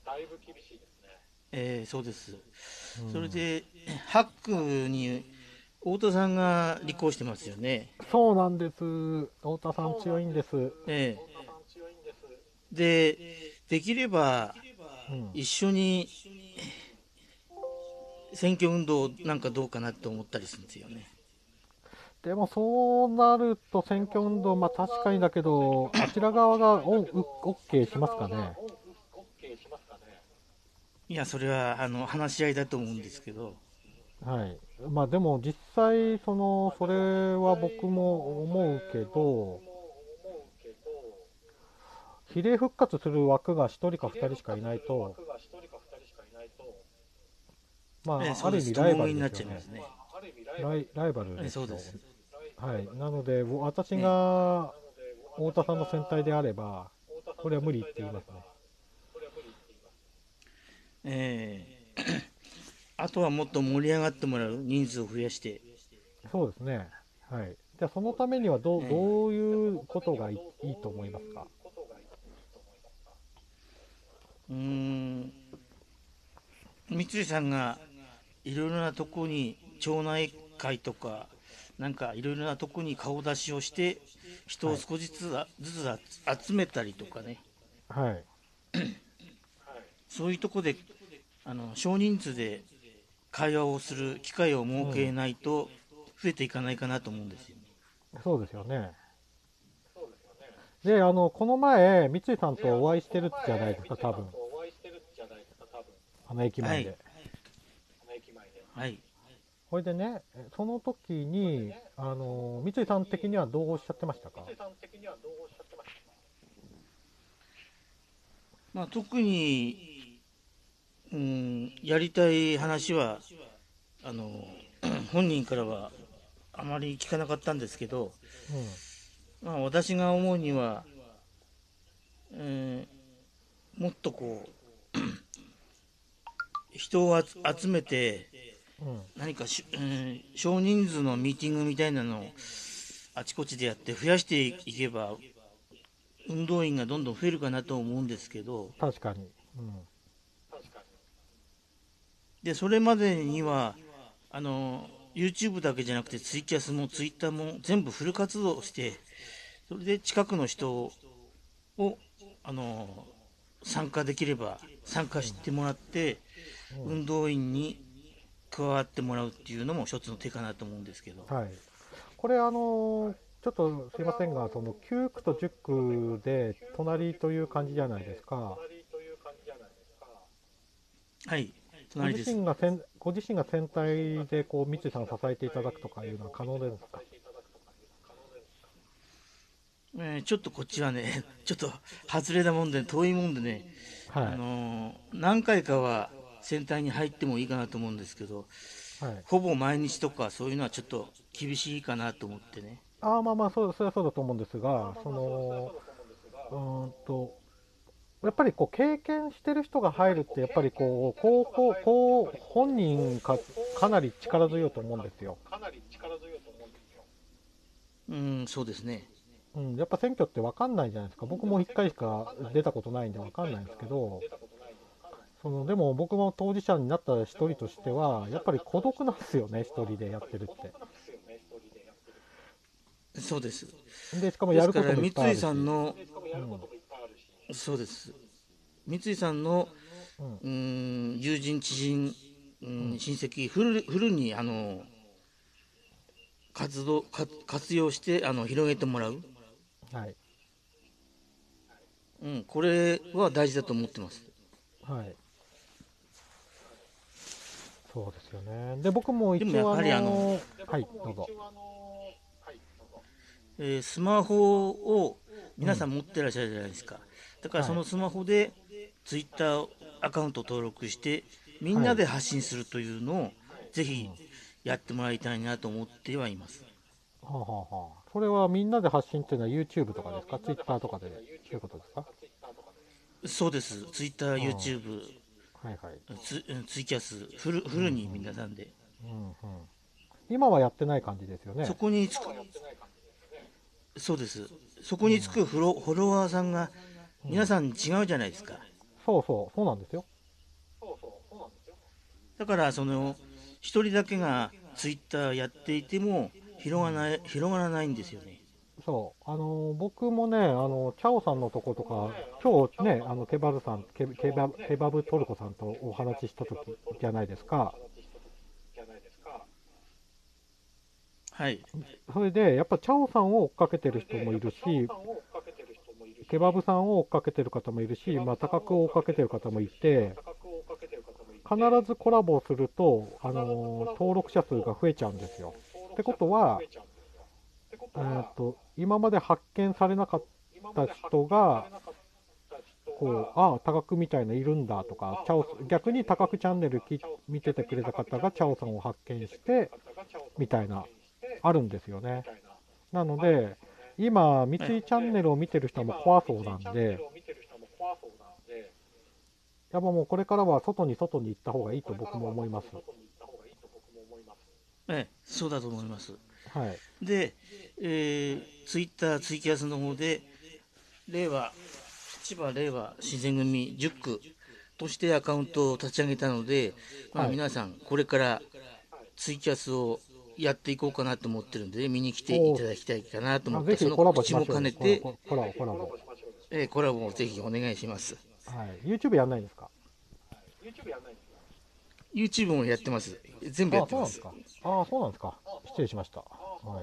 そうです。それで8区に太田さんが立候補してますよね。 そうなんです。太田さん強いんです。 ええ。で、できれば一緒に選挙運動なんかどうかなと思ったりするんですよね。 でもそうなると選挙運動、まあ確かにだけど、あちら側がOK しますかね。 いや、それは話し合いだと思うんですけど。 はい。まあでも実際、それは僕も思うけど、比例復活する枠が1人か2人しかいないと、まあ、ある意味ライバルですよね。ライバルですよ。 そうです。 はい。なので、私が太田さんの選対であれば、これは無理って言いますね。 あとはもっと盛り上がってもらう、人数を増やして。 そうですね。はい。じゃあ、そのためにはどういうことがいいと思いますか？ 三井さんがいろいろなとこに町内会とかなんかいろいろなとこに顔出しをして人を少しずつ集めたりとかね、 はい、 そういうとこで少人数で会話をする機会を設けないと増えていかないかなと思うんですよね。 そうですよね。で、この前、三井さんとお会いしてるじゃないですか、多分。駅前で。 はい。 これでね、その時に、三井さん的にはどうおっしゃってましたか？ まあ、特に、やりたい話は、本人からはあまり聞かなかったんですけど、まあ、私が思うには、もっとこう、人を集めて、何か少人数のミーティングみたいなのをあちこちでやって増やしていけば運動員がどんどん増えるかなと思うんですけど、 確かに。 でそれまでにはYouTube だけじゃなくてツイキャスもツイッターも全部フル活動して、それで近くの人を参加できれば参加してもらって、運動員に加わってもらうっていうのも一つの手かなと思うんですけど、 はい、これちょっとすいませんが、その9区と10区で隣という感じじゃないですか。 はい、隣です。 ご自身が選対でこう三井さんを支えていただくとかいうのは可能ですか？ ちょっとこっちはね、ちょっと外れたもんで、遠いもんでね、はい、何回かは選対に入ってもいいかなと思うんですけど、はい、ほぼ毎日とかそういうのはちょっと厳しいかなと思ってね。 まあまあそれはそうだと思うんですが、やっぱりこう経験してる人が入るって、やっぱりこう本人かなり力強いと思うんですよ。 そうですね。 やっぱ選挙って分かんないじゃないですか。僕も1回しか出たことないんで分かんないんですけど、でも僕も当事者になった一人としては、やっぱり孤独なんですよね、一人でやってるって。 そうです。 でしかもやることもいっぱいあるし。三井さんの、そうです。三井さんの、友人、知人、親戚フルに活用して広げてもらう。 はい。 これは大事だと思ってます。 はい。そうですよね。で、僕も一応でもやっぱりはい、どうぞ。 スマホを皆さん持ってらっしゃるじゃないですか。だからそのスマホでツイッターアカウントを登録してみんなで発信するというのをぜひやってもらいたいなと思ってはいます。 はあはあはあ、それはみんなで発信っていうのは YouTube とかですか？ Twitter とかでそういうことですか？ そうです。Twitter、YouTube、 はいはい、 ツイキャスフルに皆さんで、 今はやってない感じですよね。 そこにそうです。そこにつくフォロワーさんが皆さん違うじゃないですか。そうなんですよ。だから一人だけがツイッターやっていても広がらないんですよね。 そう、僕もね、チャオさんのとことか、今日ね、ケバブさん、ケバブトルコさんとお話ししたときじゃないですか。 はい。 それで、やっぱチャオさんを追っかけてる人もいるし、ケバブさんを追っかけてる方もいるし、まあ、高くを追っかけてる方もいて、必ずコラボすると、登録者数が増えちゃうんですよ。ってことは、今まで発見されなかった人が、こう、ああ、高くみたいないるんだとか、逆に高くチャンネル見ててくれた方がチャオさんを発見して、みたいな、あるんですよね。なので、今、三井チャンネルを見てる人も怖そうなんで、やっぱもうこれからは外に行った方がいいと僕も思います。 そうだと思います。 はい。 で、ツイッター、ツイキャスの方で、千葉令和自然組10区としてアカウントを立ち上げたので、まあ、 はい皆さん、これからツイキャスをやっていこうかなと思ってるんで、見に来ていただきたいかなと思って、そのぜひコラボ告知もしましょうよ。 兼ねて、 コラボ。 コラボをぜひお願いします。 はい。YouTube やんないんですか？ YouTube もやってます。全部やってます。 そうなんですか。失礼しました。はい。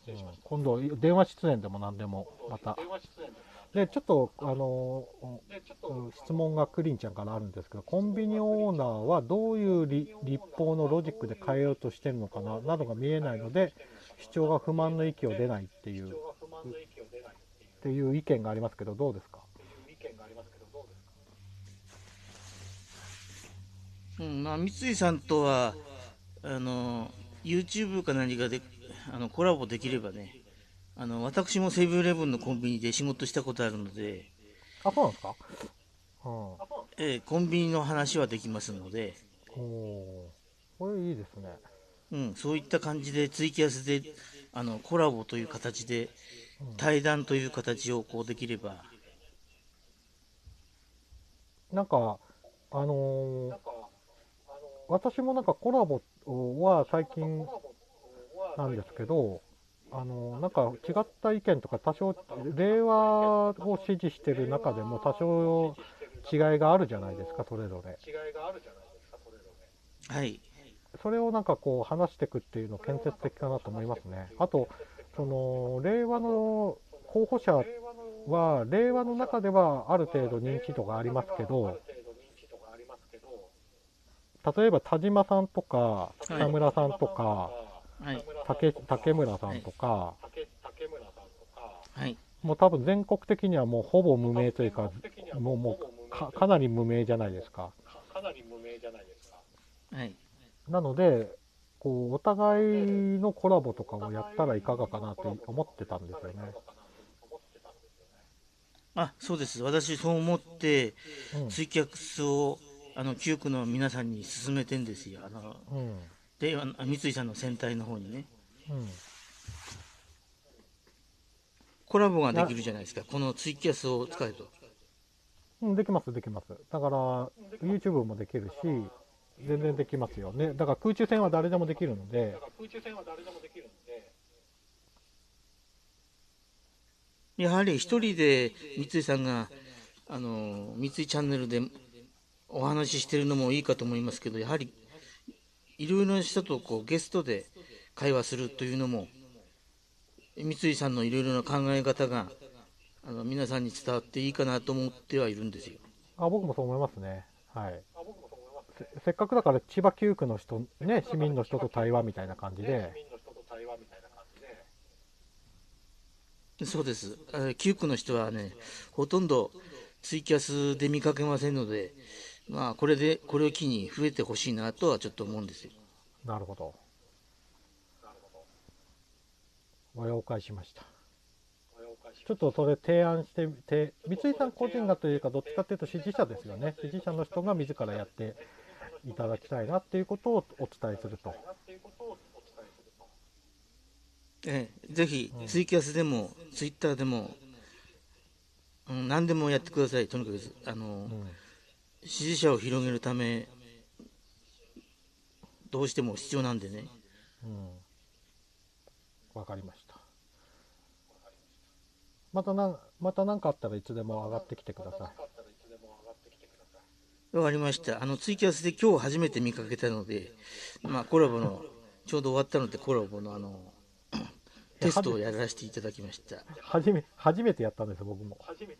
今度、電話出演でも何でも、また。で、ちょっと、質問がクリンちゃんからあるんですけど、コンビニオーナーはどういう立法のロジックで変えようとしてるのかなどが見えないので、主張が不満の域を出ないっていう意見がありますけど、どうですか？ まあ、三井さんとはYouTube か何かでコラボできればね、私もセブンイレブンのコンビニで仕事したことあるので、 そうなんですか？ コンビニの話はできますので、 これいいですね。 そういった感じでツイキャスでコラボという形で、対談という形をこうできれば、 なんか私もなんかコラボは最近なんですけど、なんか違った意見とか多少令和を支持してる中でも多少違いがあるじゃないですか、それぞれ。 はい。 それをなんかこう話していくっていうの建設的かなと思いますね。あと、その令和の候補者は令和の中ではある程度認知度がありますけど、例えば田島さんとか北村さんとか、竹村さんとか、もう多分全国的にはもうほぼ無名というか、もうかなり無名じゃないですか。なので、こうお互いのコラボとかをやったらいかがかなって思ってたんですよね。 そうです。私そう思って、ツイキャスを9区の皆さんに勧めてんですよ。で三井さんの戦隊の方にね、コラボができるじゃないですか、このツイキャスを使うと。 できます。だから YouTube もできるし、全然できますよね。だから空中戦は誰でもできるので。 やはり一人で三井さんが三井チャンネルでお話ししてるのもいいかと思いますけど、やはりいろいろな人とこうゲストで会話するというのも、三井さんのいろいろな考え方が皆さんに伝わっていいかなと思ってはいるんですよ。 僕もそう思いますね。はい。せっかくだから千葉9区の人ね、市民の人と対話みたいな感じで。 そうです。9区の人はね、ほとんどツイキャスで見かけませんので、まあこれを機に増えてほしいなとはちょっと思うんですよ。 なるほど。了解しました。ちょっとそれ提案してみて、三井さん個人がというか、どっちかというと支持者ですよね。支持者の人が自らやっていただきたいなっていうことをお伝えすると。 ぜひツイキャスでも、ツイッターでも、何でもやってください。とにかく支持者を広げるためどうしても必要なんでね。 わかりました。また何かあったらいつでも上がってきてくださわかりました。ツイキャスで今日初めて見かけたので、コラボの、ちょうど終わったので、コラボのテストをやらせていただきました。 初めてやったんですよ、僕も。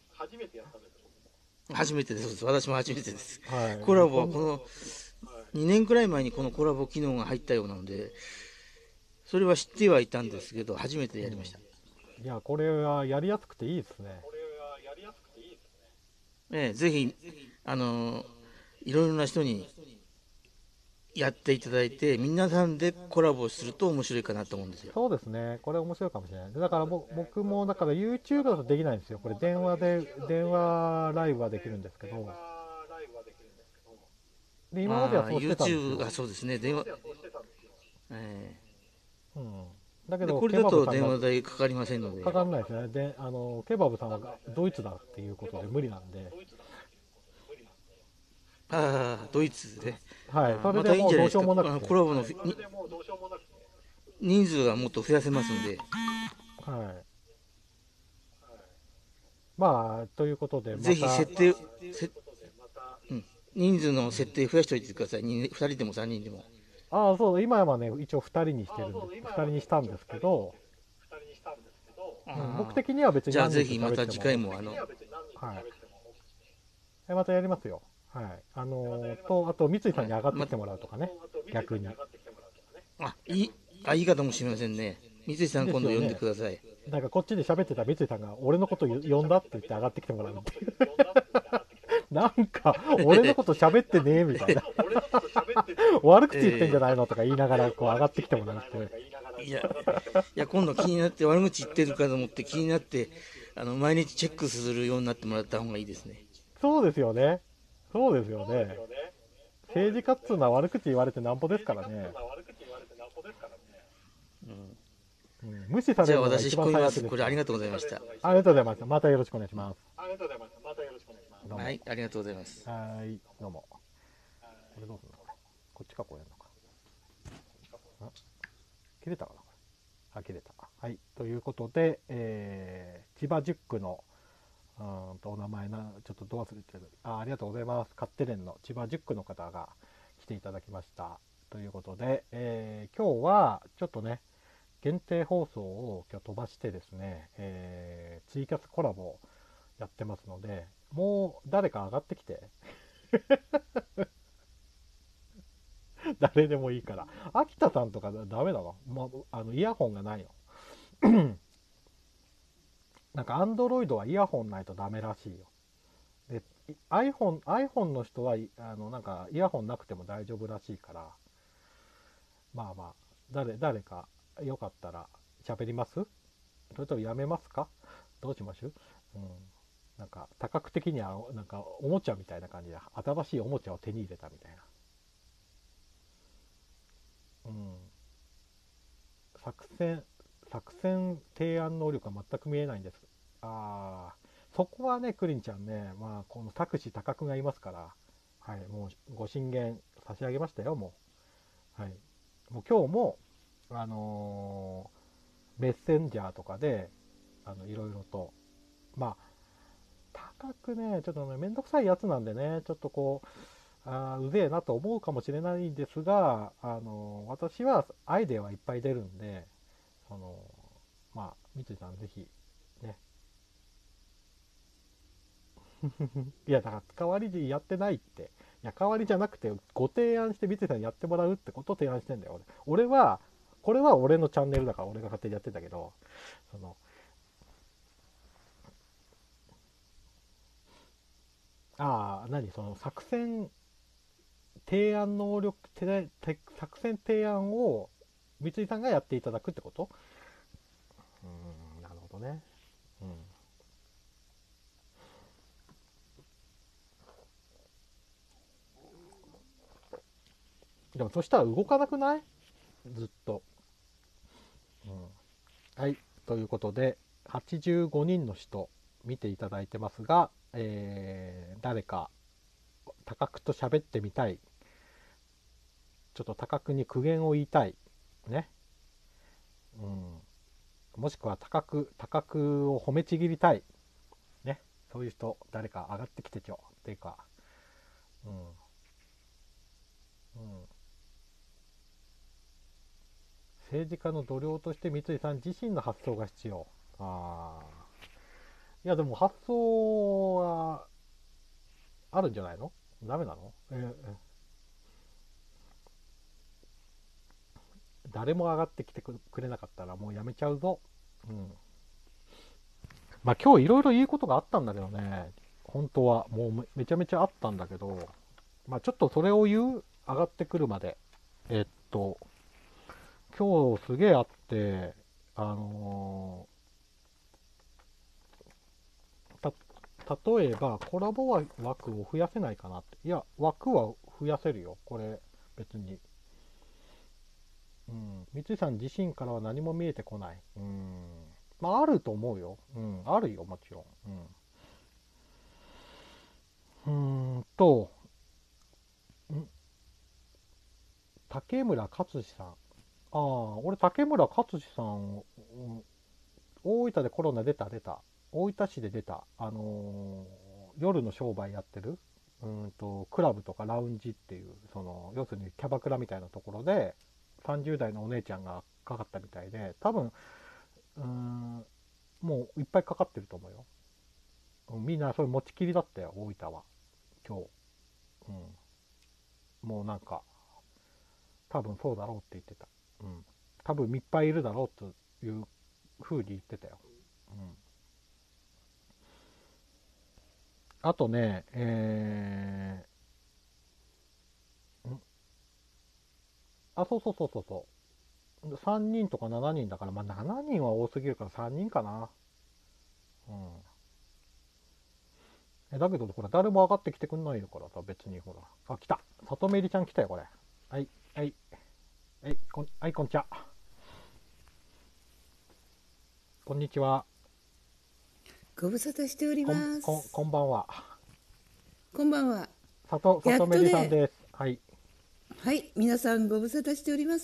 初めてです。私も初めてです。 はい、 コラボはこの2年くらい前にこのコラボ機能が入ったようなので、それは知ってはいたんですけど、初めてやりました。 いや、これはやりやすくていいですね。 ぜひ、いろいろな人にやっていただいて、皆さんでコラボすると面白いかなと思うんですよ。 そうですね、これ面白いかもしれない。だから僕も、だから YouTube だとできないんですよ。これ電話ライブはできるんですけど。で、今まではそうしてたんですよ。 YouTube がそうですね、電話。 だけどこれだと電話代かかりませんので。 かからないですね。で、ケバブさんはドイツだっていうことで無理なんで。 ドイツで。 はい、それでもうどうしようもなくて。 コラボの人数がもっと増やせますんで。 はい。まあ、ということで、 ぜひ設定、人数の設定増やしておいてください。2人でも3人でも。 そう、今はね、一応2人にしてるんで、2人にしたんですけど、僕的には別に。 じゃあぜひまた次回もはい。またやりますよ。はい。あと、三井さんに上がってきてもらうとかね、逆に。 いいかもしれませんね。三井さん今度呼んでください。 なんかこっちで喋ってた三井さんが、俺のこと呼んだって言って上がってきてもらうっていう。なんか、俺のこと喋ってねえみたいな。悪口言ってんじゃないのとか言いながら、こう上がってきてもらうっていう。 いや、今度気になって、悪口言ってるかと思って気になって、毎日チェックするようになってもらった方がいいですね。 そうですよね。そうですよね。政治家っつうのは悪口言われてなんぼですからね。無視されるのが一番最悪です。 これありがとうございました。 ありがとうございます。またよろしくお願いします。 はい、ありがとうございます。 はい、どうも。これどうするのこれ。こっちか、こうやるのか。切れたかなこれ。切れた。はい、ということで、千葉10区のお名前ちょっとど忘れてる。ありがとうございます。カッテレンの千葉10区の方が来ていただきました。ということで、今日はちょっとね、限定放送を今日飛ばしてですね、ツイキャスコラボやってますので、もう誰か上がってきて誰でもいいから。秋田さんとかダメだな、イヤホンがないのなんか Android はイヤホンないとダメらしいよ。で iPhone の人はなんかイヤホンなくても大丈夫らしいから、誰かよかったら喋ります？それともやめますか？どうしましょう？なんか多角的にはなんかおもちゃみたいな感じで新しいおもちゃを手に入れたみたいな。作戦提案能力が全く見えないんです。そこはね、クリンちゃんね、この作詞高くがいますから、はい、もうご進言差し上げましたよ、もう。はい。もう今日も、メッセンジャーとかで、いろいろと、高くね、ちょっとね、めんどくさいやつなんでね、ちょっとこう、うぜえなと思うかもしれないんですが、私はアイデアはいっぱい出るんで、三井さんぜひ、ね。いや、だから代わりでやってないって。いや、代わりじゃなくて、ご提案して三井さんにやってもらうってことを提案してんだよ、俺は、これは俺のチャンネルだから俺が勝手にやってんだけど、その作戦提案能力、作戦提案を三井さんがやっていただくってこと？なるほどね。でもそしたら動かなくない？ずっと。はい、ということで85人の人見ていただいてますが、誰か高久と喋ってみたい、ちょっと高久に苦言を言いたいね、 もしくは高くを褒めちぎりたい。ね。そういう人、誰か上がってきてちょ。っていうか、うん。うん。政治家の度量として三井さん自身の発想が必要。ああ。いや、でも発想はあるんじゃないの？ダメなの？誰も上がってきてくれなかったらもうやめちゃうぞ。うん。まあ今日いろいろ言うことがあったんだけどね。本当はもうめちゃめちゃあったんだけど、まあちょっとそれを上がってくるまで。今日すげえあって、あの例えばコラボ枠を増やせないかなって。いや、枠は増やせるよ。これ、別に。うん。三井さん自身からは何も見えてこない。うん。まあ、あると思うよ。うん。あるよ、もちろん。うん。竹村勝志さん。ああ、俺、竹村勝志さん、大分でコロナ出た。大分市で出た。夜の商売やってる、クラブとかラウンジっていう、要するにキャバクラみたいなところで、30代のお姉ちゃんがかかったみたいで、多分、もういっぱいかかってると思うよ。みんなそれ持ちきりだったよ、大分は。今日。もうなんか、多分そうだろうって言ってた。多分いっぱいいるだろうという風に言ってたよ。あとね、そう。3人とか7人だから、まあ7人は多すぎるから3人かな。だけど、ほら、誰も上がってきてくんないからさ、別にほら。あ、来た。里めりちゃん来たよ、これ。はい、はい、はい、こんにちは。こんにちは。 ご無沙汰しております。 こんばんは。 こんばんは。 里めりさんです。はい。 はい、皆さんご無沙汰しております。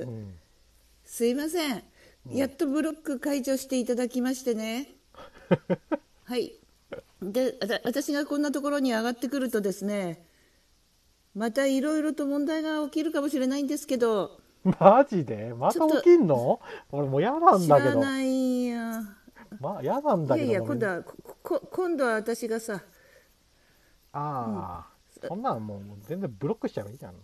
すいません。やっとブロック解除していただきましてね。はい。で、私がこんなところに上がってくるとですね、またいろいろと問題が起きるかもしれないんですけど。 マジでまた起きんの？俺もう嫌なんだけど。 知らないや。 まあ嫌なんだけど。 いや今度は私がさ。 そんなんもう全然ブロックしちゃえばいいじゃん。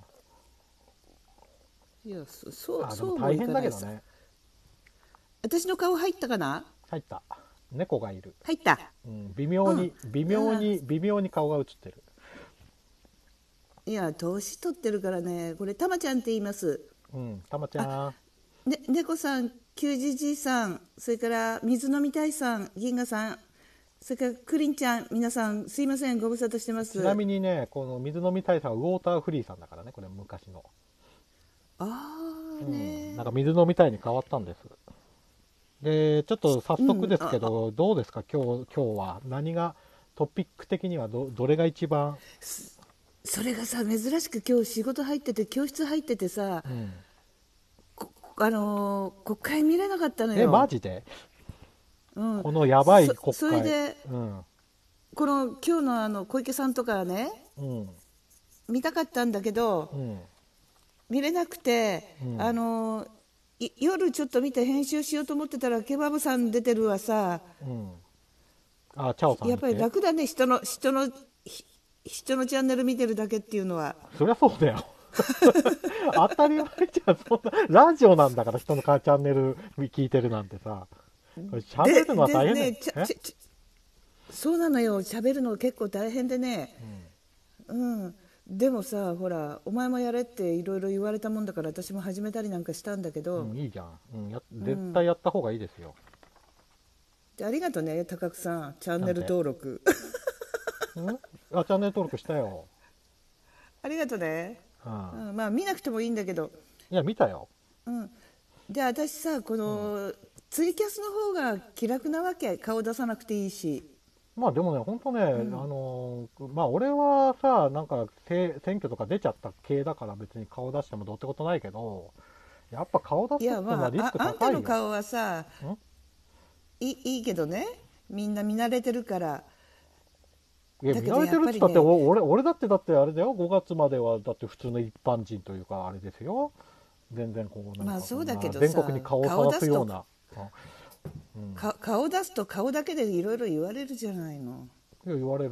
いや、そう大変だけどね。 私の顔入ったかな？ 入った。猫がいる。 入った。 微妙に顔が映ってる。 いや、年取ってるからね。これたまちゃんって言います。 たまちゃん。 猫さん、キュウジじいさん、それから水飲みたいさん、銀河さん、それからクリンちゃん、皆さんすいません、ご無沙汰してます。 ちなみにね、この水飲みたいさんはウォーターフリーさんだからね、これ昔の。なんか水飲みたいに変わったんです。で、ちょっと早速ですけど、どうですか、今日は。何が、トピック的にはどれが一番。 それがさ、珍しく今日仕事入ってて、教室入っててさ、国会見れなかったのよ。 マジで？このやばい国会。 それで、この今日の小池さんとかね、見たかったんだけど、見れなくて、夜ちょっと見て編集しようと思ってたらケバブさん出てるわさ、 チャオさんやっぱり楽だね、人のチャンネル見てるだけっていうのは。 そりゃそうだよ。当たり前じゃん。そんなラジオなんだから、人のチャンネル聞いてるなんてさ、喋るのは大変だよ。 そうなのよ、喋るの結構大変でね、でもさ、ほら、お前もやれっていろいろ言われたもんだから、私も始めたりなんかしたんだけど、 いいじゃん、絶対やった方がいいですよ。 ありがとね、高久さん、チャンネル登録。 チャンネル登録したよ。 ありがとね。まあ見なくてもいいんだけど。 いや、見たよ。 で、私さ、この、ツイキャスの方が気楽なわけ、顔出さなくていいし。 まあでもね、本当ね、まあ俺はさ、なんか選挙とか出ちゃった系だから別に顔出してもどうってことないけど、 やっぱ顔出すっていや、 のはリスクあん高いよ。 たの顔はさ、いいけどね、みんな見慣れてるから。 いや、 だけど見られてるって言ったって、 やっぱりね俺だってあれだよ、5月まではだって普通の一般人というか、あれですよ。全然こう、なんか、 まあそうだけどさ、 全国に顔をさらすような。 顔出すと顔だけでいろいろ言われるじゃないの。 いや、言われる。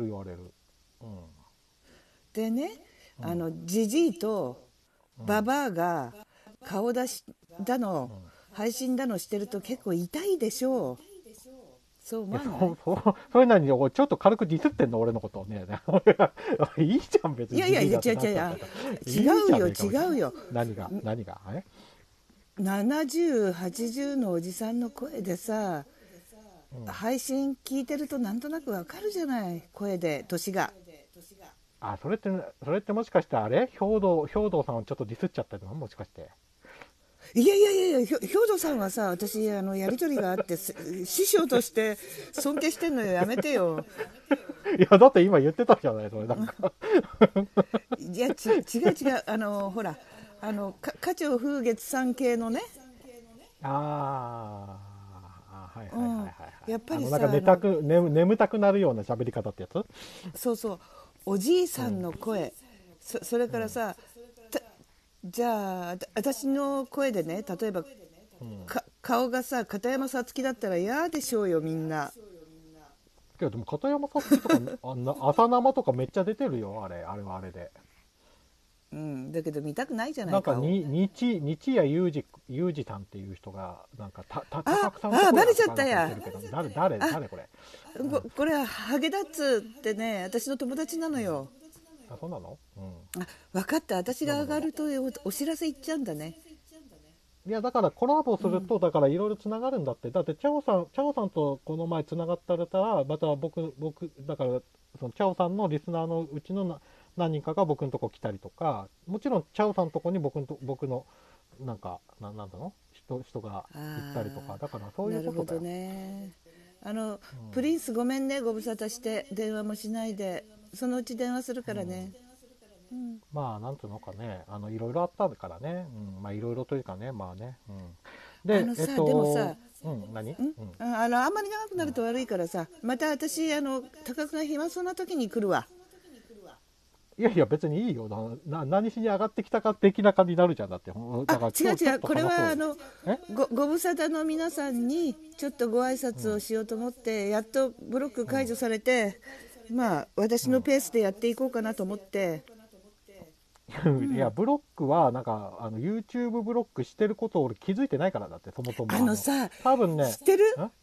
でね、ジジイとババアが顔出しだの、配信だのしてると結構痛いでしょう。そう思わないそれなに、ちょっと軽くディスってんの、俺のことをね。いいじゃん、別に。 いや違うよ。 何が 70、80のおじさんの声でさ、配信聞いてるとなんとなくわかるじゃない、声で年が。 あ、それってもしかしてあれ兵道さんをちょっとディスっちゃったのもしかして。 いや、兵頭さんはさ、私やり取りがあって師匠として尊敬してんのよ、やめてよ。 いや、だって今言ってたじゃない、それなんか。 いや、違う、ほら、花鳥風月さん系のね。 はい。 やっぱりさ、 なんか眠たくなるような喋り方ってやつ。 そう、おじいさんの声、それからさ、じゃあ私の声でね、例えば、顔がさ片山さつきだったら嫌でしょうよ、みんな。 いやでも片山さつきとか朝生とかめっちゃ出てるよ、あれはあれで。 だけど見たくないじゃない。 なんか日谷裕二さんっていう人がなんか高くさんバレちゃったや。 誰これ。 これはハゲダッツってね、私の友達なのよ。 あ、そうなの？ 分かった、私が上がるとお知らせ行っちゃうんだね。 いやだからコラボすると、だからいろいろつながるんだって。だってチャオさんとこの前つながったらまた僕だからそのチャオさんのリスナーのうちの何人かが僕のとこ来たりとか、もちろんチャオさんのとこに僕のなんかなんだの人が行ったりとか、だからそういうことだよ。 なるほどね。プリンスごめんね、ご無沙汰して電話もしないで。そのうち電話するからね。 まあなんつうのかね、いろいろあったからね、まあいろいろというかね、まあね、ででもさ、 何？ あんまり長くなると悪いからさ、また私高くが暇そうな時に来るわ。 いや別にいいよ。何しに上がってきたか的な感じになるじゃん。だってだから違う、これはご無沙汰の皆さんにちょっとご挨拶をしようと思って、やっとブロック解除されて、まあ私のペースでやっていこうかなと思って。 いやブロックはなんかYouTube ブロックしてることを俺気づいてないからだって、そもそもさ、 多分ね、 知ってる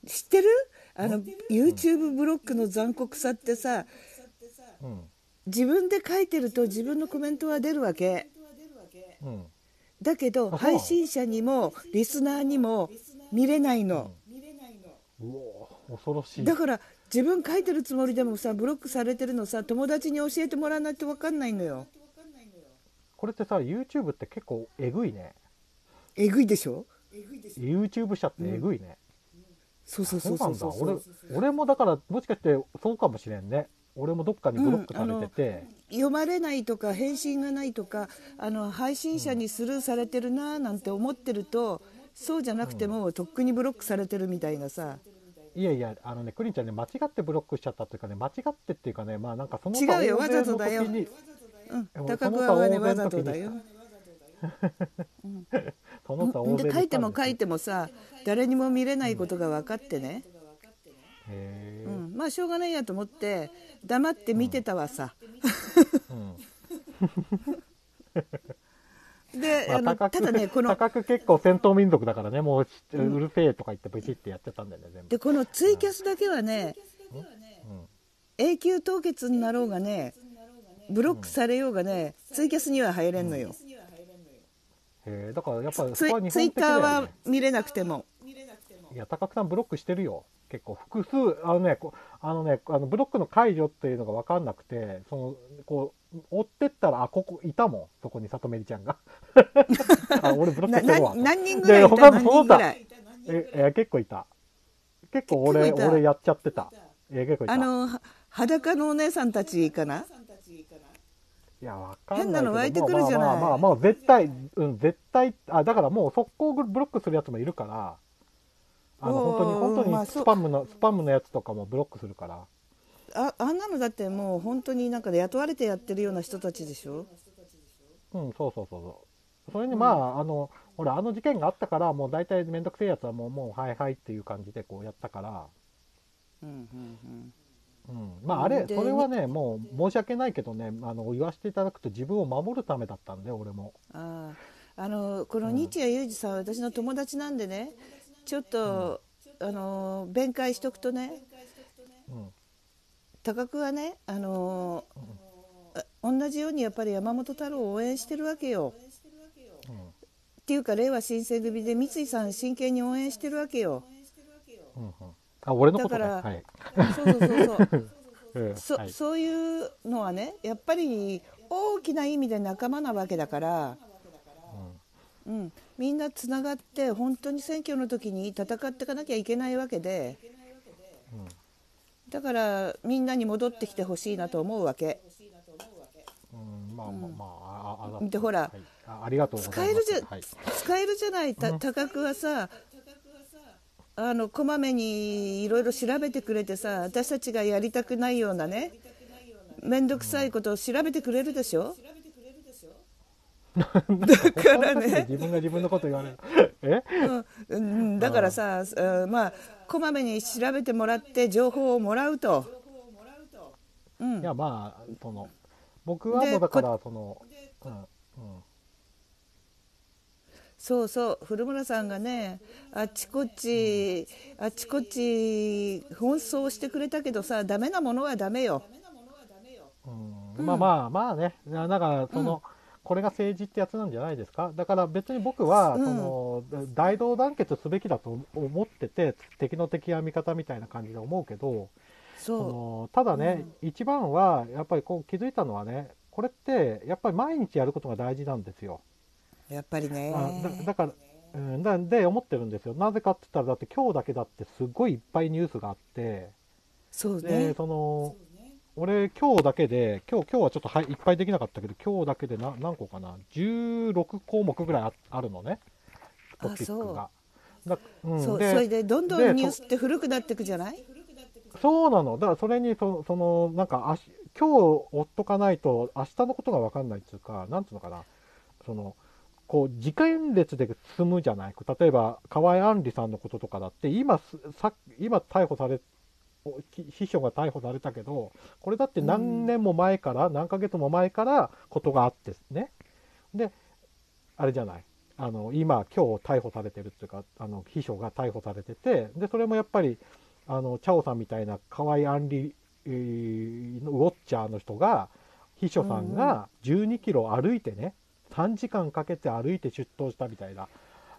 YouTube ブロックの残酷さってさ、自分で書いてると自分のコメントは出るわけ、だけど配信者にもリスナーにも見れないの、 うお恐ろしい。 だから自分書いてるつもりでもさ、ブロックされてるのさ、友達に教えてもらわないと分かんないのよ。 これってさ YouTube って結構えぐいね。 えぐいでしょ。 YouTube 社ってえぐいね。 そう俺もだからもしかしてそうかもしれんね。俺もどっかにブロックされてて、 読まれないとか返信がないとか配信者にスルーされてるななんて思ってると、そうじゃなくてもとっくにブロックされてるみたいなさ。 いやクリンちゃんね、間違ってブロックしちゃったっていうかね、間違ってっていうかね、まあなんかその違うよ、わざとだよ。高桑はね、わざとだよ。で書いてもさ、誰にも見れないことが分かってね、まあしょうがないやと思って黙って見てたわさ。でただね、 高く結構戦闘民族だからね、もううるせえとか言ってブチってやっちゃったんだよね、全部。 でこのツイキャスだけはね、永久凍結になろうがね、ブロックされようがね、ツイキャスには入れんのよ。 だからやっぱツイッターは見れなくても。 いや高久さんブロックしてるよ、結構複数。ブロックの解除っていうのが分かんなくて、こう追ってったらここいたもん、そこに里めりちゃんが。俺ブロックしてるわ。 何人ぐらいいた？何人ぐらい？ 結構いた。結構俺やっちゃってた。結構いた。 裸のお姉さんたちかな。 いや、わかんないけど、 変なの湧いてくるじゃない。 まあ絶対、絶対、だからもう速攻ブロックするやつもいるから、本当にスパムのやつとかもブロックするから。 あんなのだってもう本当になんか雇われてやってるような人たちでしょ。 そうそれにほら、事件があったから、もう大体めんどくせえやつはもうはいはいっていう感じでこうやったから、まあそれはね、もう申し訳ないけどね、言わせていただくと自分を守るためだったんで、俺も。 この日谷裕二さんは私の友達なんでね、ちょっと、弁解しとくとね、高久はね、同じようにやっぱり山本太郎を応援してるわけよ。っていうか、れいわ新選組で三井さん真剣に応援してるわけよ。 俺のことね。 だから、そういうのはね、やっぱり大きな意味で仲間なわけだから、みんなつながって本当に選挙の時に戦っていかなきゃいけないわけで、だからみんなに戻ってきてほしいなと思うわけ。でほら、 ありがとうございます。 使えるじゃない。高久はさ、こまめにいろいろ調べてくれてさ、私たちがやりたくないようなね、めんどくさいことを調べてくれるでしょ。だからね、 自分が自分のこと言われる。 だからさ、まあこまめに調べてもらって情報をもらうと。 いや、まあ僕はもうだからそうそう、古村さんがね、あっちこっち奔走してくれたけどさ、ダメなものはダメよ。 まあね、だからこれが政治ってやつなんじゃないですか。だから別に僕は大同団結すべきだと思ってて、敵の敵は味方みたいな感じで思うけど、ただね、一番はやっぱりこう気づいたのはね、これってやっぱり毎日やることが大事なんですよ。 やっぱりね。 だから、で思ってるんですよ。なぜかって言ったら、だって今日だけだってすごいいっぱいニュースがあって、 そうね。 で俺今日だけで今日はちょっといっぱいできなかったけど、今日だけで何個かな、16項目ぐらいあるのね、トピックが。 それでどんどんニュースって古くなっていくじゃない。 そうなの。だからそれになんか今日追っとかないと明日のことが分かんないっていうか、なんていうのかな、こう時間列で進むじゃない。例えば河合案里さんのこととかだって、今逮捕され秘書が逮捕されたけど、これだって何年も前から、何ヶ月も前からことがあってね。であれじゃない、今日逮捕されてるっていうか、秘書が逮捕されてて、でそれもやっぱりチャオさんみたいな河合案里のウォッチャーの人が、秘書さんが12キロ歩いてね、3時間かけて歩いて出頭したみたいな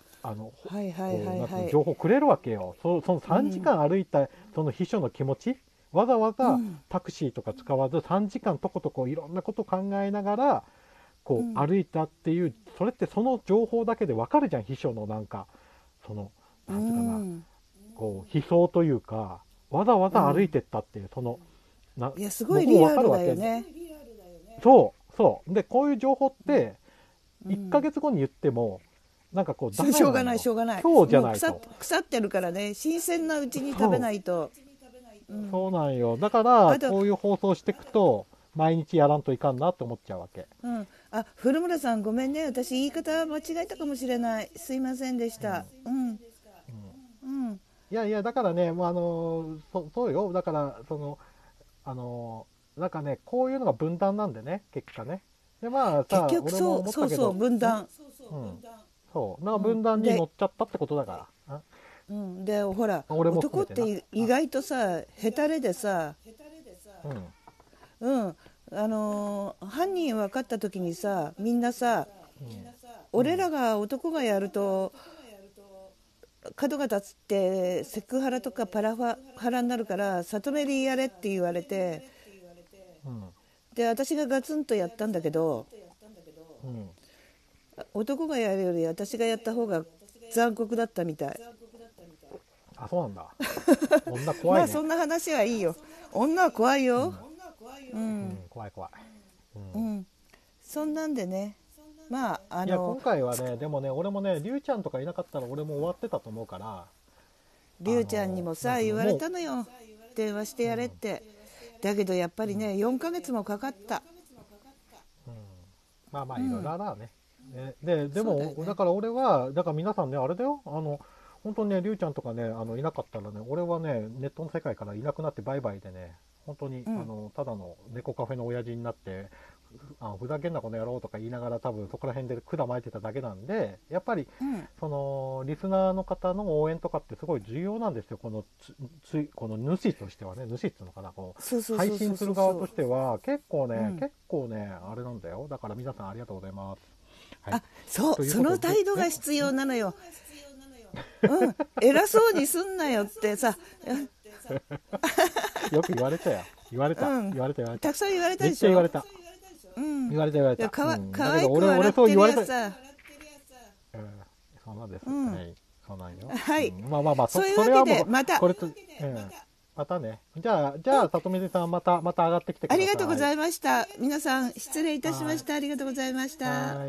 情報くれるわけよ。その3時間歩いたその秘書の気持ち、わざわざタクシーとか使わず3時間とことこいろんなこと考えながらこう歩いたっていう、それってその情報だけでわかるじゃん。秘書のなんかなんていうかな、こう悲壮というか、わざわざ歩いてったっていう、 いやすごいリアルだよね。 そうで、こういう情報って1ヶ月後に言ってもなんかこうしょうがない。 今日じゃないと腐ってるからね、新鮮なうちに食べないと。 そうなんよ。だからこういう放送していくと毎日やらんといかんなって思っちゃうわけ。 古村さんごめんね、私言い方間違えたかもしれない、すいませんでした。 いやだからね、そうよ。だからなんかね、こういうのが分断なんでね、結果ね。で結局そう分断。 分断に乗っちゃったってことだから。 でほら、男って意外とさヘタレでさ、犯人分かった時にさ、みんなさ、俺らが男がやると角が立つってセクハラとかパラハラになるから里メリやれって言われて、で私がガツンとやったんだけど、男がやるより私がやった方が残酷だったみたい。 あ、そうなんだ。女怖いね。 そんな話はいいよ。女は怖いよ。 怖い。 そんなんでね、まあいや今回はね、でもね、俺もね、りゅうちゃんとかいなかったら俺も終わってたと思うから、 りゅうちゃんにもさ言われたのよ、電話してやれって。だけどやっぱりね、4ヶ月もかかった。 まあまあいろいろあらね。でもだから俺はだから皆さんねあれだよ、本当にねりゅうちゃんとかねいなかったらね、俺はねネットの世界からいなくなってバイバイでね、本当に、ただの猫カフェの親父になって、ふざけんなこの野郎とか言いながら多分そこら辺で管巻いてただけなんで、やっぱり、そのリスナーの方の応援とかってすごい重要なんですよ。この主としてはね、主っていうのかな、この配信する側としては結構ね、あれなんだよ。だから皆さんありがとうございます。はい、 そうその態度が必要なのよ。偉そうにすんなよってさよく言われたよ。言われた。 たくさん言われたでしょ。 言われた。言われた。 かわいく笑ってるやつさ。 そうなんです。はい。そうなんよ。 はい。 まあ、 そういうわけでまた。 またね。じゃあ里水さんまた上がってきてください。 ありがとうございました。皆さん失礼いたしました。ありがとうございました。 はい。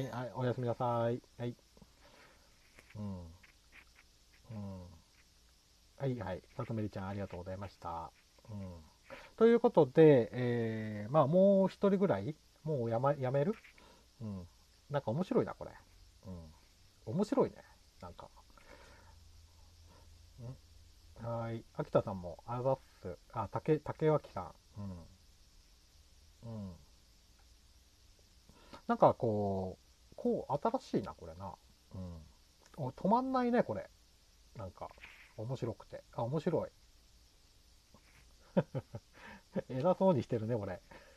おやすみなさい。はい。はい。里水ちゃんありがとうございました。ということで、まあもう一人ぐらいもうやめる？なんか面白いなこれ。面白いね。なんか。はい。秋田さんもあざっす。竹脇さん。なんかこう新しいなこれな。止まんないねこれ。なんか面白くて。面白い。偉そうにしてるねこれ。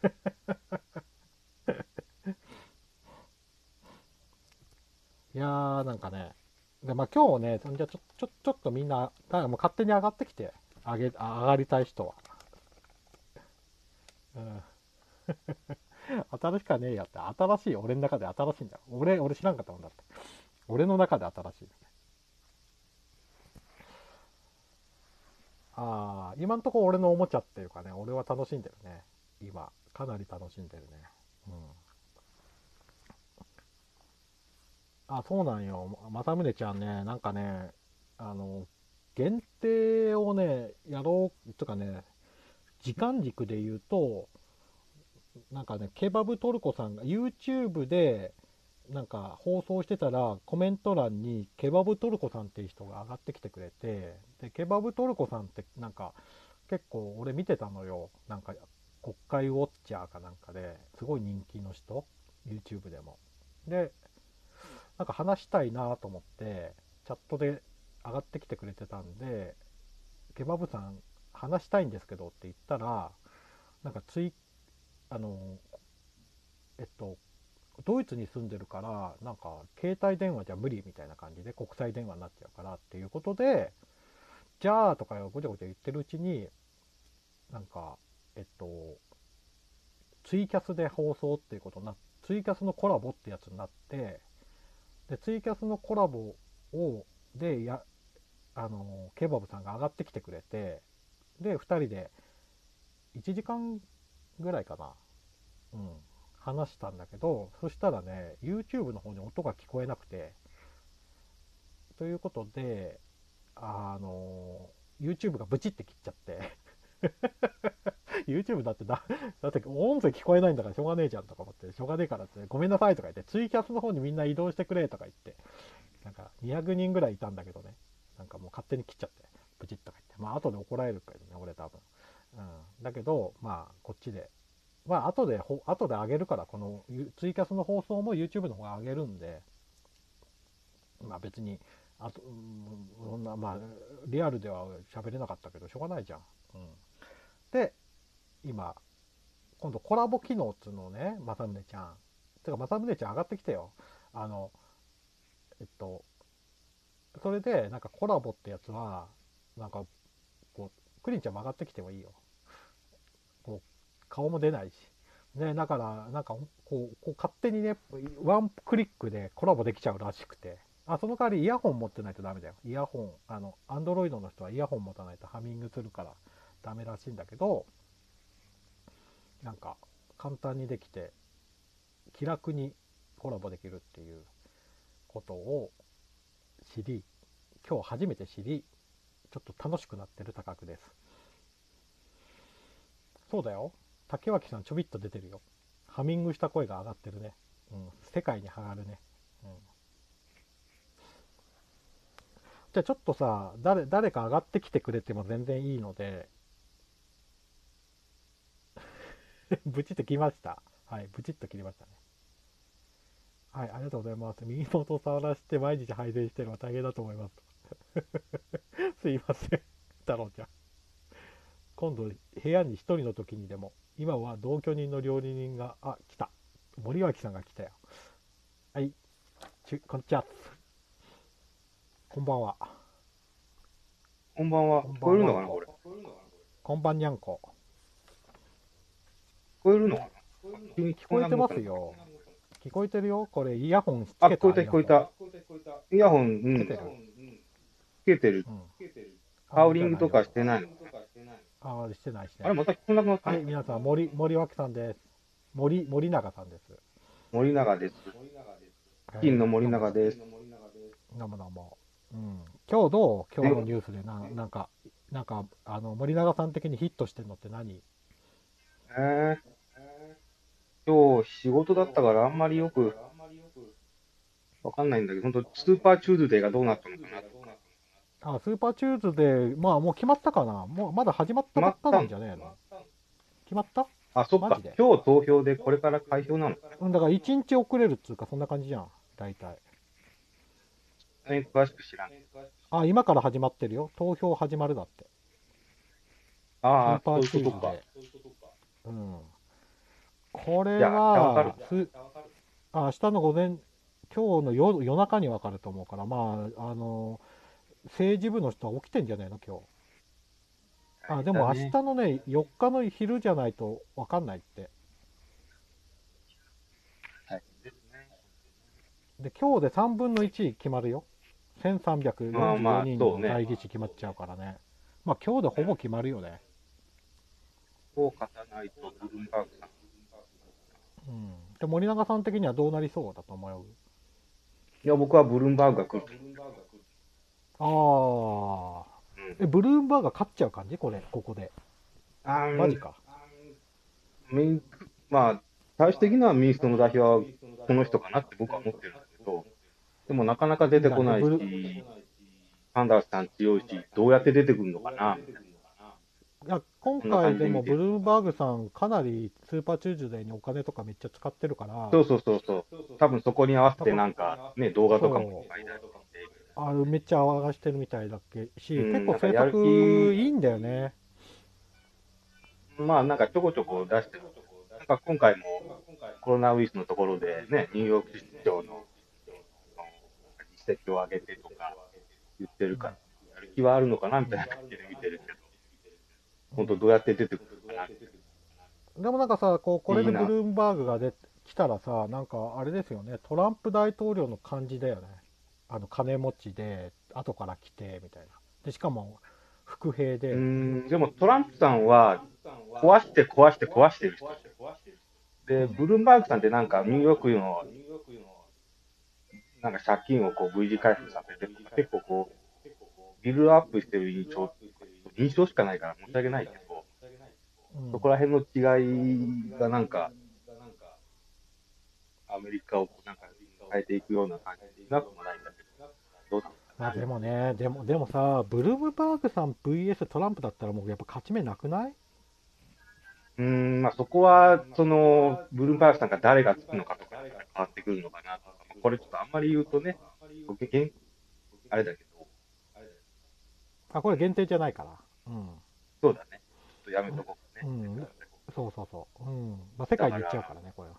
いやーなんかね。でまあ今日ね、じゃあちょっとみんなもう勝手に上がってきて、上がりたい人は。新しかねえやって、新しい、俺の中で新しいんだよ。俺知らんかったもんだって。俺の中で新しい。今んとこ俺のおもちゃっていうかね、俺は楽しんでるね。今、かなり楽しんでるね。そうなんよ。正宗ちゃんね、なんかね、限定をね、やろうとかね、時間軸で言うと、なんかね、ケバブトルコさんが YouTube でなんか放送してたらコメント欄にケバブトルコさんっていう人が上がってきてくれて、でケバブトルコさんってなんか結構俺見てたのよ。なんか国会ウォッチャーかなんかですごい人気の人、 YouTube でも。でなんか話したいなと思ってチャットで上がってきてくれてたんで、ケバブさん話したいんですけどって言ったら、なんかドイツに住んでるからなんか携帯電話じゃ無理みたいな感じで国際電話になっちゃうからっていうことで、じゃあとかごちゃごちゃ言ってるうちになんかツイキャスで放送っていうことになって、ツイキャスのコラボってやつになって、でツイキャスのコラボでケバブさんが上がってきてくれて、で2人で1時間ぐらいかな、話したんだけど、そしたらね YouTube の方に音が聞こえなくて、ということでYouTube がブチって切っちゃってYouTube だって音声聞こえないんだからしょうがねえじゃんとか思って、しょうがねえからって、ごめんなさいとか言ってツイキャスの方にみんな移動してくれとか言って、なんか200人ぐらいいたんだけどね、なんかもう勝手に切っちゃってブチッとか言って、まあ後で怒られるけどね俺多分、だけどまあこっちで後で上げるから、このツイキャスの放送も YouTube の方が上げるんで、まあ別にそんなまあリアルでは喋れなかったけどしょうがないじゃん。で今度コラボ機能っつうのをね、正宗ちゃん正宗ちゃん上がってきてよ。それでなんかコラボってやつはなんかこうクリンちゃんも上がってきてもいいよ。こう顔も出ないしね、だからなんかこう勝手にねワンクリックでコラボできちゃうらしくて、その代わりイヤホン持ってないとダメだよ。イヤホンアンドロイドの人はイヤホン持たないとハミングするからダメらしいんだけど、なんか簡単にできて気楽にコラボできるっていうことを知り、今日初めて知り、ちょっと楽しくなってる高久です。そうだよ、竹脇さんちょびっと出てるよ。ハミングした声が上がってるね。世界に上がるね。じゃあちょっとさ、誰か上がってきてくれても全然いいのでブチッと切りました。はい、ブチッと切りましたね。はい、ありがとうございます。右元を触らせて毎日配膳してるのは大変だと思いますすいません太郎ちゃん、今度部屋に一人の時にでも、今は同居人の料理人が、来た、森脇さんが来たよ。はい、こんにちは。こんばんは。 こんばんは。聞こえるのかな、これ。 こんばんにゃんこ。 聞こえるのかな。 聞こえてますよ。聞こえてるよ。これイヤホンつけた。 聞こえた、聞こえた。イヤホン、つけてる。ハウリングとかしてないの？ してないしてない。 あれ、また聞こえなくなった。 はい、皆さん、森脇さんです。森永さんです。 森永です。金の森永です。 どうもどうも。今日どう？今日のニュースでなんか森永さん的にヒットしてるのって何？ 今日仕事だったからあんまりよくわかんないんだけど、本当スーパーチューズデーがどうなったのかな。 スーパーチューズデー、まあもう決まったかな。もうまだ始まったばっかなんじゃねえの？決まった？ そっか。今日投票でこれから開票なの？ だから1日遅れるっつうかそんな感じじゃん、大体。 詳しく知らん。 今から始まってるよ。投票始まるだって。スーパーチューズデー。これは明日の午前、今日の夜中に分かると思うから、政治部の人は起きてんじゃないの今日。でも明日のね、4日の昼じゃないと分かんないって。で、今日で3分の1決まるよ。1344人の代議士決まっちゃうからね。今日でほぼ決まるよね。 そう勝たないとブルームバーグさん。 で森永さん的にはどうなりそうだと思う？ いや、僕はブルームバーグが来る。 ブルームバーグが勝っちゃう感じ？ここで。マジか。 最終的には民主党の代表はこの人かなって僕は思ってるんだけど、でもなかなか出てこないし、サンダースさん強いし、どうやって出てくるのかな。 今回でもブルームバーグさんかなりスーパーチューズデーにお金とかめっちゃ使ってるから、 そう多分そこに合わせてなんかね、動画とかもめっちゃ合わせてるみたいだっけし、結構制作いいんだよね。 なんかちょこちょこ出してる。なんか今回もコロナウイルスのところでね、ニューヨーク市長の実績を上げてとか言ってるから、やる気はあるのかなみたいな感じで見てるけど、本当どうやって出てくるのかな。 でもなんかさ、これでブルームバーグが来たらさ、なんかあれですよね、トランプ大統領の感じだよね。金持ちで後から来てみたいな。でしかも伏兵で。 でもトランプさんは壊してる人で、ブルームバーグさんってなんかニューヨークのなんか借金をV 字回復させて、結構ビルドアップしてる印象しかないから申し訳ないけど、そこら辺の違いがなんかアメリカをなんか変えていくような感じなくもないんだけど、 でもね、でもさ、ブルームバーグさん VS トランプだったらもうやっぱ勝ち目なくない？ そこはそのブルームバーグさんが誰がつくのかとか変わってくるのかなとか、これちょっとあんまり言うとね、あれだけど。 これ限定じゃないから。 そうだね。ちょっとやめとこうね。 そう。世界に言っちゃうからね、これは。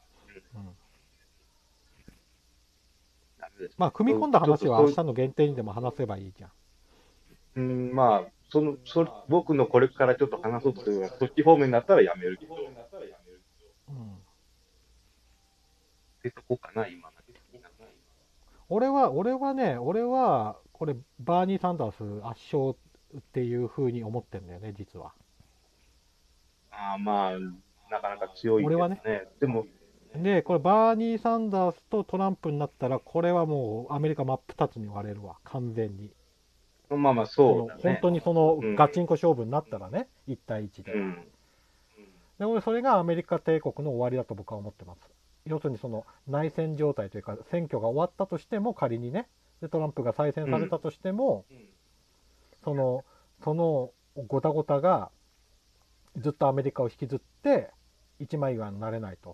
組み込んだ話は明日の限定にでも話せばいいじゃん。 僕のこれからちょっと話そうとするのは、そっち方面だったらやめるけど。ってとこかな、今。 俺はこれバーニー・サンダース圧勝っていう風に思ってんだよね、実は。 なかなか強いけどね。でもで、これバーニー・サンダースとトランプになったら、これはもうアメリカ真っ二つに割れるわ、完全に。 まあまあ、そうだね。 本当にそのガチンコ勝負になったらね、1対1で。で、俺それがアメリカ帝国の終わりだと僕は思ってます。要するにその内戦状態というか、選挙が終わったとしても仮にね、でトランプが再選されたとしても、そのごたごたがずっとアメリカを引きずって一枚岩になれないと。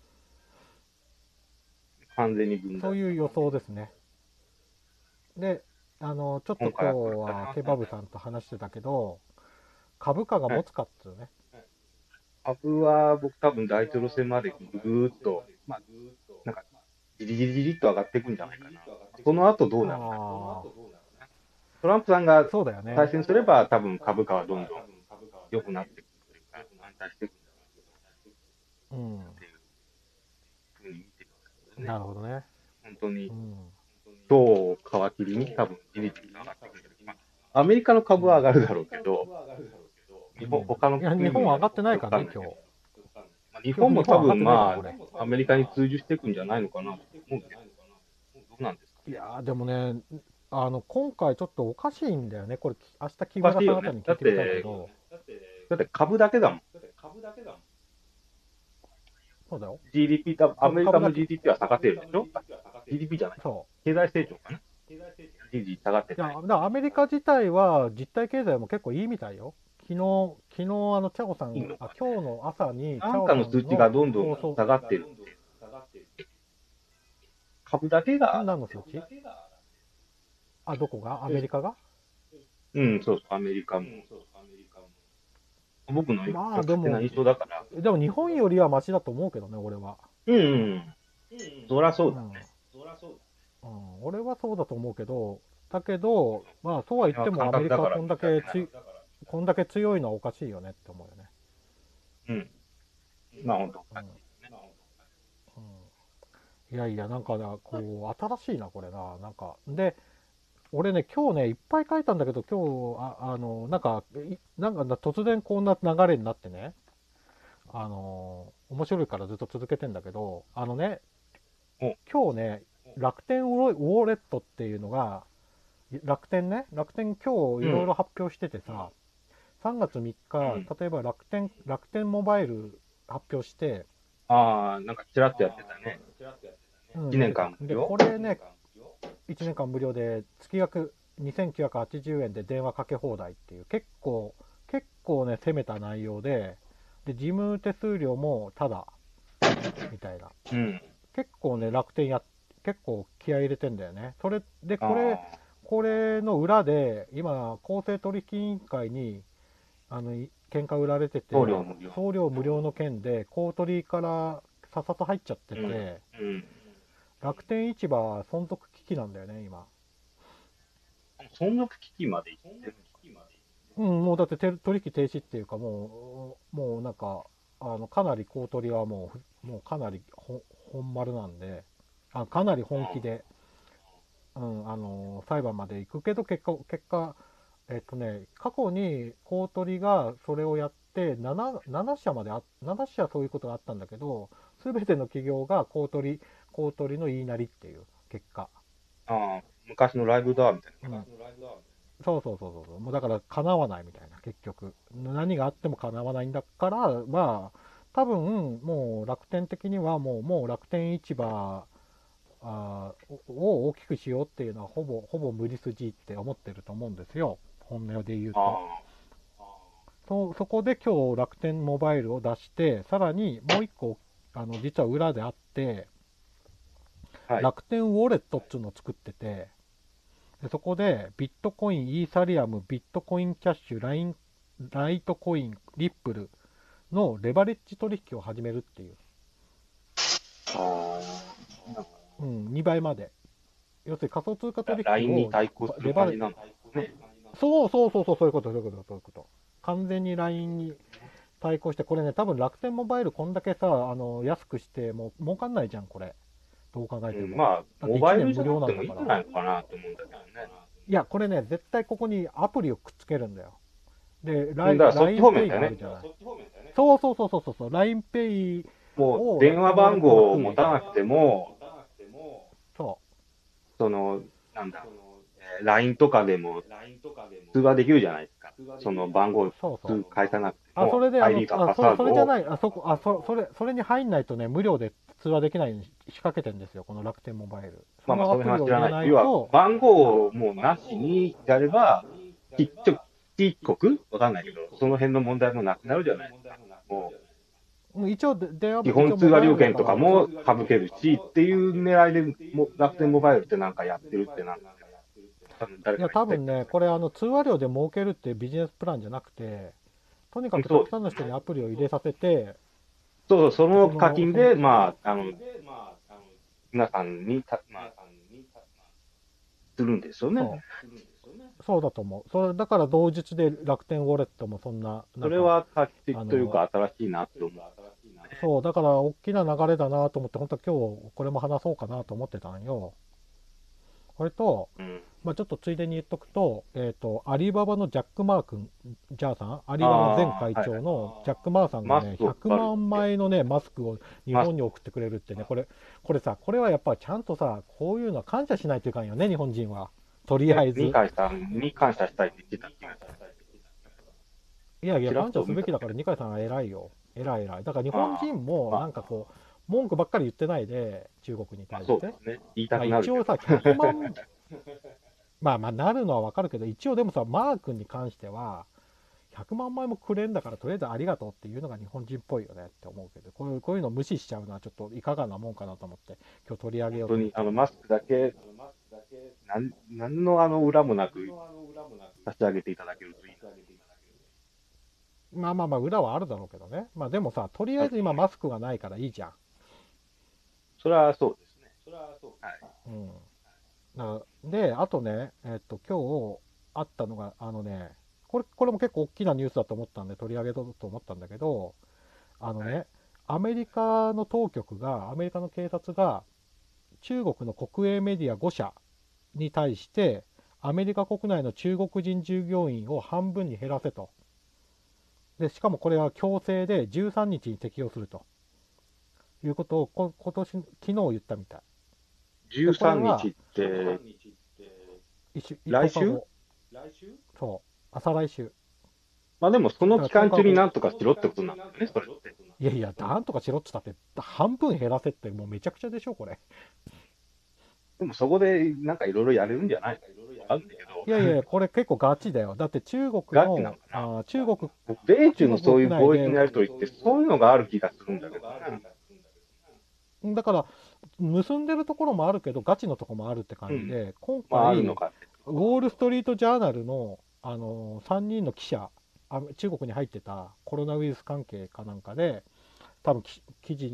完全に分断。 そういう予想ですね。で、ちょっと今日はケバブさんと話してたけど、株価が持つかっつうね。 株は僕多分大統領選までぐーっと、まあ、なんか、じりじりじりっと上がっていくんじゃないかな。その後どうなるか。トランプさんが再選すれば、多分株価はどんどん良くなっていくというか、安泰していくんだろうっていうふうに見てるんですね。 なるほどね。 本当に、今日皮切りに多分じりじりと上がってくる。アメリカの株は上がるだろうけど、他の日本は上がってないからね、今日。 日本も多分まあ、アメリカに通じしていくんじゃないのかなと思うけど、どうなんですか。 いやでもね、今回ちょっとおかしいんだよね、これ、明日木村さん方に聞いてみたいけど。 だって株だけだもん。 そうだよ。 GDP、アメリカの GDP は下がってるでしょ？ GDP じゃない。 そう。 経済成長かな。GDP 下がってる。 いや、だからアメリカ自体は実体経済も結構いいみたいよ。昨日チャオさん、今日の朝に、 なんかの数値がどんどん下がってる。株だけが。 何の数値？どこが？アメリカが？ そうそう、アメリカも。僕の勝手な印象だから。 でも日本よりはマシだと思うけどね、俺は。 そりゃそうだね。 俺はそうだと思うけど、だけど、まあそうは言ってもアメリカはこんだけ強いのはおかしいよねって思うよね。 まあ本当。 いやいや、なんかこう、新しいな、これな。なんか、で、俺ね、今日ね、いっぱい書いたんだけど、今日、なんか突然こんな流れになってね、面白いからずっと続けてんだけど、今日ね、楽天ウォーレットっていうのが、楽天今日いろいろ発表しててさ、3月3日、例えば楽天モバイル発表して、 なんかちらっとやってたね。1年間無料。 で、これね、1年間無料で、月額2980円で電話かけ放題っていう、結構ね、攻めた内容で、事務手数料もタダ、みたいな。結構ね、楽天結構気合い入れてんだよね。それで、これの裏で、今、公正取引委員会に、喧嘩売られてて、送料無料の件で、公取からさっさと入っちゃってて、楽天市場は存続危機なんだよね、今。 存続危機まで行ってる？ もうだって取引停止っていうか、もうなんか、かなり公取はもうかなり本丸なんで、かなり本気で、裁判まで行くけど、結果、過去に公取がそれをやって、7社そういうことがあったんだけど、すべての企業が公取の言いなりっていう結果。 昔のライブドアみたいな。 そう。もうだから叶わないみたいな、結局。何があっても叶わないんだから、まあ、多分、もう楽天的にはもう楽天市場を大きくしようっていうのはほぼ無理筋って思ってると思うんですよ。本音で言うと。そこで今日楽天モバイルを出して、さらにもう一個、実は裏であって、楽天ウォレットっていうのを作ってて、でそこでビットコイン、イーサリアム、ビットコインキャッシュ、ライトコイン、リップルのレバレッジ取引を始めるっていう。2倍まで。要するに仮想通貨取引を LINE に対抗する感じなんですね。 そういうこと。完全に LINE に対抗して、これね、多分楽天モバイルこんだけさ、安くしても儲かんないじゃん、これ。どう考えても。 まあ、モバイルじゃなくてもいいんじゃないのかなと思うんだけどね。 いや、これね、絶対ここにアプリをくっつけるんだよ。で、 LINEPay があるじゃない。 そう。LINEPay もう電話番号を持たなくても、 そその、なんだ、LINE とかでも通話できるじゃないですか。その番号をそうそう。 返さなくてあ、そも、 れで、 ID かパスワードを、 それじゃない、それに入んないとね、無料で通話できないように仕掛けてるんですよ、この楽天モバイル。 まあまあ、その辺は知らない。 そのアプリを入れない要は、 と、 番号をもうなしにやれば、一国わかんないけど、その辺の問題もなくなるじゃないですか。も一応電話う、基本通話料金とかも省けるし、っていう狙いでも、楽天モバイルってなんかやってるってなんか、多分誰いや、 かが言って多分ね、これ通話料で儲けるっていうビジネスプランじゃなくて、とにかくたくさんの人にアプリを入れさせて、 そう、その課金で、まあ、皆さんにするんですよね。 そうだと思う。それだから同日で楽天ウォレットもそんな、 それは画期的というか、新しいなって思う。 そう、だから大きな流れだなと思って、本当今日これも話そうかなと思ってたんよ。これと、まあ、ちょっとついでに言っとくと、アリババのジャック・マー君、ジャーさん、アリババ前会長のジャック・マーさんがね、100万枚のね、マスクを日本に送ってくれるってね、これさ、これはやっぱちゃんとさ、こういうのは感謝しないといかんよね、日本人は。とりあえず。 二階さんに感謝したいって言ってた気がする。 いやいや、感謝すべきだから、二階さんは偉いよ。偉い。だから日本人も、なんかこう、文句ばっかり言ってないで、中国に対して。 そうですね。言いたくなるけど。 一応さ、100万、まあなるのはわかるけど、一応でもさ、マー君に関しては、100万枚もくれんだから、とりあえずありがとうっていうのが日本人っぽいよねって思うけど、こういうの無視しちゃうのはちょっといかがなもんかなと思って、今日取り上げようと思って。 本当に、マスクだけ、何の裏もなく差し上げていただけるといいな。 まあ、裏はあるだろうけどね。まあでもさ、とりあえず今マスクがないからいいじゃん。 それはそうですね。はい。 で、あとね、今日あったのが、これも結構大きなニュースだと思ったんで取り上げようと思ったんだけど、アメリカの当局が、アメリカの警察が、中国の国営メディア5社に対して、アメリカ国内の中国人従業員を半分に減らせと。で、しかもこれは強制で13日に適用するということを昨日言ったみたい。 13日って、来週？ そう、朝来週。 まあでもその期間中になんとかしろってことなんだよね、それって。 いやいや、なんとかしろって言ったって、半分減らせってもうめちゃくちゃでしょ、これ。 でもそこでなんかいろいろやれるんじゃないの？あるんだけど。 いや、これ結構ガチだよ。だって中国ガチなのかな？ 米中のそういう貿易のやり取りってそういうのがある気がするんだけどね。 だから、結んでるところもあるけど、ガチのところもあるって感じで、今まあ、ある回、 のかウォール・ストリート・ジャーナルの、3人の記者、中国に入ってたコロナウイルス関係かなんかで、多分記事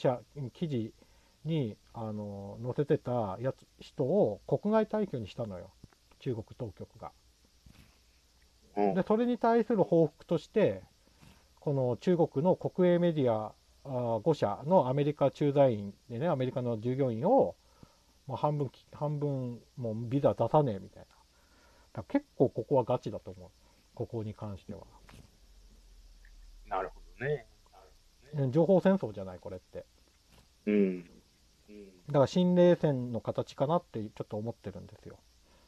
に載せてた人を国外退去にしたのよ、中国当局が。で、それに対する報復として、この中国の国営メディア5社のアメリカ駐在員でね、アメリカの従業員を、半分もうビザ出さねえみたいな。だから結構ここはガチだと思う。ここに関しては。 なるほどね。 情報戦争じゃない、これって。だから新冷戦の形かなってちょっと思ってるんですよ。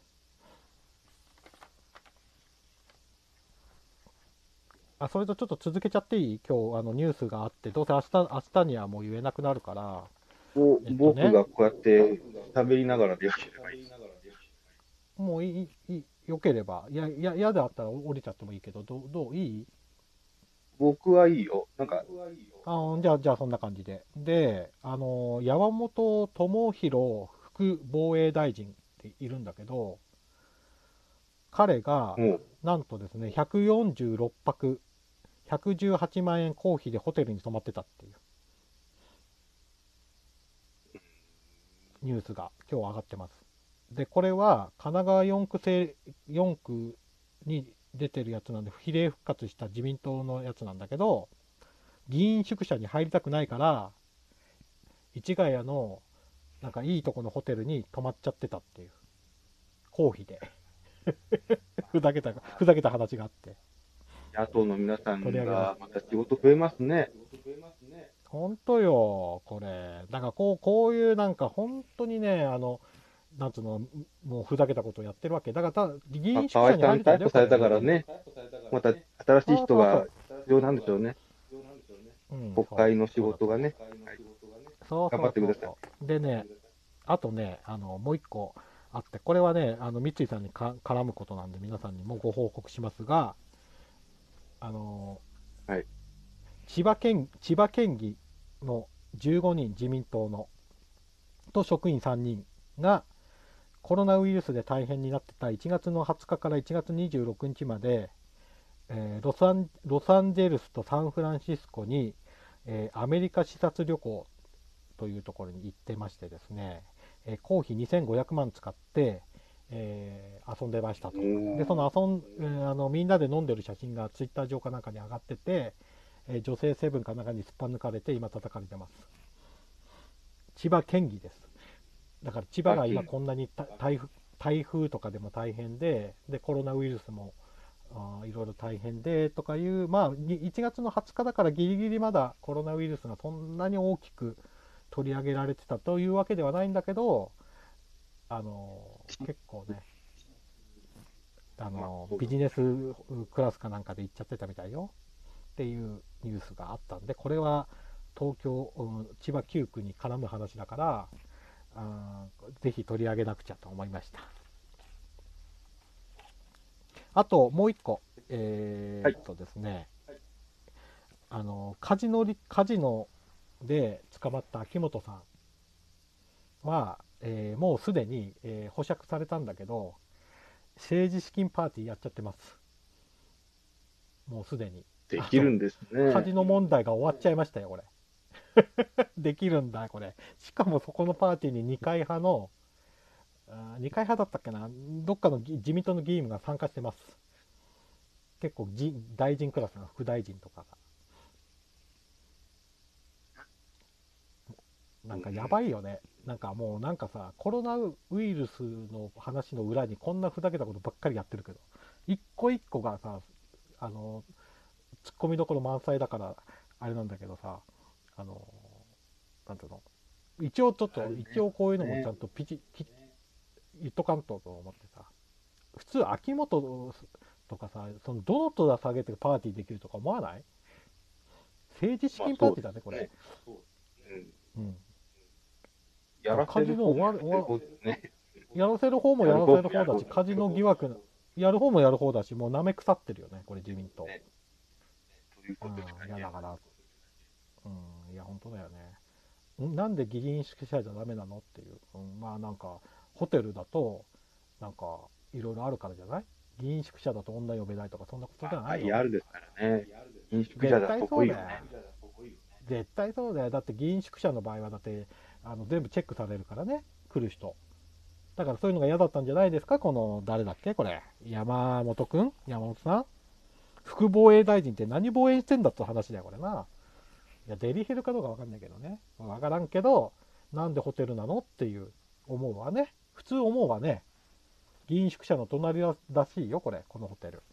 それとちょっと続けちゃっていい？今日ニュースがあって、どうせ明日にはもう言えなくなるから。 僕がこうやって喋りながらでよければいい。 もうよければ。嫌であったら降りちゃってもいいけど、どういい？ 僕はいいよ。なんか。 じゃあそんな感じで。で、山本朋広副防衛大臣っているんだけど、彼が、なんとですね、146泊、118万円公費でホテルに泊まってたっていうニュースが今日上がってます。で、これは神奈川4区に出てるやつなんで、比例復活した自民党のやつなんだけど、議員宿舎に入りたくないから、市ヶ谷のなんかいいとこのホテルに泊まっちゃってたっていう、公費でふざけた話があって。 野党の皆さんがまた仕事増えますね。 本当よ、これ。だからこういうなんか本当にね、なんつうの、もうふざけたことをやってるわけ。だから議員宿舎に河合さん入りたいんだよ、 逮捕されたからこれね、また新しい人が必要なんでしょうね。 うん、 国会の仕事がね。 そう頑張ってください。 でね、あとね、もう一個あって、これはね、三井さんに絡むことなんで、皆さんにもご報告しますが、 はい、 千葉県議の15人、自民党のと職員3人がコロナウイルスで大変になってた1月の20日から1月26日まで、ロサンゼルスとサンフランシスコに、アメリカ視察旅行というところに行ってましてですね、公費2500万使って、遊んでましたと。でそのみんなで飲んでる写真がツイッター上かなんかに上がってて、女性セブンかなんかにすっぱ抜かれて今叩かれてます。千葉県議です。だから千葉が今こんなに台風とかでも大変でコロナウイルスもいろいろ大変でとかいう、まあ1月の20日だからギリギリまだコロナウイルスがそんなに大きく取り上げられてたというわけではないんだけど、結構ね、ビジネスクラスかなんかで行っちゃってたみたいよっていうニュースがあったんで、これは東京、千葉9区に絡む話だからぜひ取り上げなくちゃと思いました。あともう一個、ですね、カジノで捕まった秋元さんは、もうすでに、保釈されたんだけど、政治資金パーティーやっちゃってます。もうすでに。 できるんですね。 カジノ問題が終わっちゃいましたよ、これ。できるんだ、これ。しかもそこのパーティーに二階派だったっけな、どっかの自民党の議員が参加してます。結構大臣クラスの副大臣とかが。なんかやばいよね。なんかもうなんかさ、コロナウイルスの話の裏にこんなふざけたことばっかりやってるけど、一個一個がさ、ツッコミどころ満載だからあれなんだけどさ、なんていうの、一応こういうのもちゃんと言っとかんと思ってさ、普通秋元とかさ、そのどの戸田下げてパーティーできるとか思わない？政治資金パーティーだね、これ。うん。 やらせる方もやらせる方もやらせる方だし、カジノ疑惑やる方もやる方だし、もう舐め腐ってるよね、これ自民党。いやだから、いや本当だよね。なんで議員宿舎じゃダメなのっていう、まあなんかホテルだとなんかいろいろあるからじゃない？議員宿舎だと女呼べないとかそんなことじゃないの？ あるですからね。議員宿舎だと得意よね。 絶対そうだよ。だって議員宿舎の場合はだって全部チェックされるからね、来る人。だからそういうのが嫌だったんじゃないですか、この誰だっけこれ、山本さん、副防衛大臣って何防衛してんだって話だよこれな。いやデリヘルかどうか分かんないけどね、分からんけど、なんでホテルなのっていう思うわね。普通思うわね。議員宿舎の隣らしいよこのホテル。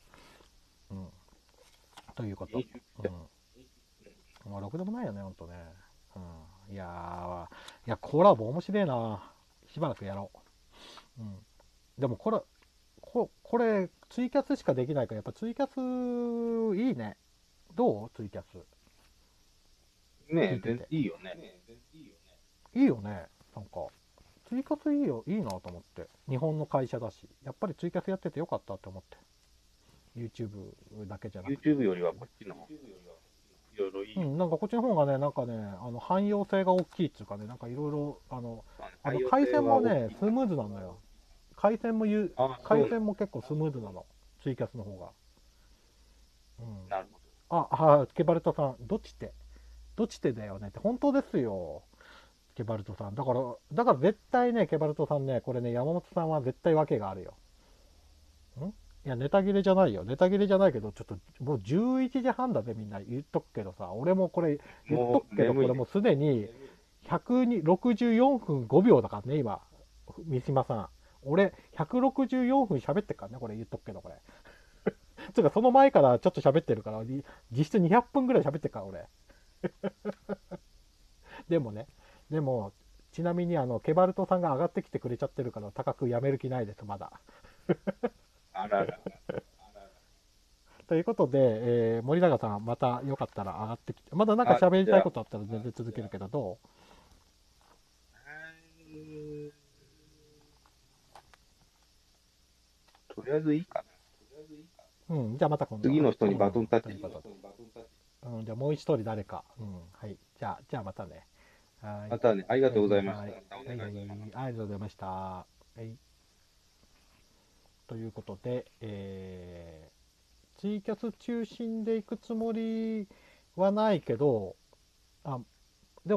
ということ。まあろくでもないよね、ほんとね。いやコラボ面白いな。しばらくやろう。でもこれツイキャスしかできないから、やっぱツイキャスいいね。どう？ツイキャス。 ねえ、いいよね。 いいよね。なんかツイキャスいいなと思って。日本の会社だし、やっぱりツイキャスやっててよかったって思って。YouTube だけじゃなくて。 YouTube よりはこっちの方。いろいろいい。 なんかこっちの方がね、なんかね、汎用性が大きいっていうかね、なんかいろいろ回線もね、スムーズなのよ。回線も結構スムーズなの。ツイキャスの方が。 なるほど。ケバルトさん、どっちってだよねって、本当ですよ。ケバルトさん。だから絶対ね、ケバルトさんね、これね、山本さんは絶対訳があるよ。いや、ネタ切れじゃないよ。ネタ切れじゃないけど、ちょっともう11時半だぜ、みんな言っとくけどさ、俺もこれ言っとくけど、これもうすでに164分5秒だからね、今、三島さん。俺、164分喋ってっからね、これ言っとくけど、これ。つうか、その前からちょっと喋ってるから、実質200分ぐらい喋ってっから、俺。 でもね、でも、ちなみにケバルトさんが上がってきてくれちゃってるから高くやめる気ないです、まだ。 あらら。 ということで、森永さん、またよかったら上がってきて、まだなんか喋りたいことあったら全然続けるけど、どとりあえずいいかう？うん、じゃあまた今度。 次の人にバトンタッチ。 うん、じゃあもう一人誰か。うん、はい。じゃあまたね。はい。 またね、ありがとうございました。 はい、はい、はい、ありがとうございました。はい。ということで、ツイキャス中心で行くつもりはないけど、あ、でも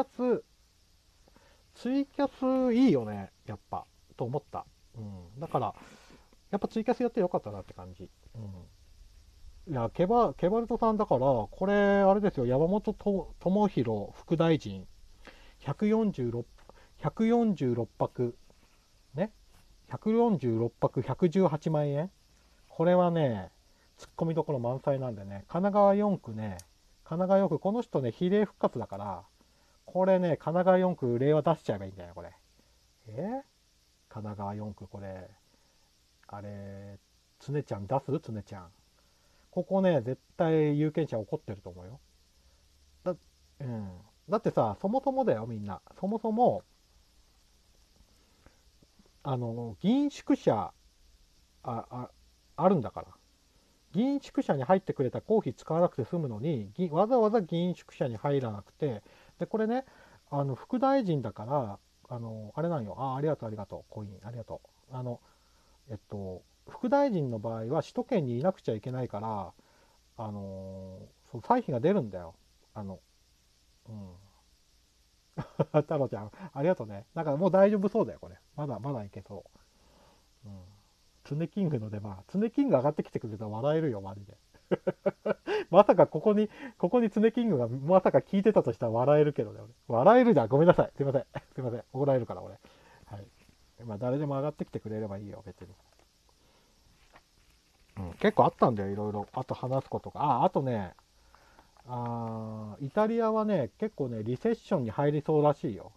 ツイキャスいいよね、やっぱ、と思った。うん。だから、やっぱツイキャスやってよかったなって感じ。うん。いや、ケバルトさんだから、これ、あれですよ、山本智博副大臣、146泊、ね、146泊118万円。これはね、ツッコミどころ満載なんでね、神奈川4区ね、神奈川4区、この人ね、比例復活だから、これね、神奈川4区、令和出しちゃえばいいんだよ、これ。神奈川4区、これ、あれ、つねちゃん出すつねちゃん。ここね、絶対有権者怒ってると思うよ。うん。だってさ、そもそもだよ、みんな。そもそも、議員宿舎、あるんだから。議員宿舎に入ってくれた公費使わなくて済むのに、わざわざ議員宿舎に入らなくて、で、これね、副大臣だから、あれなんよ。ありがとう、ありがとう。コイン、ありがとう。副大臣の場合は首都圏にいなくちゃいけないから、そう歳費が出るんだよ。うん。太郎ちゃん、ありがとうね。なんかもう大丈夫そうだよ、これ。まだいけそう。うん。ツネキングの出番。ツネキング上がってきてくれたら笑えるよ、マジで。まさかここにツネキングがまさか聞いてたとしたら笑えるけどね、俺。笑えるじゃん。ごめんなさい。すいません。すいません。怒られるから、俺。はい。まあ、誰でも上がってきてくれればいいよ、別に。うん、結構あったんだよ、いろいろ。あと話すことが。あとね、イタリアはね、結構ね、リセッションに入りそうらしいよ。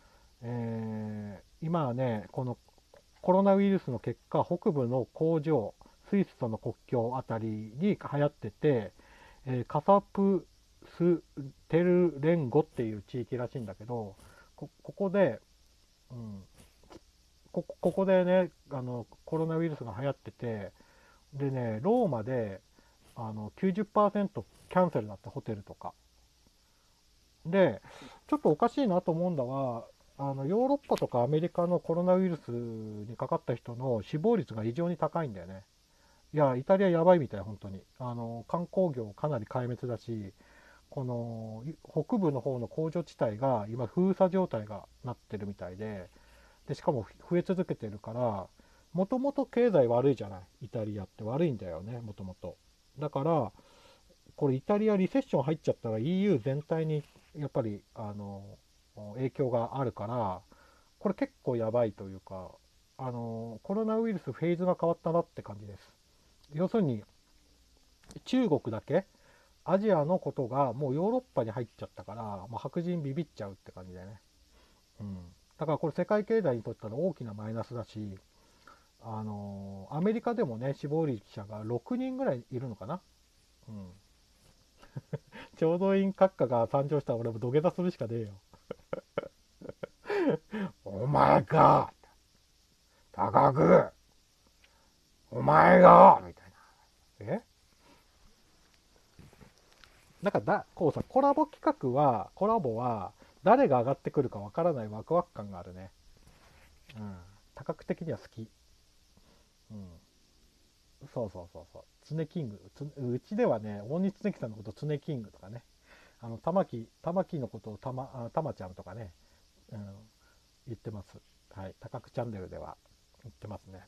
今はね、このコロナウイルスの結果、北部の工場、スイスとの国境あたりに流行ってて、カサプステルレンゴっていう地域らしいんだけど、ここで、うん、ここでね、コロナウイルスが流行ってて、でね、ローマで90% キャンセルだってホテルとか。で、ちょっとおかしいなと思うんだが、ヨーロッパとかアメリカのコロナウイルスにかかった人の死亡率が異常に高いんだよね。いや、イタリアやばいみたい、本当に。観光業かなり壊滅だし、この北部の方の工場地帯が今封鎖状態がなってるみたいで、しかも増え続けてるから、もともと経済悪いじゃない。イタリアって悪いんだよね、もともと。だから、これイタリアリセッション入っちゃったら EU 全体にやっぱり影響があるから、これ結構やばいというか、コロナウイルスフェーズが変わったなって感じです。要するに中国だけアジアのことがもうヨーロッパに入っちゃったから、もう白人ビビっちゃうって感じだよね。うん。だからこれ世界経済にとっては大きなマイナスだし、アメリカでもね、死亡率者が6人ぐらいいるのかな。うん。ちょうどいい閣下が誕生したら俺も土下座するしかねえよ。お前が、高く、お前が、みたいな。なんかこうさ、コラボは、誰が上がってくるかわからないワクワク感があるね。うん。多角的には好き。うん。そうそうそうそう。ツネキング。うちではね、大西恒樹さんのことツネキングとかね。玉木のことをたまちゃんとかね、うん、言ってます。はい。多角チャンネルでは言ってますね。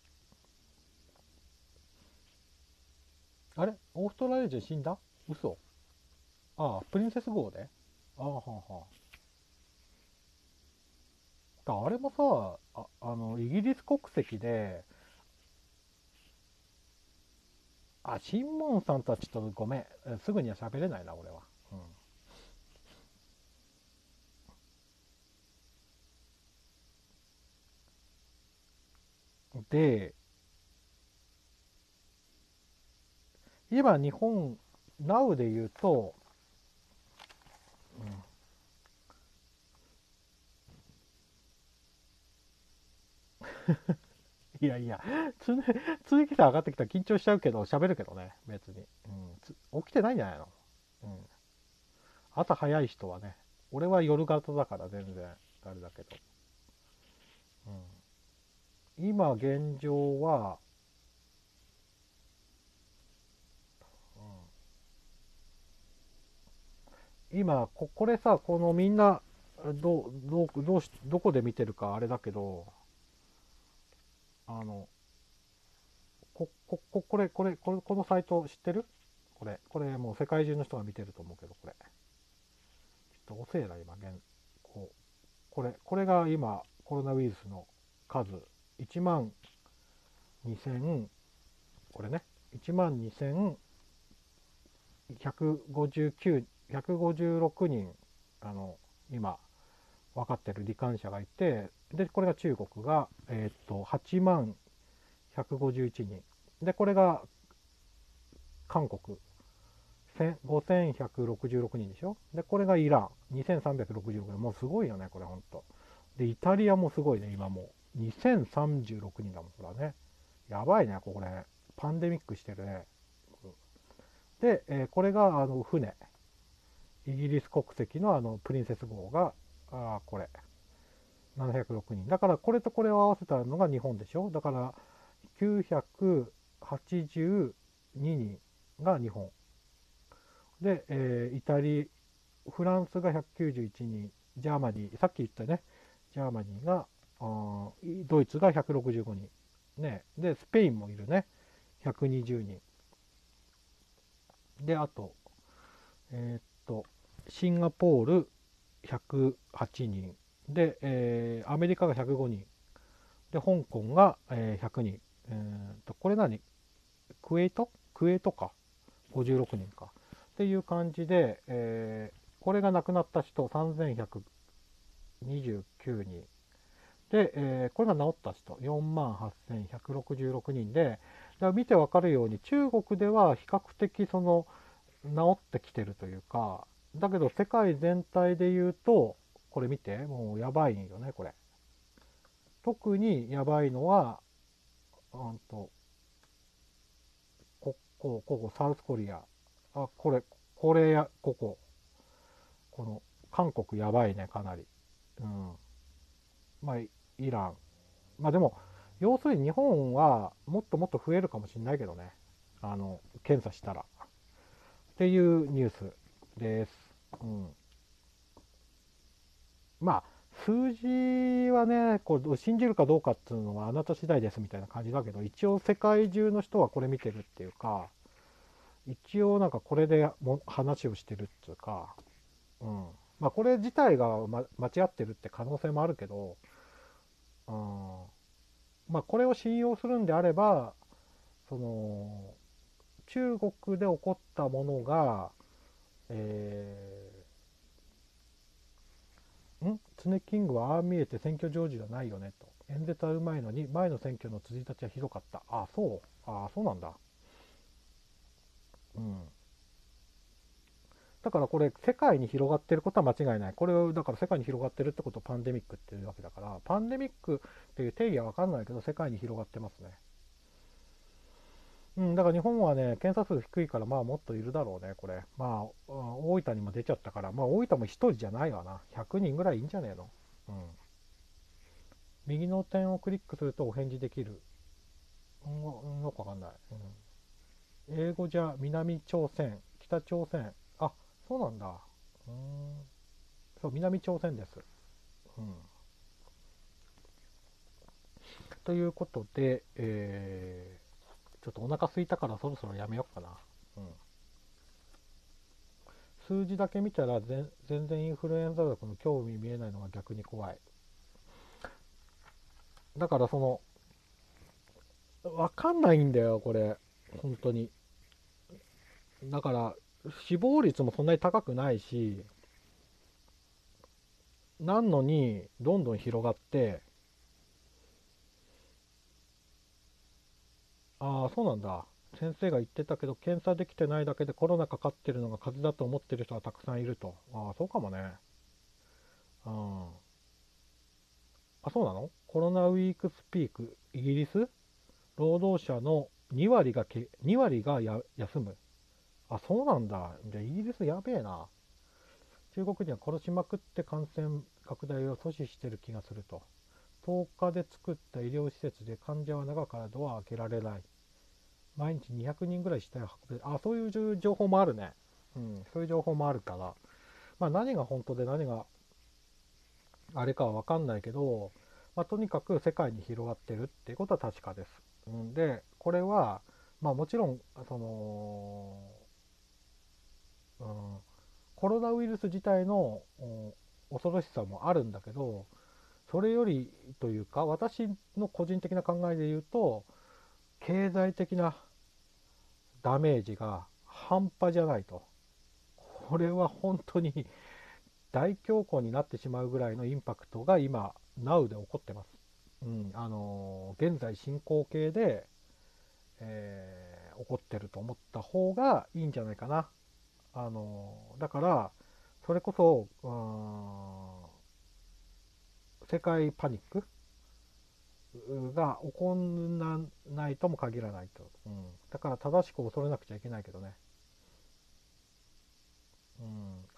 あれオーストラリア人死んだ？嘘。プリンセス号で？はんはん。あれもさ、イギリス国籍で、シンモンさんたちとごめん、すぐには喋れないな、俺は。 で、今日本、Now で言うと、いやいや、続きさん上がってきたら緊張しちゃうけど、喋るけどね、別に。起きてないんじゃないの？朝早い人はね、俺は夜型だから全然、あれだけど。今現状は、今これさ、このみんなどこで見てるかあれだけど、このサイト知ってる？これもう世界中の人が見てると思うけど、これちょっと遅えな今。これが今コロナウイルスの数1万2000、これね、1万2156人今分かってる罹患者がいて、でこれが中国が8万151人で、これが韓国5166人でしょ。でこれがイラン2366人。もうすごいよねこれほんと。でイタリアもすごいね、今もう2036人だもん。これはね、やばいねこれ、パンデミックしてるね。で、これが船、イギリス国籍のプリンセス号がこれ706人だから、これとこれを合わせたのが日本でしょ。だから982人が日本で、フランスが191人、ジャーマニー、さっき言ったね、ジャーマニーがドイツが165人ね、でスペインもいるね、120人で、あとシンガポール108人で、アメリカが105人で、香港が100人、これ何、クウェートか56人かっていう感じで、これが亡くなった人3129人で、これが治った人4万8166人で、だから見てわかるように中国では比較的その治ってきてるというか、だけど世界全体で言うと、これ見て、もうやばいよねこれ。特にやばいのはここサウスコリア、この韓国やばいねかなり。まあイラン、まあでも要するに日本はもっともっと増えるかもしれないけどね、検査したらっていうニュースです。まあ数字はね、信じるかどうかっていうのはあなた次第ですみたいな感じだけど、一応世界中の人はこれ見てるっていうか、一応なんかこれでも話をしてるっていうか、まあこれ自体が、間違ってるって可能性もあるけど、まあこれを信用するんであれば、その中国で起こったものが、ツネキングはああ見えて選挙上手じゃないよねと。演説はうまいのに前の選挙の辻立ちはひどかった。そうなんだ。だからこれ世界に広がってることは間違いない。これをだから世界に広がってるってことをパンデミックっていうわけだから、パンデミックっていう定義は分かんないけど世界に広がってますね。だから日本はね、検査数低いから、まあもっといるだろうね、これ。まあ、大分にも出ちゃったから、まあ大分も1人じゃないわな。100人ぐらいいいんじゃねえの。右の点をクリックするとお返事できる。よくわかんない。英語じゃ南朝鮮、北朝鮮。そうなんだ。そう、南朝鮮です。ということで、ちょっとお腹空いたからそろそろやめようかな。数字だけ見たら全然インフルエンザ学の興味見えないのが逆に怖い。だから分かんないんだよこれ本当に。だから死亡率もそんなに高くないし、なんのにどんどん広がって、 ああ、そうなんだ。先生が言ってたけど、検査できてないだけでコロナかかってるのが風邪だと思ってる人がたくさんいると。ああ、そうかもね。うん。あ、そうなの？コロナウィークスピーク、イギリス労働者の2割が休む。あ、そうなんだ。じゃあイギリスやべえな。中国人は殺しまくって感染拡大を阻止してる気がすると。10日で作った医療施設で患者は中からドアを開けられない。毎日200人ぐらい死体を運べる。あ、そういう情報もあるね。うん、そういう情報もあるから。まあ何が本当で何があれかは分かんないけど、まあ、とにかく世界に広がってるっていうことは確かです。うん、で、これは、まあもちろん、うん、コロナウイルス自体の恐ろしさもあるんだけど、それよりというか、私の個人的な考えで言うと、経済的なダメージが半端じゃないと。これは本当に大恐慌になってしまうぐらいのインパクトが今、NOW で起こってます。うん、現在進行形で、起こってると思った方がいいんじゃないかな。だから、それこそ、世界パニックが起こらないとも限らないと。うん、だから正しく恐れなくちゃいけないけどね。うん、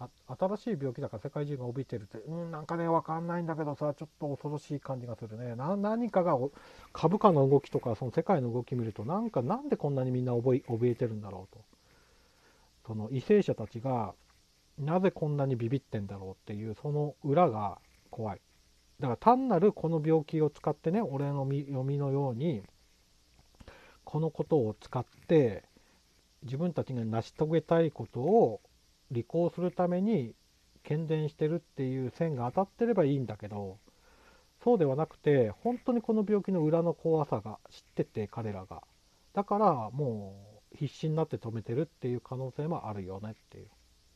新しい病気だから世界中が怯えてるって、なんかね、わかんないんだけどさ、ちょっと恐ろしい感じがするね。何かが、株価の動きとか、その世界の動き見ると、なんでこんなにみんな怯えてるんだろうと。その為政者たちが、なぜこんなにビビってんだろうっていう、その裏が怖い。だから単なるこの病気を使ってね、俺の読みのように、このことを使って、自分たちが成し遂げたいことを履行するために喧伝してるっていう線が当たってればいいんだけど、そうではなくて、本当にこの病気の裏の怖さが知ってて、彼らが。だからもう必死になって止めてるっていう可能性もあるよねっていう。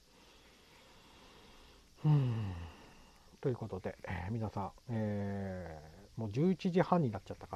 ということで、皆さん、もう11時半になっちゃったから、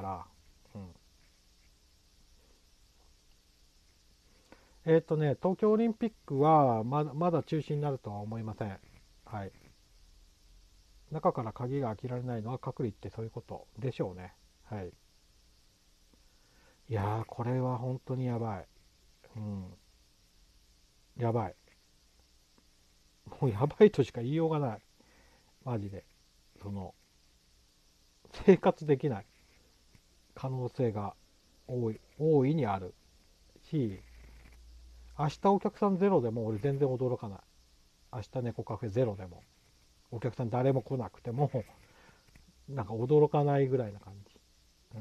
東京オリンピックはまだ中止になるとは思いません。はい。中から鍵が開けられないのは隔離ってそういうことでしょうね。はい。いやー、これは本当にやばい。うん。やばい。もうやばいとしか言いようがない。マジで。その、生活できない可能性が大いにあるし、明日お客さんゼロでも俺全然驚かない。明日猫カフェゼロでも。お客さん誰も来なくても、なんか驚かないぐらいな感じ。うん。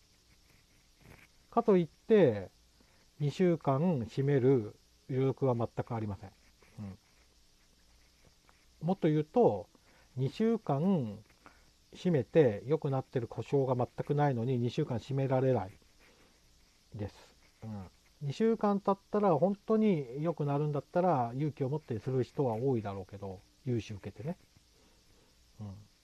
かといって、2週間閉める余力は全くありません。うん、もっと言うと、2週間閉めて良くなってる故障が全くないのに2週間閉められないです。うん、2週間経ったら本当に良くなるんだったら勇気を持ってする人は多いだろうけど、融資受けてね。うん、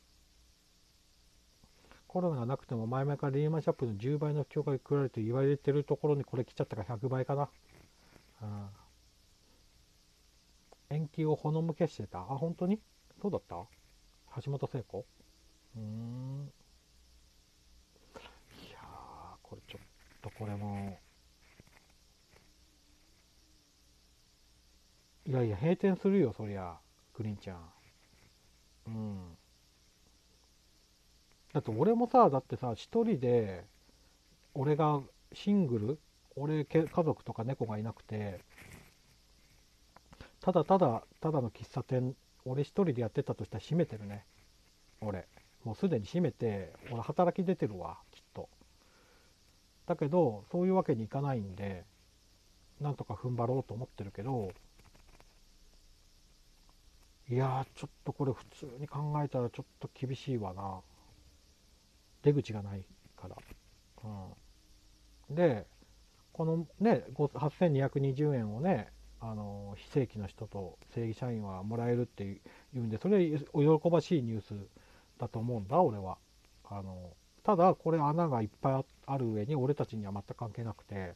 コロナがなくても前々からリーマンショックの10倍の不況が来られると言われてるところにこれ来ちゃったから100倍かな。うん、延期をほのむけしてた。あ、本当にそうだった？橋本聖子？いやー、これちょっとこれも、いやいや、閉店するよ、そりゃ、グリーンちゃん。うん。だって俺もさ、だってさ、一人で、俺がシングル、家族とか猫がいなくて、ただの喫茶店、俺一人でやってたとしたら閉めてるね。俺。もうすでに閉めて、俺働き出てるわ、きっと。だけど、そういうわけにいかないんで、なんとか踏ん張ろうと思ってるけど、いやー、ちょっとこれ普通に考えたらちょっと厳しいわな。出口がないから。うん、で、このね、8220円をね、非正規の人と正規社員はもらえるっていうんで、それお喜ばしいニュースだと思うんだ、俺は。 ただこれ穴がいっぱいある上に俺たちには全く関係なくて、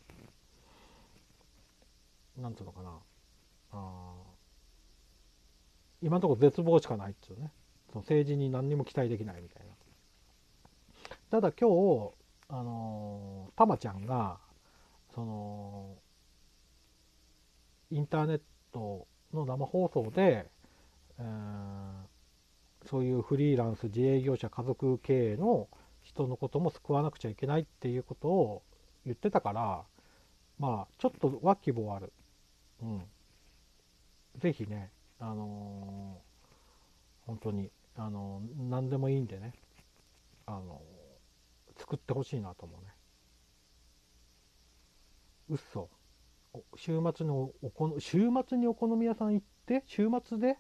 なんつうのかな、今のところ絶望しかないっつうね。その政治に何にも期待できないみたいな。ただ今日たまちゃんがそのインターネットの生放送で、そういうフリーランス、自営業者、家族経営の人のことも救わなくちゃいけないっていうことを言ってたから、まあちょっとは希望ある。うん。ぜひね、本当に何でもいいんでね、作ってほしいなと思うね。うっそ。週末にお好み屋さん行って週末で、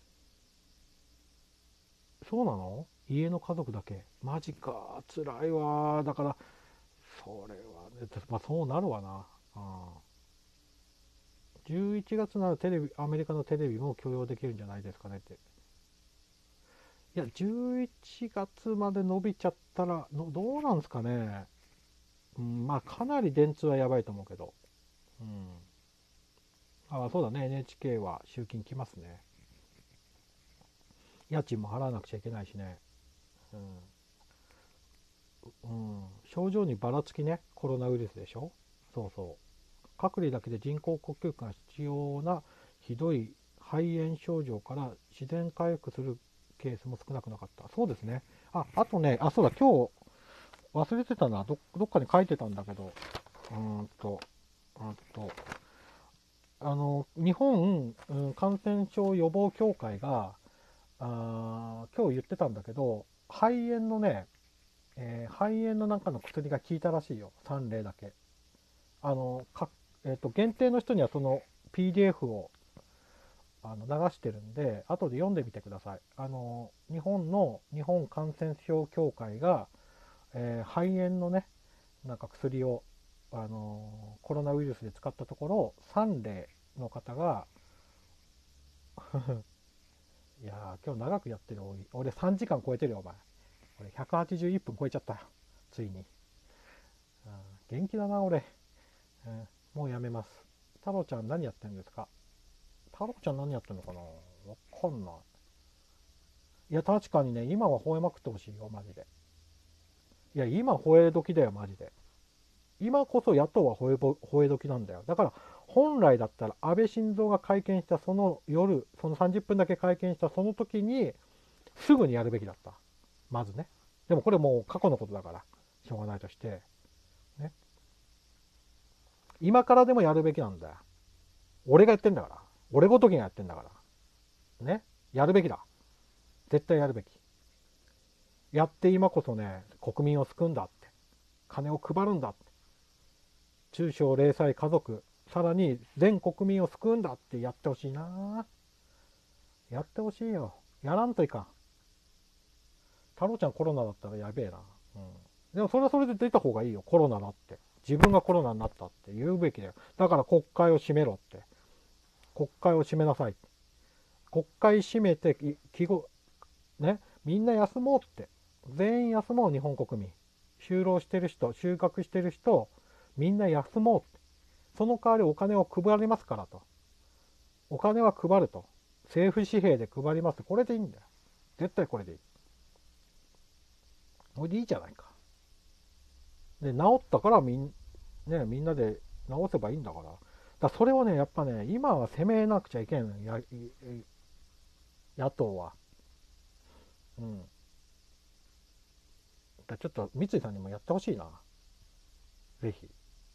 そうなの？家の家族だけ。マジか、辛いわ。だからそれはね、まあそうなるわな。11月ならアメリカのテレビも許容できるんじゃないですかねって。いや、11月まで伸びちゃったらどうなんですかね。まあかなり電通はやばいと思うけど。そうだね、NHK は集金来ますね。家賃も払わなくちゃいけないしね。症状にばらつきね、コロナウイルスでしょ。そうそう。隔離だけで人工呼吸器が必要なひどい肺炎症状から自然回復するケースも少なくなかった。そうですね。あとね、そうだ、今日忘れてたな。どっかに書いてたんだけど、日本、感染症予防協会が今日言ってたんだけど、肺炎のね、肺炎のなんかの薬が効いたらしいよ。3例だけ。限定の人にはその PDF を流してるんで、後で読んでみてください。日本感染症協会が、肺炎のね、なんか薬を、コロナウイルスで使ったところ、3例の方がいやー、今日長くやってる。俺3時間超えてるよ、お前。俺181分超えちゃったよ。ついに。元気だな、俺。もうやめます。太郎ちゃん何やってんですか？太郎ちゃん何やってんのかな？わかんない。いや、確かにね、今は吠えまくってほしいよ、マジで。いや、今吠え時だよ、マジで。今こそ野党は吠え時なんだよ。だから、本来だったら安倍晋三が会見したその夜、その30分だけ会見したその時に、すぐにやるべきだった。まずね。でもこれもう過去のことだから、しょうがないとして。ね。今からでもやるべきなんだよ。俺がやってんだから。俺ごときがやってんだから。ね。やるべきだ。絶対やるべき。やって今こそね、国民を救うんだって。金を配るんだって。中小零細家族、さらに全国民を救うんだってやってほしいな。やってほしいよ。やらんといかん。太郎ちゃんコロナだったらやべえな。でもそれはそれで出た方がいいよ。コロナだって。自分がコロナになったって言うべきだよ。だから国会を閉めろって。国会を閉めなさい。国会閉めて、ね、みんな休もうって。全員休もう、日本国民。就労してる人、就学してる人、みんな休もうって。その代わりお金を配りますからと。お金は配ると。政府紙幣で配ります。これでいいんだよ。絶対これでいい。これでいいじゃないか。で、治ったからみんなで治せばいいんだから。それをね、やっぱね、今は責めなくちゃいけないの。野党は。ちょっと三井さんにもやってほしいな。ぜひ。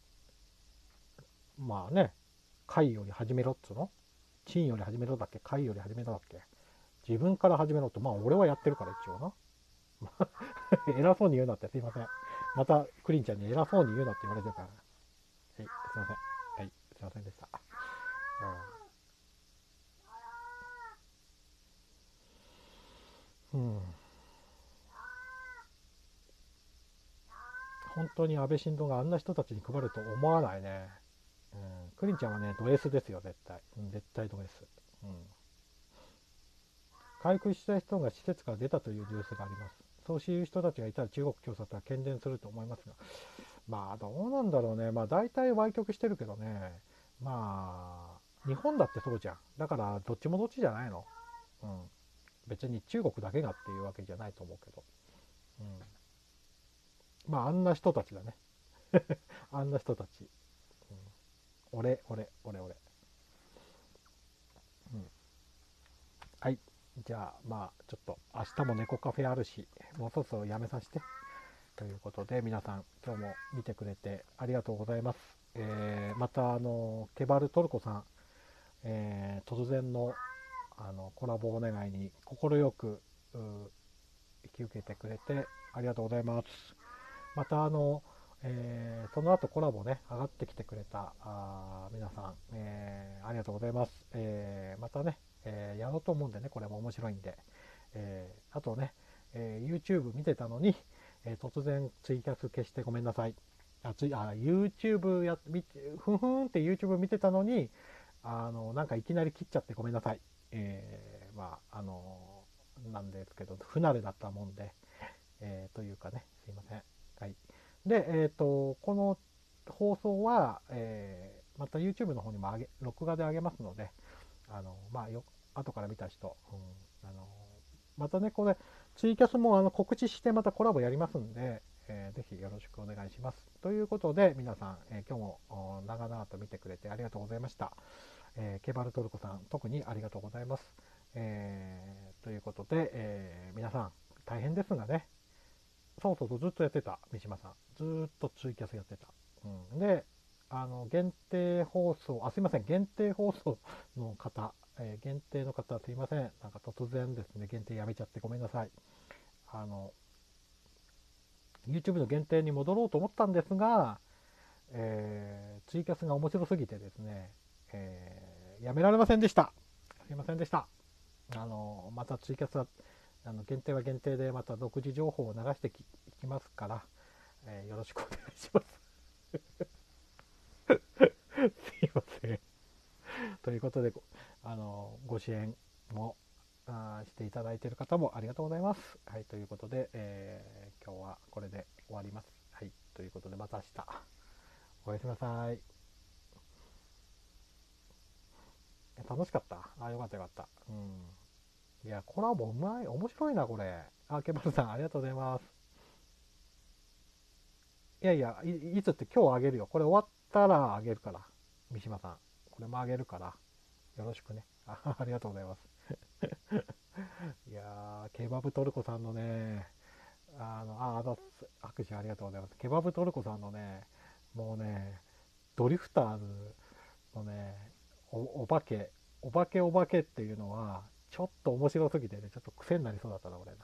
まあね、会より始めろっつうの？賃より始めろだっけ？会より始めろだっけ？自分から始めろって、まあ俺はやってるから一応な。偉そうに言うなって、すいません。またクリンちゃんに偉そうに言うなって言われてるから。はい、すいません。はい、すいませんでした。本当に安倍晋三があんな人たちに配ると思わないね。クリンちゃんはね、ド S ですよ、絶対。絶対ド S。回復した人が施設から出たというニュースがあります。 そういう人たちがいたら中国共産党は喧伝すると思いますが、まあどうなんだろうね。まあ大体歪曲してるけどね。まあ日本だってそうじゃん。だからどっちもどっちじゃないの。うん。別に中国だけがっていうわけじゃないと思うけど。うん。まああんな人たちだね。あんな人たち。うん、俺。うん。はい。じゃあまあちょっと明日も猫カフェあるし、もうそろそろやめさせて。ということで皆さん今日も見てくれてありがとうございます。またケバルトルコさん、突然のコラボお願いに快く引き受けてくれてありがとうございます。またその後コラボね上がってきてくれた皆さん、ありがとうございます。またね、やろうと思うんでね、これも面白いんで、あとね、YouTube 見てたのに、突然ツイキャス消してごめんなさい。YouTube ふんふんって YouTube 見てたのになんかいきなり切っちゃってごめんなさい。まあなんですけど不慣れだったもんで、というかね、すいません。はい。で、この放送は、また YouTube の方にも録画で上げますので、まあ後から見た人、またね、これツイキャスも告知してまたコラボやりますんで、ぜひよろしくお願いします。ということで皆さん、今日も長々と見てくれてありがとうございました。ケバルトルコさん特にありがとうございます。ということで、皆さん大変ですがね、そうずっとやってた三島さん、ずっとツイキャスやってた。うん、で、限定放送、すいません、限定放送の方、限定の方すいません、なんか突然ですね、限定やめちゃってごめんなさい。YouTube の限定に戻ろうと思ったんですが、ツイキャスが面白すぎてですね、やめられませんでした。すいませんでした。またツイキャスは限定は限定でまた独自情報を流していきますから、よろしくお願いします。すいません。ということでご支援もしていただいている方もありがとうございます。はい、ということで、今日はこれで終わります。はい、ということでまた明日おやすみなさい。楽しかった。よかったよかった。うん。いや、コラボうまい。面白いな、これ。ケバルさん、ありがとうございます。いやいや、いつって今日あげるよ。これ終わったらあげるから。三島さん。これもあげるから。よろしくね。ありがとうございます。いやー、ケバブトルコさんのね、握手ありがとうございます。ケバブトルコさんのね、もうね、ドリフターズのね、お化けっていうのは、ちょっと面白すぎてね、ちょっと癖になりそうだったな、俺な。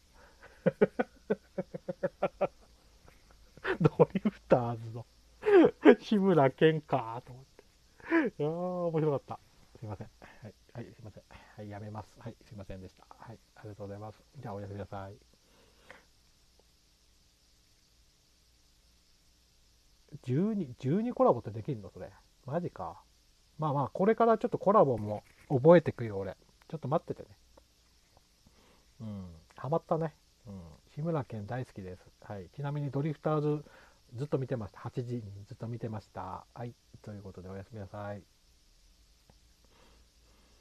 ドリフターズの志村けんかと思って。いやー、面白かった。すいません。はい、はい、すいません。はい、やめます。はい、すいませんでした。はい、ありがとうございます。じゃあ、おやすみなさい。12コラボってできるのそれ。マジか。まあまあ、これからちょっとコラボも覚えてくよ、俺。ちょっと待っててね。うん、ハマったね。うん、志村けん大好きです。はい。ちなみにドリフターズずっと見てました。8時にずっと見てました。はい。ということでおやすみなさい。